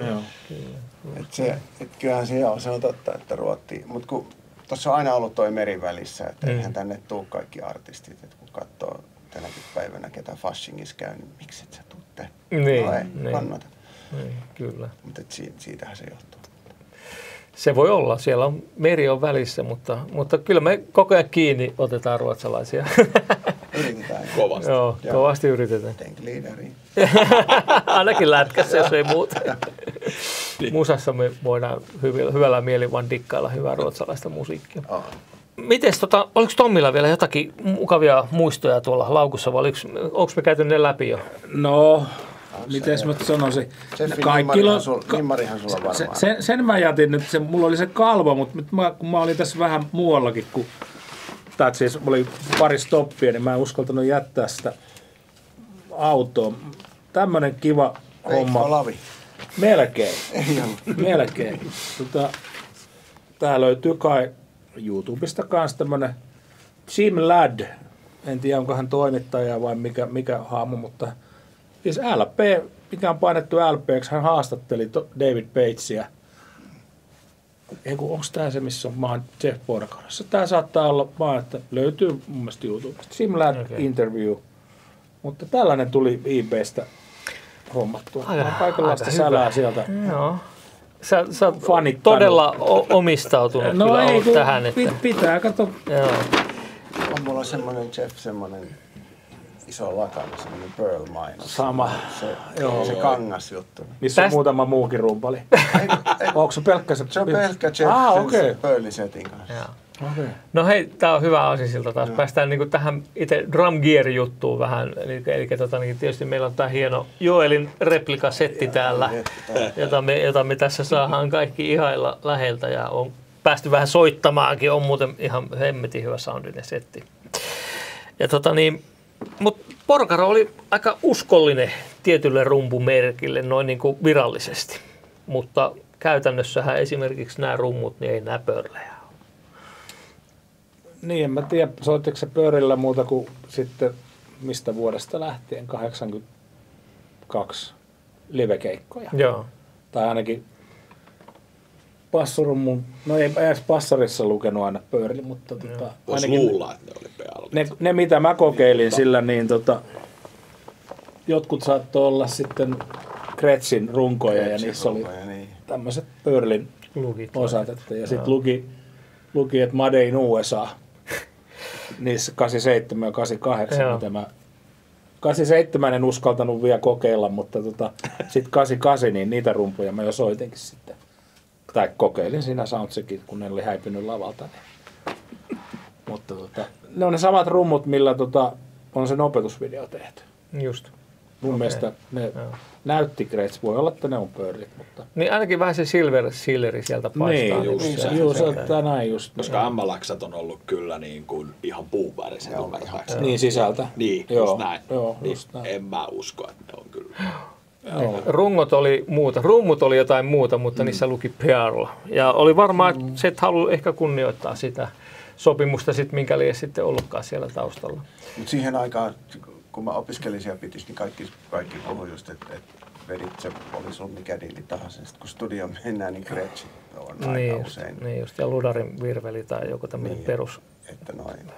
S2: Kyllähän se on totta, että Ruotti, mutta kun tuossa on aina ollut toi meri välissä, että eihän tänne tule kaikki artistit, että kun katsoo tänäkin päivänä, ketä Faschingissa käy, niin miksi et sä tuu tänne?
S1: Niin,
S2: kannata.
S1: Niin, kyllä.
S2: Mutta siitähän se johtuu.
S1: Se voi olla, siellä on meri on välissä, mutta kyllä me koko ajan kiinni otetaan ruotsalaisia.
S2: Yritetään.
S4: Kovasti.
S1: Joo, kovasti yritetään.
S2: Tenkliideriin.
S1: Ainakin lätkässä, jos ei muuta. Musassa me voidaan hyvällä mielin vaan dikkailla hyvää ruotsalaista musiikkia. Mites, oliko Tommilla vielä jotakin mukavia muistoja tuolla laukussa, vai onko me käyty ne läpi jo?
S3: No, mites mä sanoisin?
S2: Nimmarihan sulla varmaan.
S3: Sen mä jätin nyt, mulla oli se kalvo, mutta kun mä olin tässä vähän muuallakin, siis oli pari stoppia, niin mä en uskaltanut jättää sitä autoa. Tämmönen kiva homma.
S2: Lavi.
S3: Melkein. Tää löytyy kai YouTubesta kanssa tämmönen Jim Ladd en tiedä onko hän toimittaja vai mikä haamu, mutta siis LP, mikä on painettu LP:ksi, hän haastatteli David Bates'ia. Onko tämä se, missä on maan Jeff Porcarassa? Tämä saattaa olla vaan, että löytyy mun mielestä YouTubesta. Simlab interview. Mutta tällainen tuli eBaystä hommattua. Kaikenlaista sälää sieltä.
S1: Joo. Sä oot todella omistautunut kyllä ollut tähän. Että...
S3: Pitää, kato.
S1: Joo.
S2: On mulla semmoinen Jeff, semmoinen iso lakana, semmoinen Pearl-mainos.
S3: Sama.
S2: Se kangasjuttu.
S3: Missä on muutama muukin rumpali. Onko se pelkkä se?
S2: Se on pelkkä Jeff sen Pearl-setin kanssa.
S1: Okay. No hei, tää on hyvä aasinsilta taas. Päästään niinku tähän itse drum gear-juttuun vähän. Eli niin tietysti meillä on tää hieno Joelin replikasetti täällä, jota me tässä saadaan kaikki ihailla läheltä. Ja on päästy vähän soittamaankin. On muuten ihan hemmetin hyvä soundinen setti. Ja mutta Porcaro oli aika uskollinen tietylle rumpumerkille noin niin kuin virallisesti. Mutta käytännössähän esimerkiksi nämä rummut niin ei näpörlejä.
S3: Niin, en mä tiedä, soittiko se Pörillä muuta kuin sitten mistä vuodesta lähtien, 82 livekeikkoja.
S1: Joo.
S3: Tai ainakin passurummun, no ei edes passarissa lukenut aina Pörli, mutta
S4: ainakin luulla, että ne oli PL.
S3: Ne mitä mä kokeilin sillä, niin jotkut saattoi olla sitten Gretschin runkoja ja niissä oli tämmöiset Pörlin osat. Ja sitten luki, että Made in USA, niissä 87 ja 88, mitä mä 87 en uskaltanut vielä kokeilla, mutta sitten 88, niin niitä rumpuja mä jo soitinkin sitten. Tai kokeilin siinä soundcheckin, kun ne oli häipynyt lavalta. Niin. Mutta ne on ne samat rummut, millä on sen opetusvideo tehty.
S1: Just.
S3: Mun mielestä ne näytti Gretsch, voi olla, että ne on Pearlit, mutta...
S1: Niin ainakin vähän se silleri sieltä paistaa.
S3: Niin, just näin just.
S4: Koska MLX:t on ollut kyllä niin kuin ihan puuväriset ymmärtääkseni.
S3: Niin sisältä.
S4: Niin,
S3: joo,
S4: näin.
S3: Joo,
S4: niin,
S3: just näin.
S4: En mä usko, että ne on kyllä.
S1: Rungot oli muuta. Rummut oli jotain muuta, mutta niissä luki Pearl. Ja oli varmaan, että se et halua ehkä kunnioittaa sitä sopimusta, minkä liian sitten ollutkaan siellä taustalla.
S2: Mutta siihen aikaan, kun mä opiskelin siellä Pitissä, niin kaikki puhui just, että vedit se, oli sun mikä diili tahansa. Sitten kun studioon mennään, niin Gretsch on aika usein.
S1: Niin just, ja Ludarin virveli tai joku tämmöinen perus.
S2: Että noin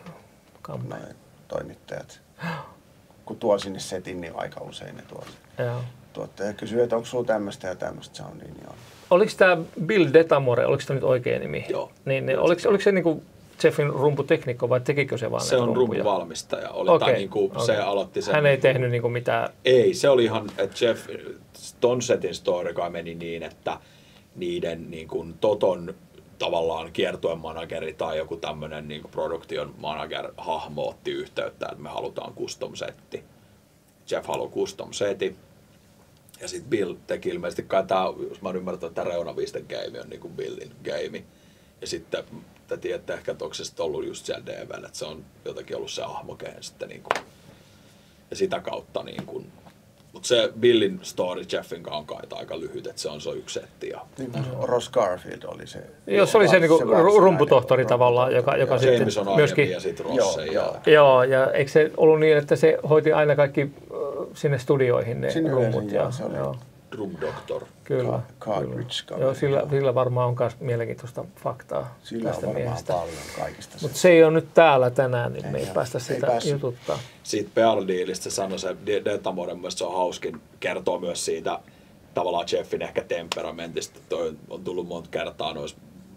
S2: toimittajat, kun tuo sinne setin, niin aika usein ne tuottaja kysyy, että onko sulla tämmöistä ja tämmöistä soundia, niin on.
S1: Oliko tämä Bill Detamore, oliko tämä nyt oikea nimi?
S4: Joo.
S1: Niin, oliko se niinku Jeffin rumputeknikko vai tekikö se vaan
S4: se on rumpuvalmistaja. Se aloitti sen.
S1: Hän ei tehnyt niinku mitään.
S4: Ei, se oli ihan, että Jeff, ton setin story kai meni niin, että niiden niin kuin Toton tavallaan kiertueen manageri tai joku tämmöinen niin kuin production manager hahmo otti yhteyttä, että me halutaan custom setti. Jeff haluaa custom seti. Ja sitten Bill teki ilmeisesti kai tämä, jos mä oon ymmärtänyt, että Reunavisten game on niin kuin Billin game. Ja sitten te tiedätte ehkä, että onko se sitten ollut just siellä DV:llä, että se on jotenkin ollut se hahmo, kehen sitten niin kuin, ja sitä kautta niin kuin, mutta se Billin story Jeffin kanssa on kai aika lyhyt, että se on yksi setti. Ja...
S2: Niin, Ross Garfield oli se.
S1: Jos oli se niinku rumputohtori tavallaan, joka sitten myöskin...
S4: ja sitten Ross.
S1: Joo, ja eikö se ollut niin, että se hoiti aina kaikki sinne studioihin ne rumput?
S2: Joo.
S4: Drum Doctor.
S1: Kyllä. Joo, sillä varmaan on myös mielenkiintoista faktaa
S2: sillä
S1: tästä
S2: on
S1: miehestä.
S2: Paljon kaikista.
S1: Mutta se ei ole nyt täällä tänään, niin me ei päästä sitä jututtaa.
S4: Siitä PR-diilistä se sanoi, se Detamore, se on hauskin, kertoo myös siitä tavallaan Jeffin ehkä temperamentista. Toi on tullut monta kertaa noissa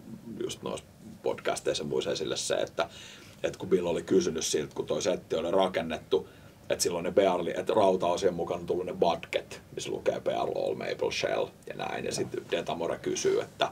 S4: podcasteissa muissa esille se, että kun Bill oli kysynyt siltä, kun toi setti oli rakennettu, että silloin ne että rauta-osien mukaan on tullut ne budget, missä lukee PR All Maple Shell ja näin. Ja sitten Detamore kysyy, että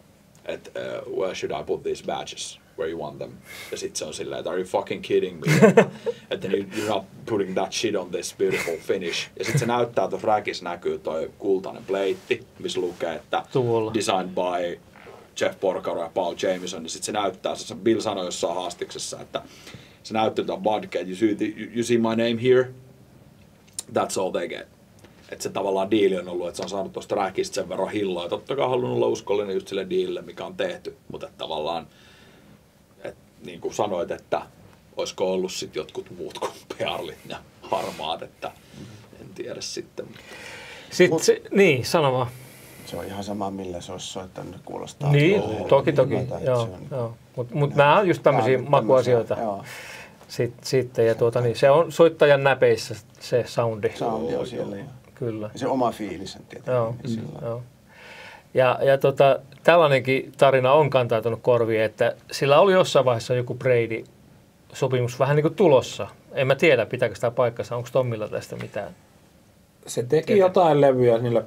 S4: where should I put these badges? Where you want them? Ja sitten se on silleen, että are you fucking kidding me? Että you're not putting that shit on this beautiful finish. Ja sitten se näyttää, tuossa räkissä näkyy toi kultainen pleitti, missä lukee, että designed by Jeff Porcaro ja Paul Jameson. Ja sitten se näyttää, se Bill sanoi jossain haastiksessa, että se näyttää tuon budget, you see my name here, that's all they get. Että se tavallaan diili on ollut, että se on saanut tuosta räkistä sen verran hilloa. Totta kai halunnut olla uskollinen just sille diilille, mikä on tehty. Mutta tavallaan, että niin kuin sanoit, että olisiko ollut sitten jotkut muut kuin Pearlit ja harmaat, että en tiedä sitten.
S1: Niin, sano vaan.
S2: Se on ihan sama, millä se olisi soittanut, kuulostaa.
S1: Niin, toki. Joo. Mutta nämä on just tämmöisiä makuasioita. Sitten, ja niin, se on soittajan näpeissä se soundi.
S2: Soundi on siellä.
S1: Kyllä.
S2: Ja se oma fiilis on tietenkin.
S1: Joo. Ja tällainenkin tarina on kantautunut korviin, että sillä oli jossain vaiheessa joku Brady-sopimus vähän niin kuin tulossa. En mä tiedä, pitääkö sitä paikkansa. Onko Tommilla tästä mitään?
S3: Se teki jotain levyjä niillä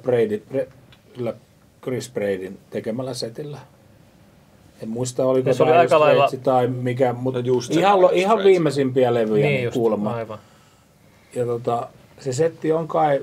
S3: Chris Bradyn tekemällä setillä. En muista, oliko
S1: se oli aika lailla
S3: tai mikä, mutta ihan viimeisimpiä levyjä
S1: niin
S3: kuulemma.
S1: Aivan.
S3: Ja se setti on kai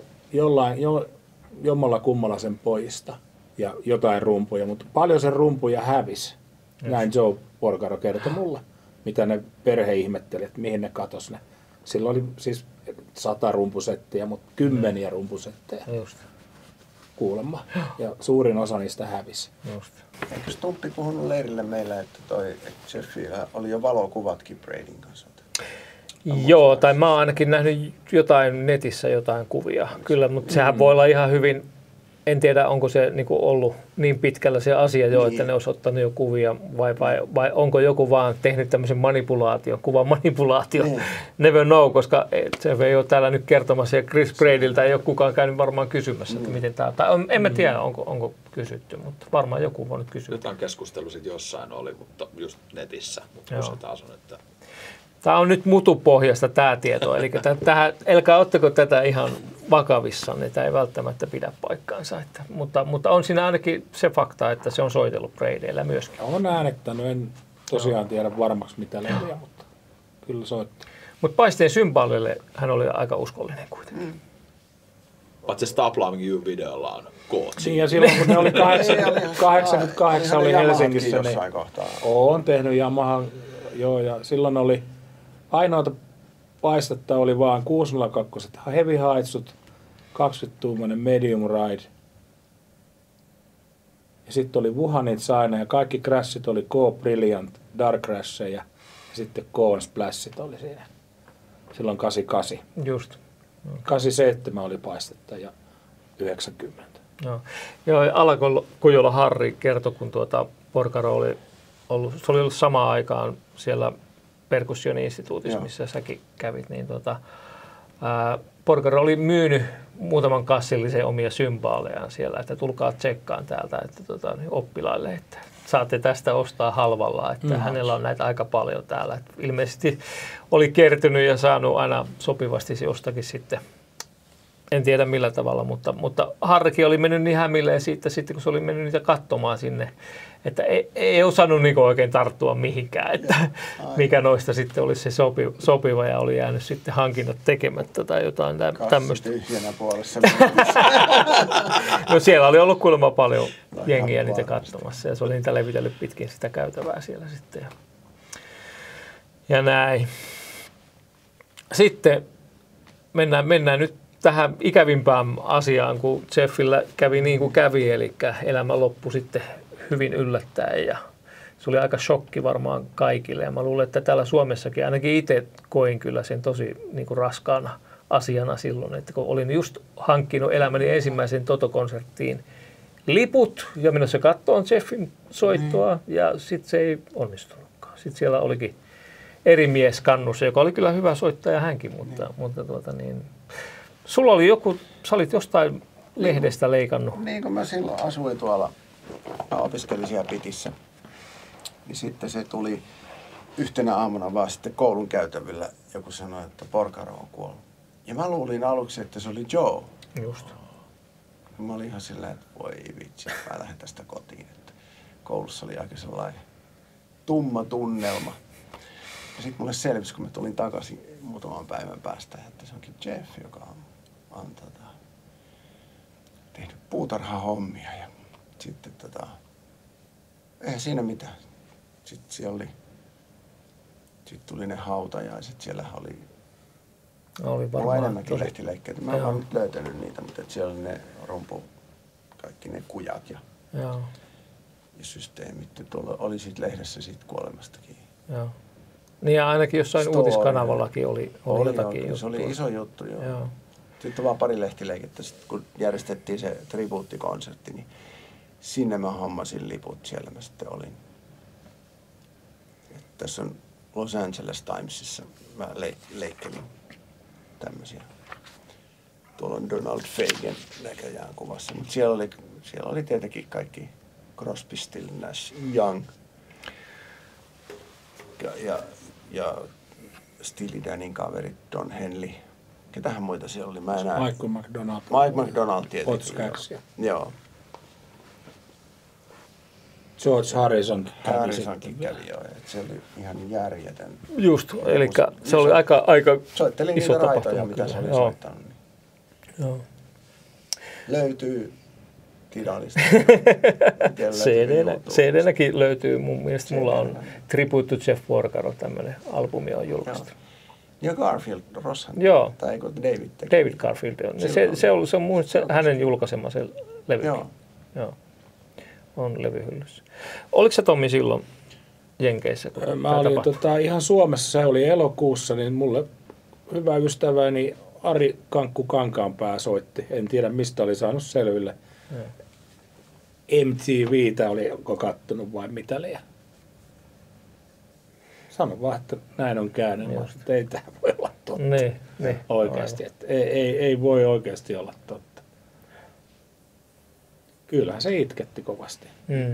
S3: jommalla kummalla sen pojista ja jotain rumpuja, mutta paljon sen rumpuja hävisi. Näin Joe Porcaro kertoi mulle, mitä ne perhe ihmetteli, että mihin ne katosi ne. Sillä oli siis 100 rumpusettiä, mutta 10 rumpusetteja.
S1: Just.
S3: Kuulemma. Ja suurin osa niistä hävisi.
S2: Just. Eikö Stumppi puhunut leirille meillä, että Jeffillä oli jo valokuvatkin Bradyn kanssa?
S1: Joo, tai mä oon ainakin nähnyt jotain netissä jotain kuvia. Kyllä, mutta sehän voi olla ihan hyvin, en tiedä onko se niinku ollut niin pitkällä se asia jo, että ne olisi ottanut jo kuvia vai onko joku vaan tehnyt tämmöisen kuvan manipulaation. Never know, koska se ei ole täällä nyt kertomassa ja Chris Bradyltä ei ole kukaan käynyt varmaan kysymässä, että miten tämä, tai en mä tiedä onko kysytty, mutta varmaan joku voi nyt kysyä.
S4: Jotain keskustelua sitten jossain oli, mutta just netissä, mutta se taas on, että
S1: tämä on nyt mutupohjasta tämä tieto, eli älkää ottako tätä ihan vakavissaan, tämä ei välttämättä pidä paikkaansa. Mutta on siinä ainakin se fakta, että se on soitellut Bradyllä myöskin.
S3: On äänettänyt, en tosiaan tiedä varmaksi mitä levyjä, mutta kyllä soittaa.
S1: Mutta Paisteen symbaalille hän oli aika uskollinen kuitenkin.
S4: Paitsi Stop Loving You-videolla on kootsi.
S3: Niin ja silloin kun ne oli 88 oli Helsingissä.
S2: Jossain kohtaa.
S3: On tehnyt Yamahan, joo, ja silloin oli ainoata paistetta oli vaan 602 heavy heightsut, 20-tuumainen medium ride. Ja sitten oli Wuhanit aina ja kaikki crashit oli K-Brilliant, Dark Crasheja ja sitten K-Splashit oli siinä. Silloin 88.
S1: Just.
S3: 87 oli paistetta ja 90.
S1: Joo, Alakujola Harri kertoi, kun Porcaro oli ollut, se oli ollut samaan aikaan siellä perkussioni-instituutissa, missä säkin kävit, niin Porcaro oli myynyt muutaman kassillisen omia symbaalejaan siellä, että tulkaa tsekkaan täältä että oppilaille, että saatte tästä ostaa halvalla, että hänellä on näitä aika paljon täällä. Että ilmeisesti oli kertynyt ja saanut aina sopivasti se jostakin sitten, en tiedä millä tavalla, mutta Harrikin oli mennyt niin hämilleen siitä sitten, kun se oli mennyt niitä katsomaan sinne, että ei osannut niin oikein tarttua mihinkään, että mikä noista sitten olisi se sopiva ja oli jäänyt sitten hankinnat tekemättä tai jotain tämmöistä.
S2: Tyhjänä puolessa.
S1: No siellä oli ollut kuulemma paljon jengiä niitä katsomassa ja se oli niitä levitellyt pitkin sitä käytävää siellä sitten. Ja näin. Sitten mennään nyt tähän ikävimpään asiaan, kun Jeffillä kävi niin kuin kävi, eli elämä loppui sitten hyvin yllättäen ja se oli aika shokki varmaan kaikille ja mä luulen, että täällä Suomessakin ainakin itse koin kyllä sen tosi niin kuin raskaana asiana silloin, että kun olin just hankkinut elämäni ensimmäiseen Toto-konserttiin liput ja menossa katsomaan Jeffin soittoa ja sitten se ei onnistunutkaan. Sitten siellä olikin eri mies kannussa, joka oli kyllä hyvä soittaja hänkin, mutta sulla oli joku, sä olit jostain lehdestä leikannut.
S2: Niin kun mä silloin asuin tuolla, mä opiskelin siellä Pitissä, niin sitten se tuli yhtenä aamuna vaan sitten koulun käytävillä joku sanoi, että Porcaro on kuollut. Ja mä luulin aluksi, että se oli Joe.
S1: Just.
S2: Mä olin ihan sillä, että voi vitsi, mä lähden tästä kotiin. Että koulussa oli aika sellainen tumma tunnelma. Ja sitten mulle selvisi, kun mä tulin takaisin muutaman päivän päästä, että se onkin Jeff, joka on tehnyt puutarhahommia. Ja sitten eihän siinä mitään. Sitten tuli ne hautajaiset, siellä oli varmaan enemmänkin lehtileikkeitä. Mä en vaan nyt löytänyt niitä, mutta siellä oli ne kaikki ne kujat ja systeemit. Tuolla oli siitä lehdessä siitä kuolemastakin.
S1: Joo. Niin ja ainakin jossain
S2: Story.
S1: uutiskanavallakin oli jotakin
S2: kyllä se oli
S1: juttua.
S2: iso juttu, joo.
S1: Joo.
S2: Sitten vaan pari lehtileikettä, sit kun järjestettiin se tribuuttikonsertti, niin sinne mä hommasin liput, siellä mä sitten olin. Et tässä on Los Angeles Timesissa, mä leikkelin tämmöisiä. Tuolla on Donald Fagen näköjään kuvassa, mutta siellä oli tietenkin kaikki Crosby, Still, Nash, Young ja Steely Danin kaverit, Don Henley. Ketähän muita siellä oli? Mä enää...
S3: Michael McDonald.
S2: Mike McDonald tietenkin.
S3: Potskaksia.
S2: Joo.
S3: George Harrison.
S2: Harrisonkin kävi jo. Se oli ihan järjetön.
S1: Just, eli se oli aika
S2: Soittelin
S1: iso
S2: niitä
S1: tapahtuma.
S2: raitoja, mitä se oli
S1: Joo.
S2: soittanut. Niin.
S1: Joo.
S2: Löytyy Tidalista.
S1: CD-näkin löytyy mun mielestä. Mulla on Tribute to Jeff Porcaro, tämmöinen albumi on julkaistu.
S2: Ja Garfield, Rosshan.
S1: Joo.
S2: Tai eikö David teki?
S1: David Garfield on. Se on mun hänen julkaisema se levy. Joo. On levyhyllyssä. Oliko se Tommi silloin Jenkeissä?
S3: Mä olin ihan Suomessa, se oli elokuussa, niin mulle hyvä ystäväni Ari Kankku Kankaanpää soitti. En tiedä mistä oli saanut selville. MTVtä oliko kattonut vai mitä liian. Sano vaan, että näin on käynyt, mutta ei tämä voi olla totta.
S1: Niin.
S3: Oikeasti. Että ei voi oikeasti olla totta. Kyllähän se itketti kovasti.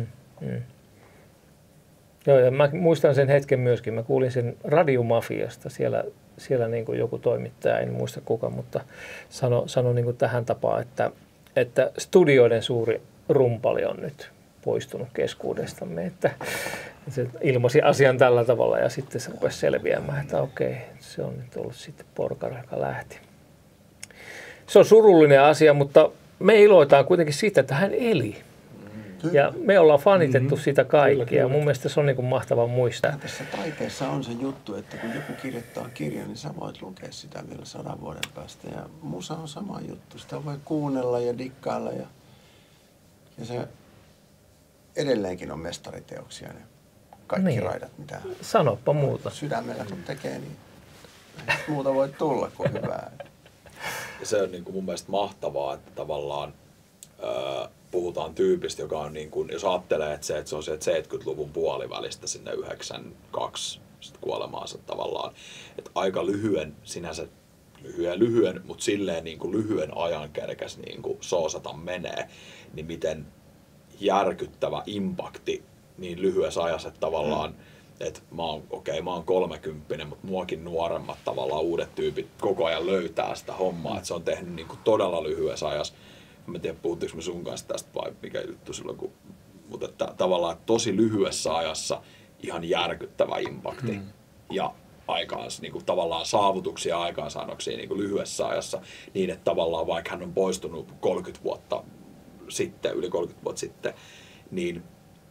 S1: Joo, ja mä muistan sen hetken myöskin. Mä kuulin sen Radiomafiasta. Siellä niin kuin joku toimittaja, en muista kuka, mutta sanoi niin kuin tähän tapaan, että studioiden suuri rumpali on nyt poistunut keskuudestamme. Että se ilmaisi asian tällä tavalla ja sitten se rupesi selviämään, että okei, se on nyt ollut sitten Porcaro, joka lähti. Se on surullinen asia, mutta me iloitaan kuitenkin siitä, että hän eli. Ja me ollaan fanitettu sitä kaikkia. Mun mielestä se on niin kuin mahtava muistaa.
S2: Tässä taiteessa on se juttu, että kun joku kirjoittaa kirjan, niin sä voit lukea sitä vielä 100 vuoden päästä. Ja musa on sama juttu. Sitä voi kuunnella ja dikkailla. Ja se edelleenkin on mestariteoksia ne kaikki raidat, mitä
S1: sanoppa muuta.
S2: Sydämellä kun tekee, niin muuta voi tulla kuin hyvää.
S4: Ja se on niin kuin mun mielestä mahtavaa, että tavallaan puhutaan tyypistä, joka on niin kuin, jos ajattelee, että se on sieltä 70-luvun puolivälistä sinne 92 kuolemaansa tavallaan, että aika sinänsä lyhyen, mutta silleen niin kuin lyhyen ajan kerkäs niin kuin soosata menee, niin miten järkyttävä impakti niin lyhyessä ajassa, että tavallaan, että mä oon 30, mutta muakin nuoremmat tavallaan uudet tyypit koko ajan löytää sitä hommaa, että se on tehnyt niin kuin todella lyhyessä ajassa. Mä tiedä, puhuttiinko me sun kanssa tästä vai mikä juttu silloin, mutta että tavallaan tosi lyhyessä ajassa ihan järkyttävä impakti ja niin kuin tavallaan saavutuksia ja aikaansaannoksia niin kuin lyhyessä ajassa niin, että tavallaan vaikka hän on poistunut 30 vuotta sitten, yli 30 vuotta sitten, niin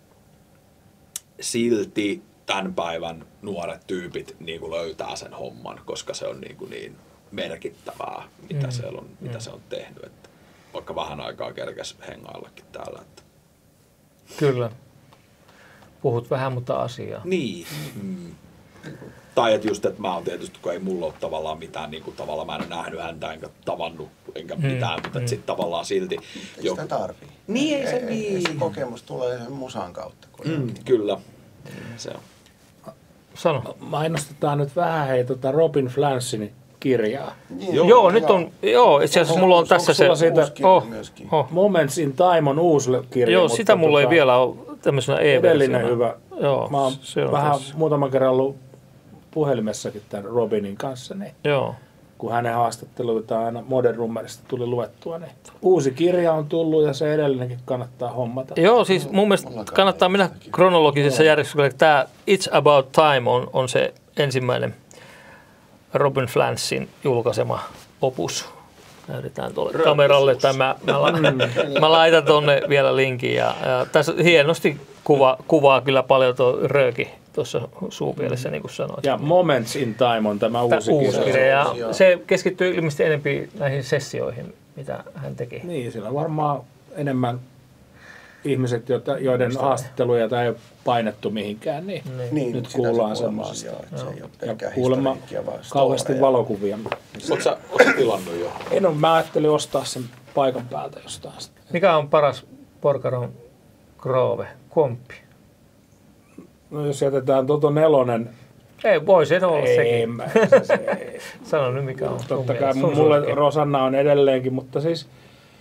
S4: silti tämän päivän nuoret tyypit niin kuin löytää sen homman, koska se on niin merkittävää, mitä se on tehnyt. Että vaikka vähän aikaa kerkesi hengaillakin täällä. Että.
S1: Kyllä. Puhut vähän, mutta asiaa.
S4: Niin. Tai että just, että mä oon tietysti, kun ei mulla ole tavallaan mitään, niin kuin tavallaan mä en ole nähnyt häntä enkä tavannut enkä mitään, mutta sitten tavallaan silti.
S2: Ei sitä tarvii.
S4: Niin, ei se
S2: Ei se kokemus tulee sen musan kautta.
S4: Kyllä. Se on.
S1: Sano.
S3: Mainostetaan nyt vähän Robin Flansin kirjaa.
S1: Joo, nyt on, itse asiassa mulla on tässä se,
S3: Moments in Time on uusi kirja.
S1: Joo, sitä mulla ei vielä ole tämmöisenä
S3: edellinen hyvä.
S1: Joo,
S3: mä oon vähän muutaman kerran ollut puhelimessakin tämän Robinin kanssa, niin
S1: joo.
S3: Kun hänen haastatteluitaan aina Modern Rummerista tuli luettua, niin uusi kirja on tullut ja se edellinenkin kannattaa hommata.
S1: Joo, siis mun mielestä kannattaa mennä kronologisessa järjestyksessä. Tämä It's About Time on se ensimmäinen Robin Flansin julkaisema opus. Näytetään tuolle kameralle. Mä laitan tuonne vielä linkin. Ja tässä hienosti kuvaa kyllä paljon tuo Rööki tuossa suupielessä, niin kuin sanoit.
S3: Ja Moments in Time on tämä uusi kirja.
S1: Ja se keskittyy ilmeisesti enemmän näihin sessioihin, mitä hän teki.
S3: Niin, siellä on varmaan enemmän ihmiset, joiden haastatteluja ei ole painettu mihinkään, niin nyt kuullaan semmoista. Ja kuulemma kauheasti valokuvia.
S4: Oletko sä tilannut jo?
S3: En ole, mä ajattelin ostaa sen paikan päältä jostain.
S1: Mikä on paras Porcaron Grove komppi?
S3: No jos jätetään Toto 4.
S1: Ei, voi se olla sekin.
S3: Ei.
S1: Sano nyt mikä on.
S3: Totta kai mulle Rosanna on edelleenkin, mutta siis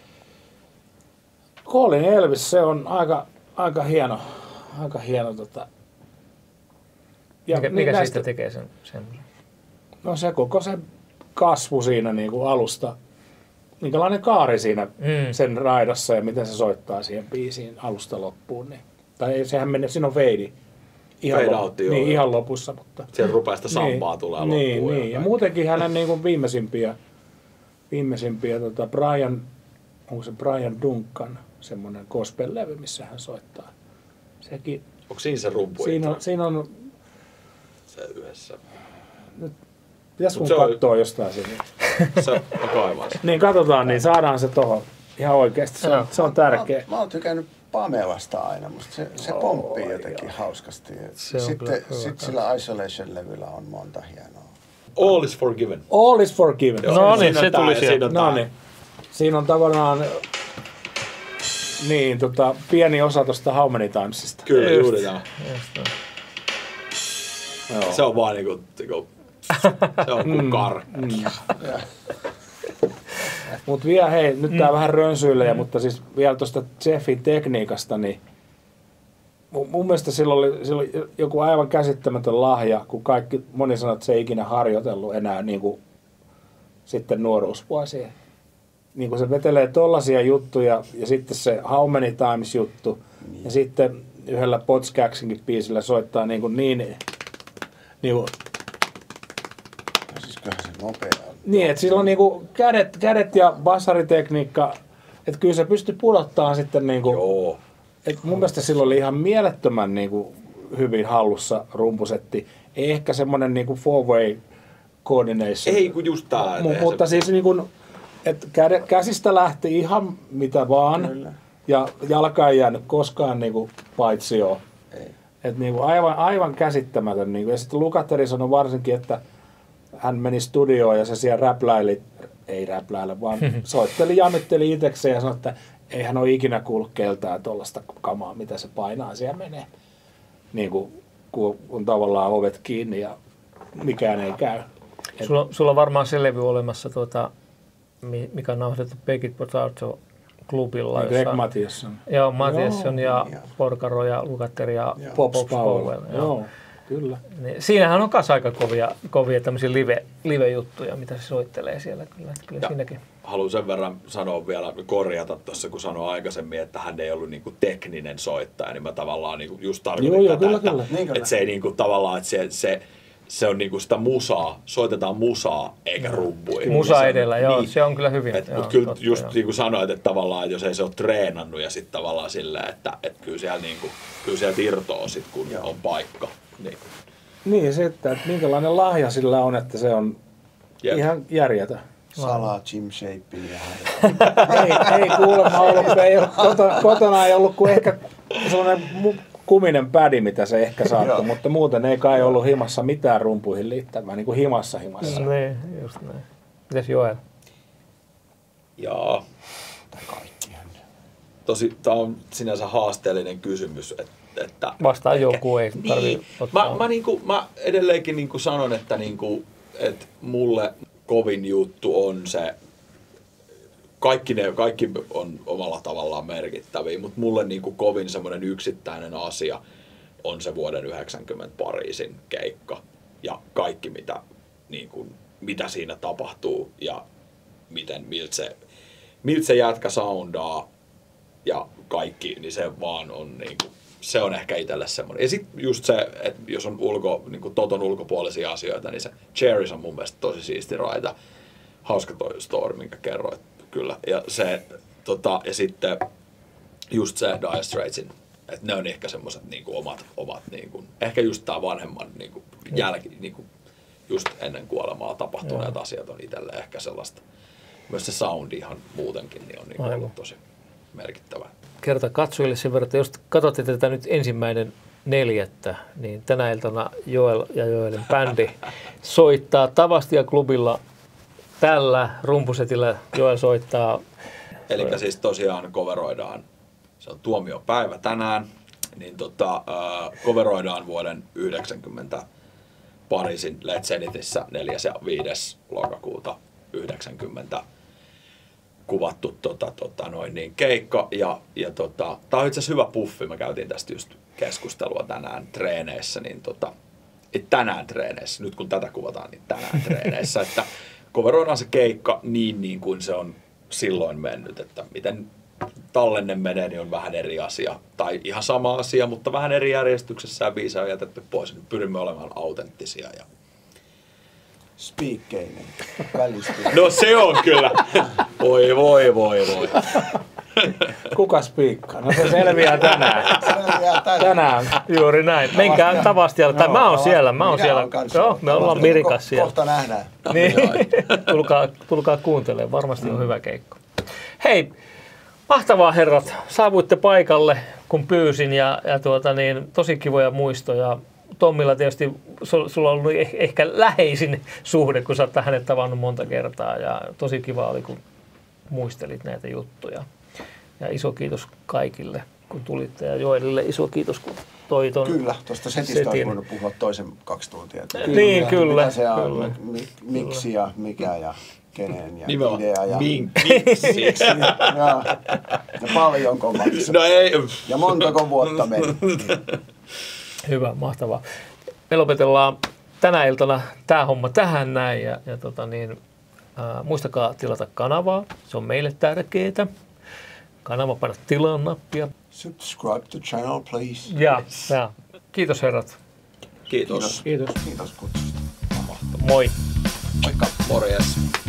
S3: Colin Elvis, se on aika hieno.
S1: Ja mikä näistä, siitä tekee sen?
S3: No se koko se kasvu siinä niin kuin alusta. Minkälainen kaari siinä sen raidassa ja miten se soittaa siihen biisiin alusta loppuun. Niin. Tai sehän menee, siinä on feidi. Ihan lopussa. Mutta
S4: siellä rupeaa sitä sampaa tulee loppuun.
S3: Niin. Ja muutenkin hänen niin kuin viimeisimpiä Brian, onko se Brian Duncan, semmoinen gospel-levy, missä hän soittaa. Sekin.
S4: Onko siinä se rumpu?
S3: Siinä on
S4: se yhdessä.
S3: Nyt pitäis mun katsoa jostain sinne.
S4: Se on kaivaa.
S3: Niin katsotaan, niin saadaan se tohon. Ihan oikeasti, se on tärkeä.
S2: Mä oon tykännyt Pamelasta aina, musta se pomppii jotenkin hauskasti. Sitten sillä Isolation-levyllä on monta hienoa.
S4: All is forgiven.
S3: All is forgiven.
S1: No niin, se tuli sieltä.
S3: No niin. Siinä on tavallaan pieni osa tuosta How Many Timesista.
S4: Kyllä, juuri tämä. Se on vaan niinku se on kuin karkkia.
S3: Mut vielä hei, nyt tää vähän rönsyilee, mutta siis vielä tuosta Jeffin tekniikasta, niin mun mielestä sillä oli joku aivan käsittämätön lahja, kun moni sanoo, että se ei ikinä harjoitellut enää niin kuin sitten nuoruusvuosien. Niin kuin se vetelee tollaisia juttuja ja sitten se How Many Times -juttu ja sitten yhdellä Potskaksinkin biisillä soittaa niin kuin
S2: siis kyllähän se nopea.
S3: Niin, että sillä on niinku kädet ja bassaritekniikka, että kyllä se pystyy pudottamaan sitten niinku.
S4: Joo.
S3: Et mun mielestä sillä oli ihan mielettömän niinku hyvin hallussa rumpusetti. Ei ehkä semmonen niinku four-way coordination.
S4: Ei kun just tää.
S3: Mutta siis niinku, että käsistä lähti ihan mitä vaan. Kyllä. Ja jalka ei jäänyt koskaan niinku paitsioon. Että niinku aivan käsittämätön. Niinku. Ja sitten Lukather sanoi varsinkin, että hän meni studioon ja se siellä räpläile, vaan jammitteli itsekseen ja sanoi, että ei hän ole ikinä kuullut keltään tuollaista kamaa, mitä se painaa, siellä menee. Niin kuin, kun on tavallaan ovet kiinni ja mikään ei käy.
S1: Sulla on varmaan se levy olemassa, mikä on nauhoitettu Peggy Potato klubilla.
S3: Greg Mathiasson.
S1: Joo, Mathiasson ja Porcaro ja Lukather ja Pops Powell.
S3: Joo. Kyllä.
S1: Niin, siinähän on myös aika kovia tämmöisiä live-juttuja, mitä se soittelee siellä. Kyllä siinäkin.
S4: Haluan sen verran sanoa vielä, korjata tuossa, kun sanoin aikaisemmin, että hän ei ollut niinku tekninen soittaja, niin mä tavallaan niinku just tarkoitin tätä, että se ei niinku tavallaan, että se on niinku sitä musaa, soitetaan musaa eikä rumpuja.
S1: Musa edellä, joo, niin. Se on kyllä hyvin.
S4: Mutta kyllä totta, just niin kuin sanoit, että tavallaan jos ei se ole treenannut ja sitten tavallaan silleen, että kyllä siellä niinku, kyllä sieltä irtoaa sit, kun on paikka.
S3: Niin sitten, että minkälainen lahja sillä on, että se on ihan järjetä.
S2: Salaa Jim Shapin ja
S3: ei kuulemma ollut, kotona ei ollut kuin ehkä sellainen kuminen pädi, mitä se ehkä saattoi, mutta muuten ei kai ollut himassa mitään rumpuihin liittämään, niin kuin himassa.
S1: Niin, just näin. Mitäs Joel?
S4: Jaa. Tämä on sinänsä haasteellinen kysymys, että
S1: vastaa joku, ei tarvitse ottaa.
S4: Mä edelleenkin niinku sanon, että mulle kovin juttu on se, kaikki on omalla tavallaan merkittäviä, mutta mulle niinku kovin semmoinen yksittäinen asia on se vuoden 90 Pariisin keikka ja kaikki mitä siinä tapahtuu ja miltä se jätkä soundaa ja kaikki, niin se vaan on niinku, se on ehkä itselle semmoinen. Ja sitten just se, että jos on niinku Toton ulkopuolisia asioita, niin se Cherries on mun mielestä tosi siisti raita. Hauska toi story, minkä kerroit kyllä. Ja se, ja sitten just se Dire Straitsin, että ne on ehkä semmoiset niinku omat niinku, ehkä just tää vanhemman niinku niinku just ennen kuolemaa tapahtuneet asiat on itselle ehkä sellaista. Myös se soundi ihan muutenkin niin on niinku ollut tosi. merkittävä.
S1: Kerta katsojille sen verran, että jos katsotte tätä nyt 1.4., niin tänä iltana Joel ja Joelin bändi soittaa Tavastia-klubilla tällä rumpusetillä. Joel soittaa.
S4: Eli siis tosiaan coveroidaan, se on tuomiopäivä tänään, niin coveroidaan vuoden 90 Pariisin Led Zenithissä 4. ja 5. lokakuuta 90 kuvattu keikka. Ja tää on itse asiassa hyvä puffi, me käytiin tästä just keskustelua tänään treeneissä, niin tänään treeneissä, nyt kun tätä kuvataan, niin tänään treeneissä, että coveroidaan se keikka niin kuin se on silloin mennyt, että miten tallenne menee, niin on vähän eri asia. Tai ihan sama asia, mutta vähän eri järjestyksessä ja biisejä on jätetty pois. Nyt pyrimme olemaan autenttisia. Ja...
S2: Spiikkeinen. Välistyy.
S4: No se on kyllä. Voi.
S3: Kuka spiikkaa? No se selviää tänään. Tänään.
S1: Juuri näin. Menkää Tavastialle. Tai mä oon siellä. Joo, me ollaan Mirikas siellä.
S2: Kohta nähdään.
S1: Niin. Tulkaa kuuntelemaan. Varmasti on hyvä keikko. Hei, mahtavaa herrat. Saavuitte paikalle, kun pyysin. Ja tosi kivoja muistoja. Tommilla tietysti sulla on ollut ehkä läheisin suhde, kun sä oot hänet tavannut monta kertaa. Ja tosi kiva oli, kun muistelit näitä juttuja. Ja iso kiitos kaikille, kun tulitte. Ja Joelille iso kiitos, kun toi ton
S2: Kyllä, tuosta setistä olisi voinut puhua toisen 2 tuntia.
S1: Niin, kyllä.
S2: Mitä se on, miksi ja mikä ja kenen ja
S4: nimenomaan
S2: idea. Ja
S4: miksi.
S2: Ja paljonko maksaa.
S4: No ei.
S2: Ja montako vuotta meni.
S1: Hyvä, mahtavaa. Me lopetellaan tänä iltana tämä homma tähän näin. Muistakaa tilata kanavaa. Se on meille tärkeää. Kanava paina tilaa nappia.
S2: Subscribe to channel, please.
S1: Ja. Kiitos herrat.
S4: Kiitos.
S2: Kiitos kutsusta.
S1: Moi.
S4: Moikka. Morjes.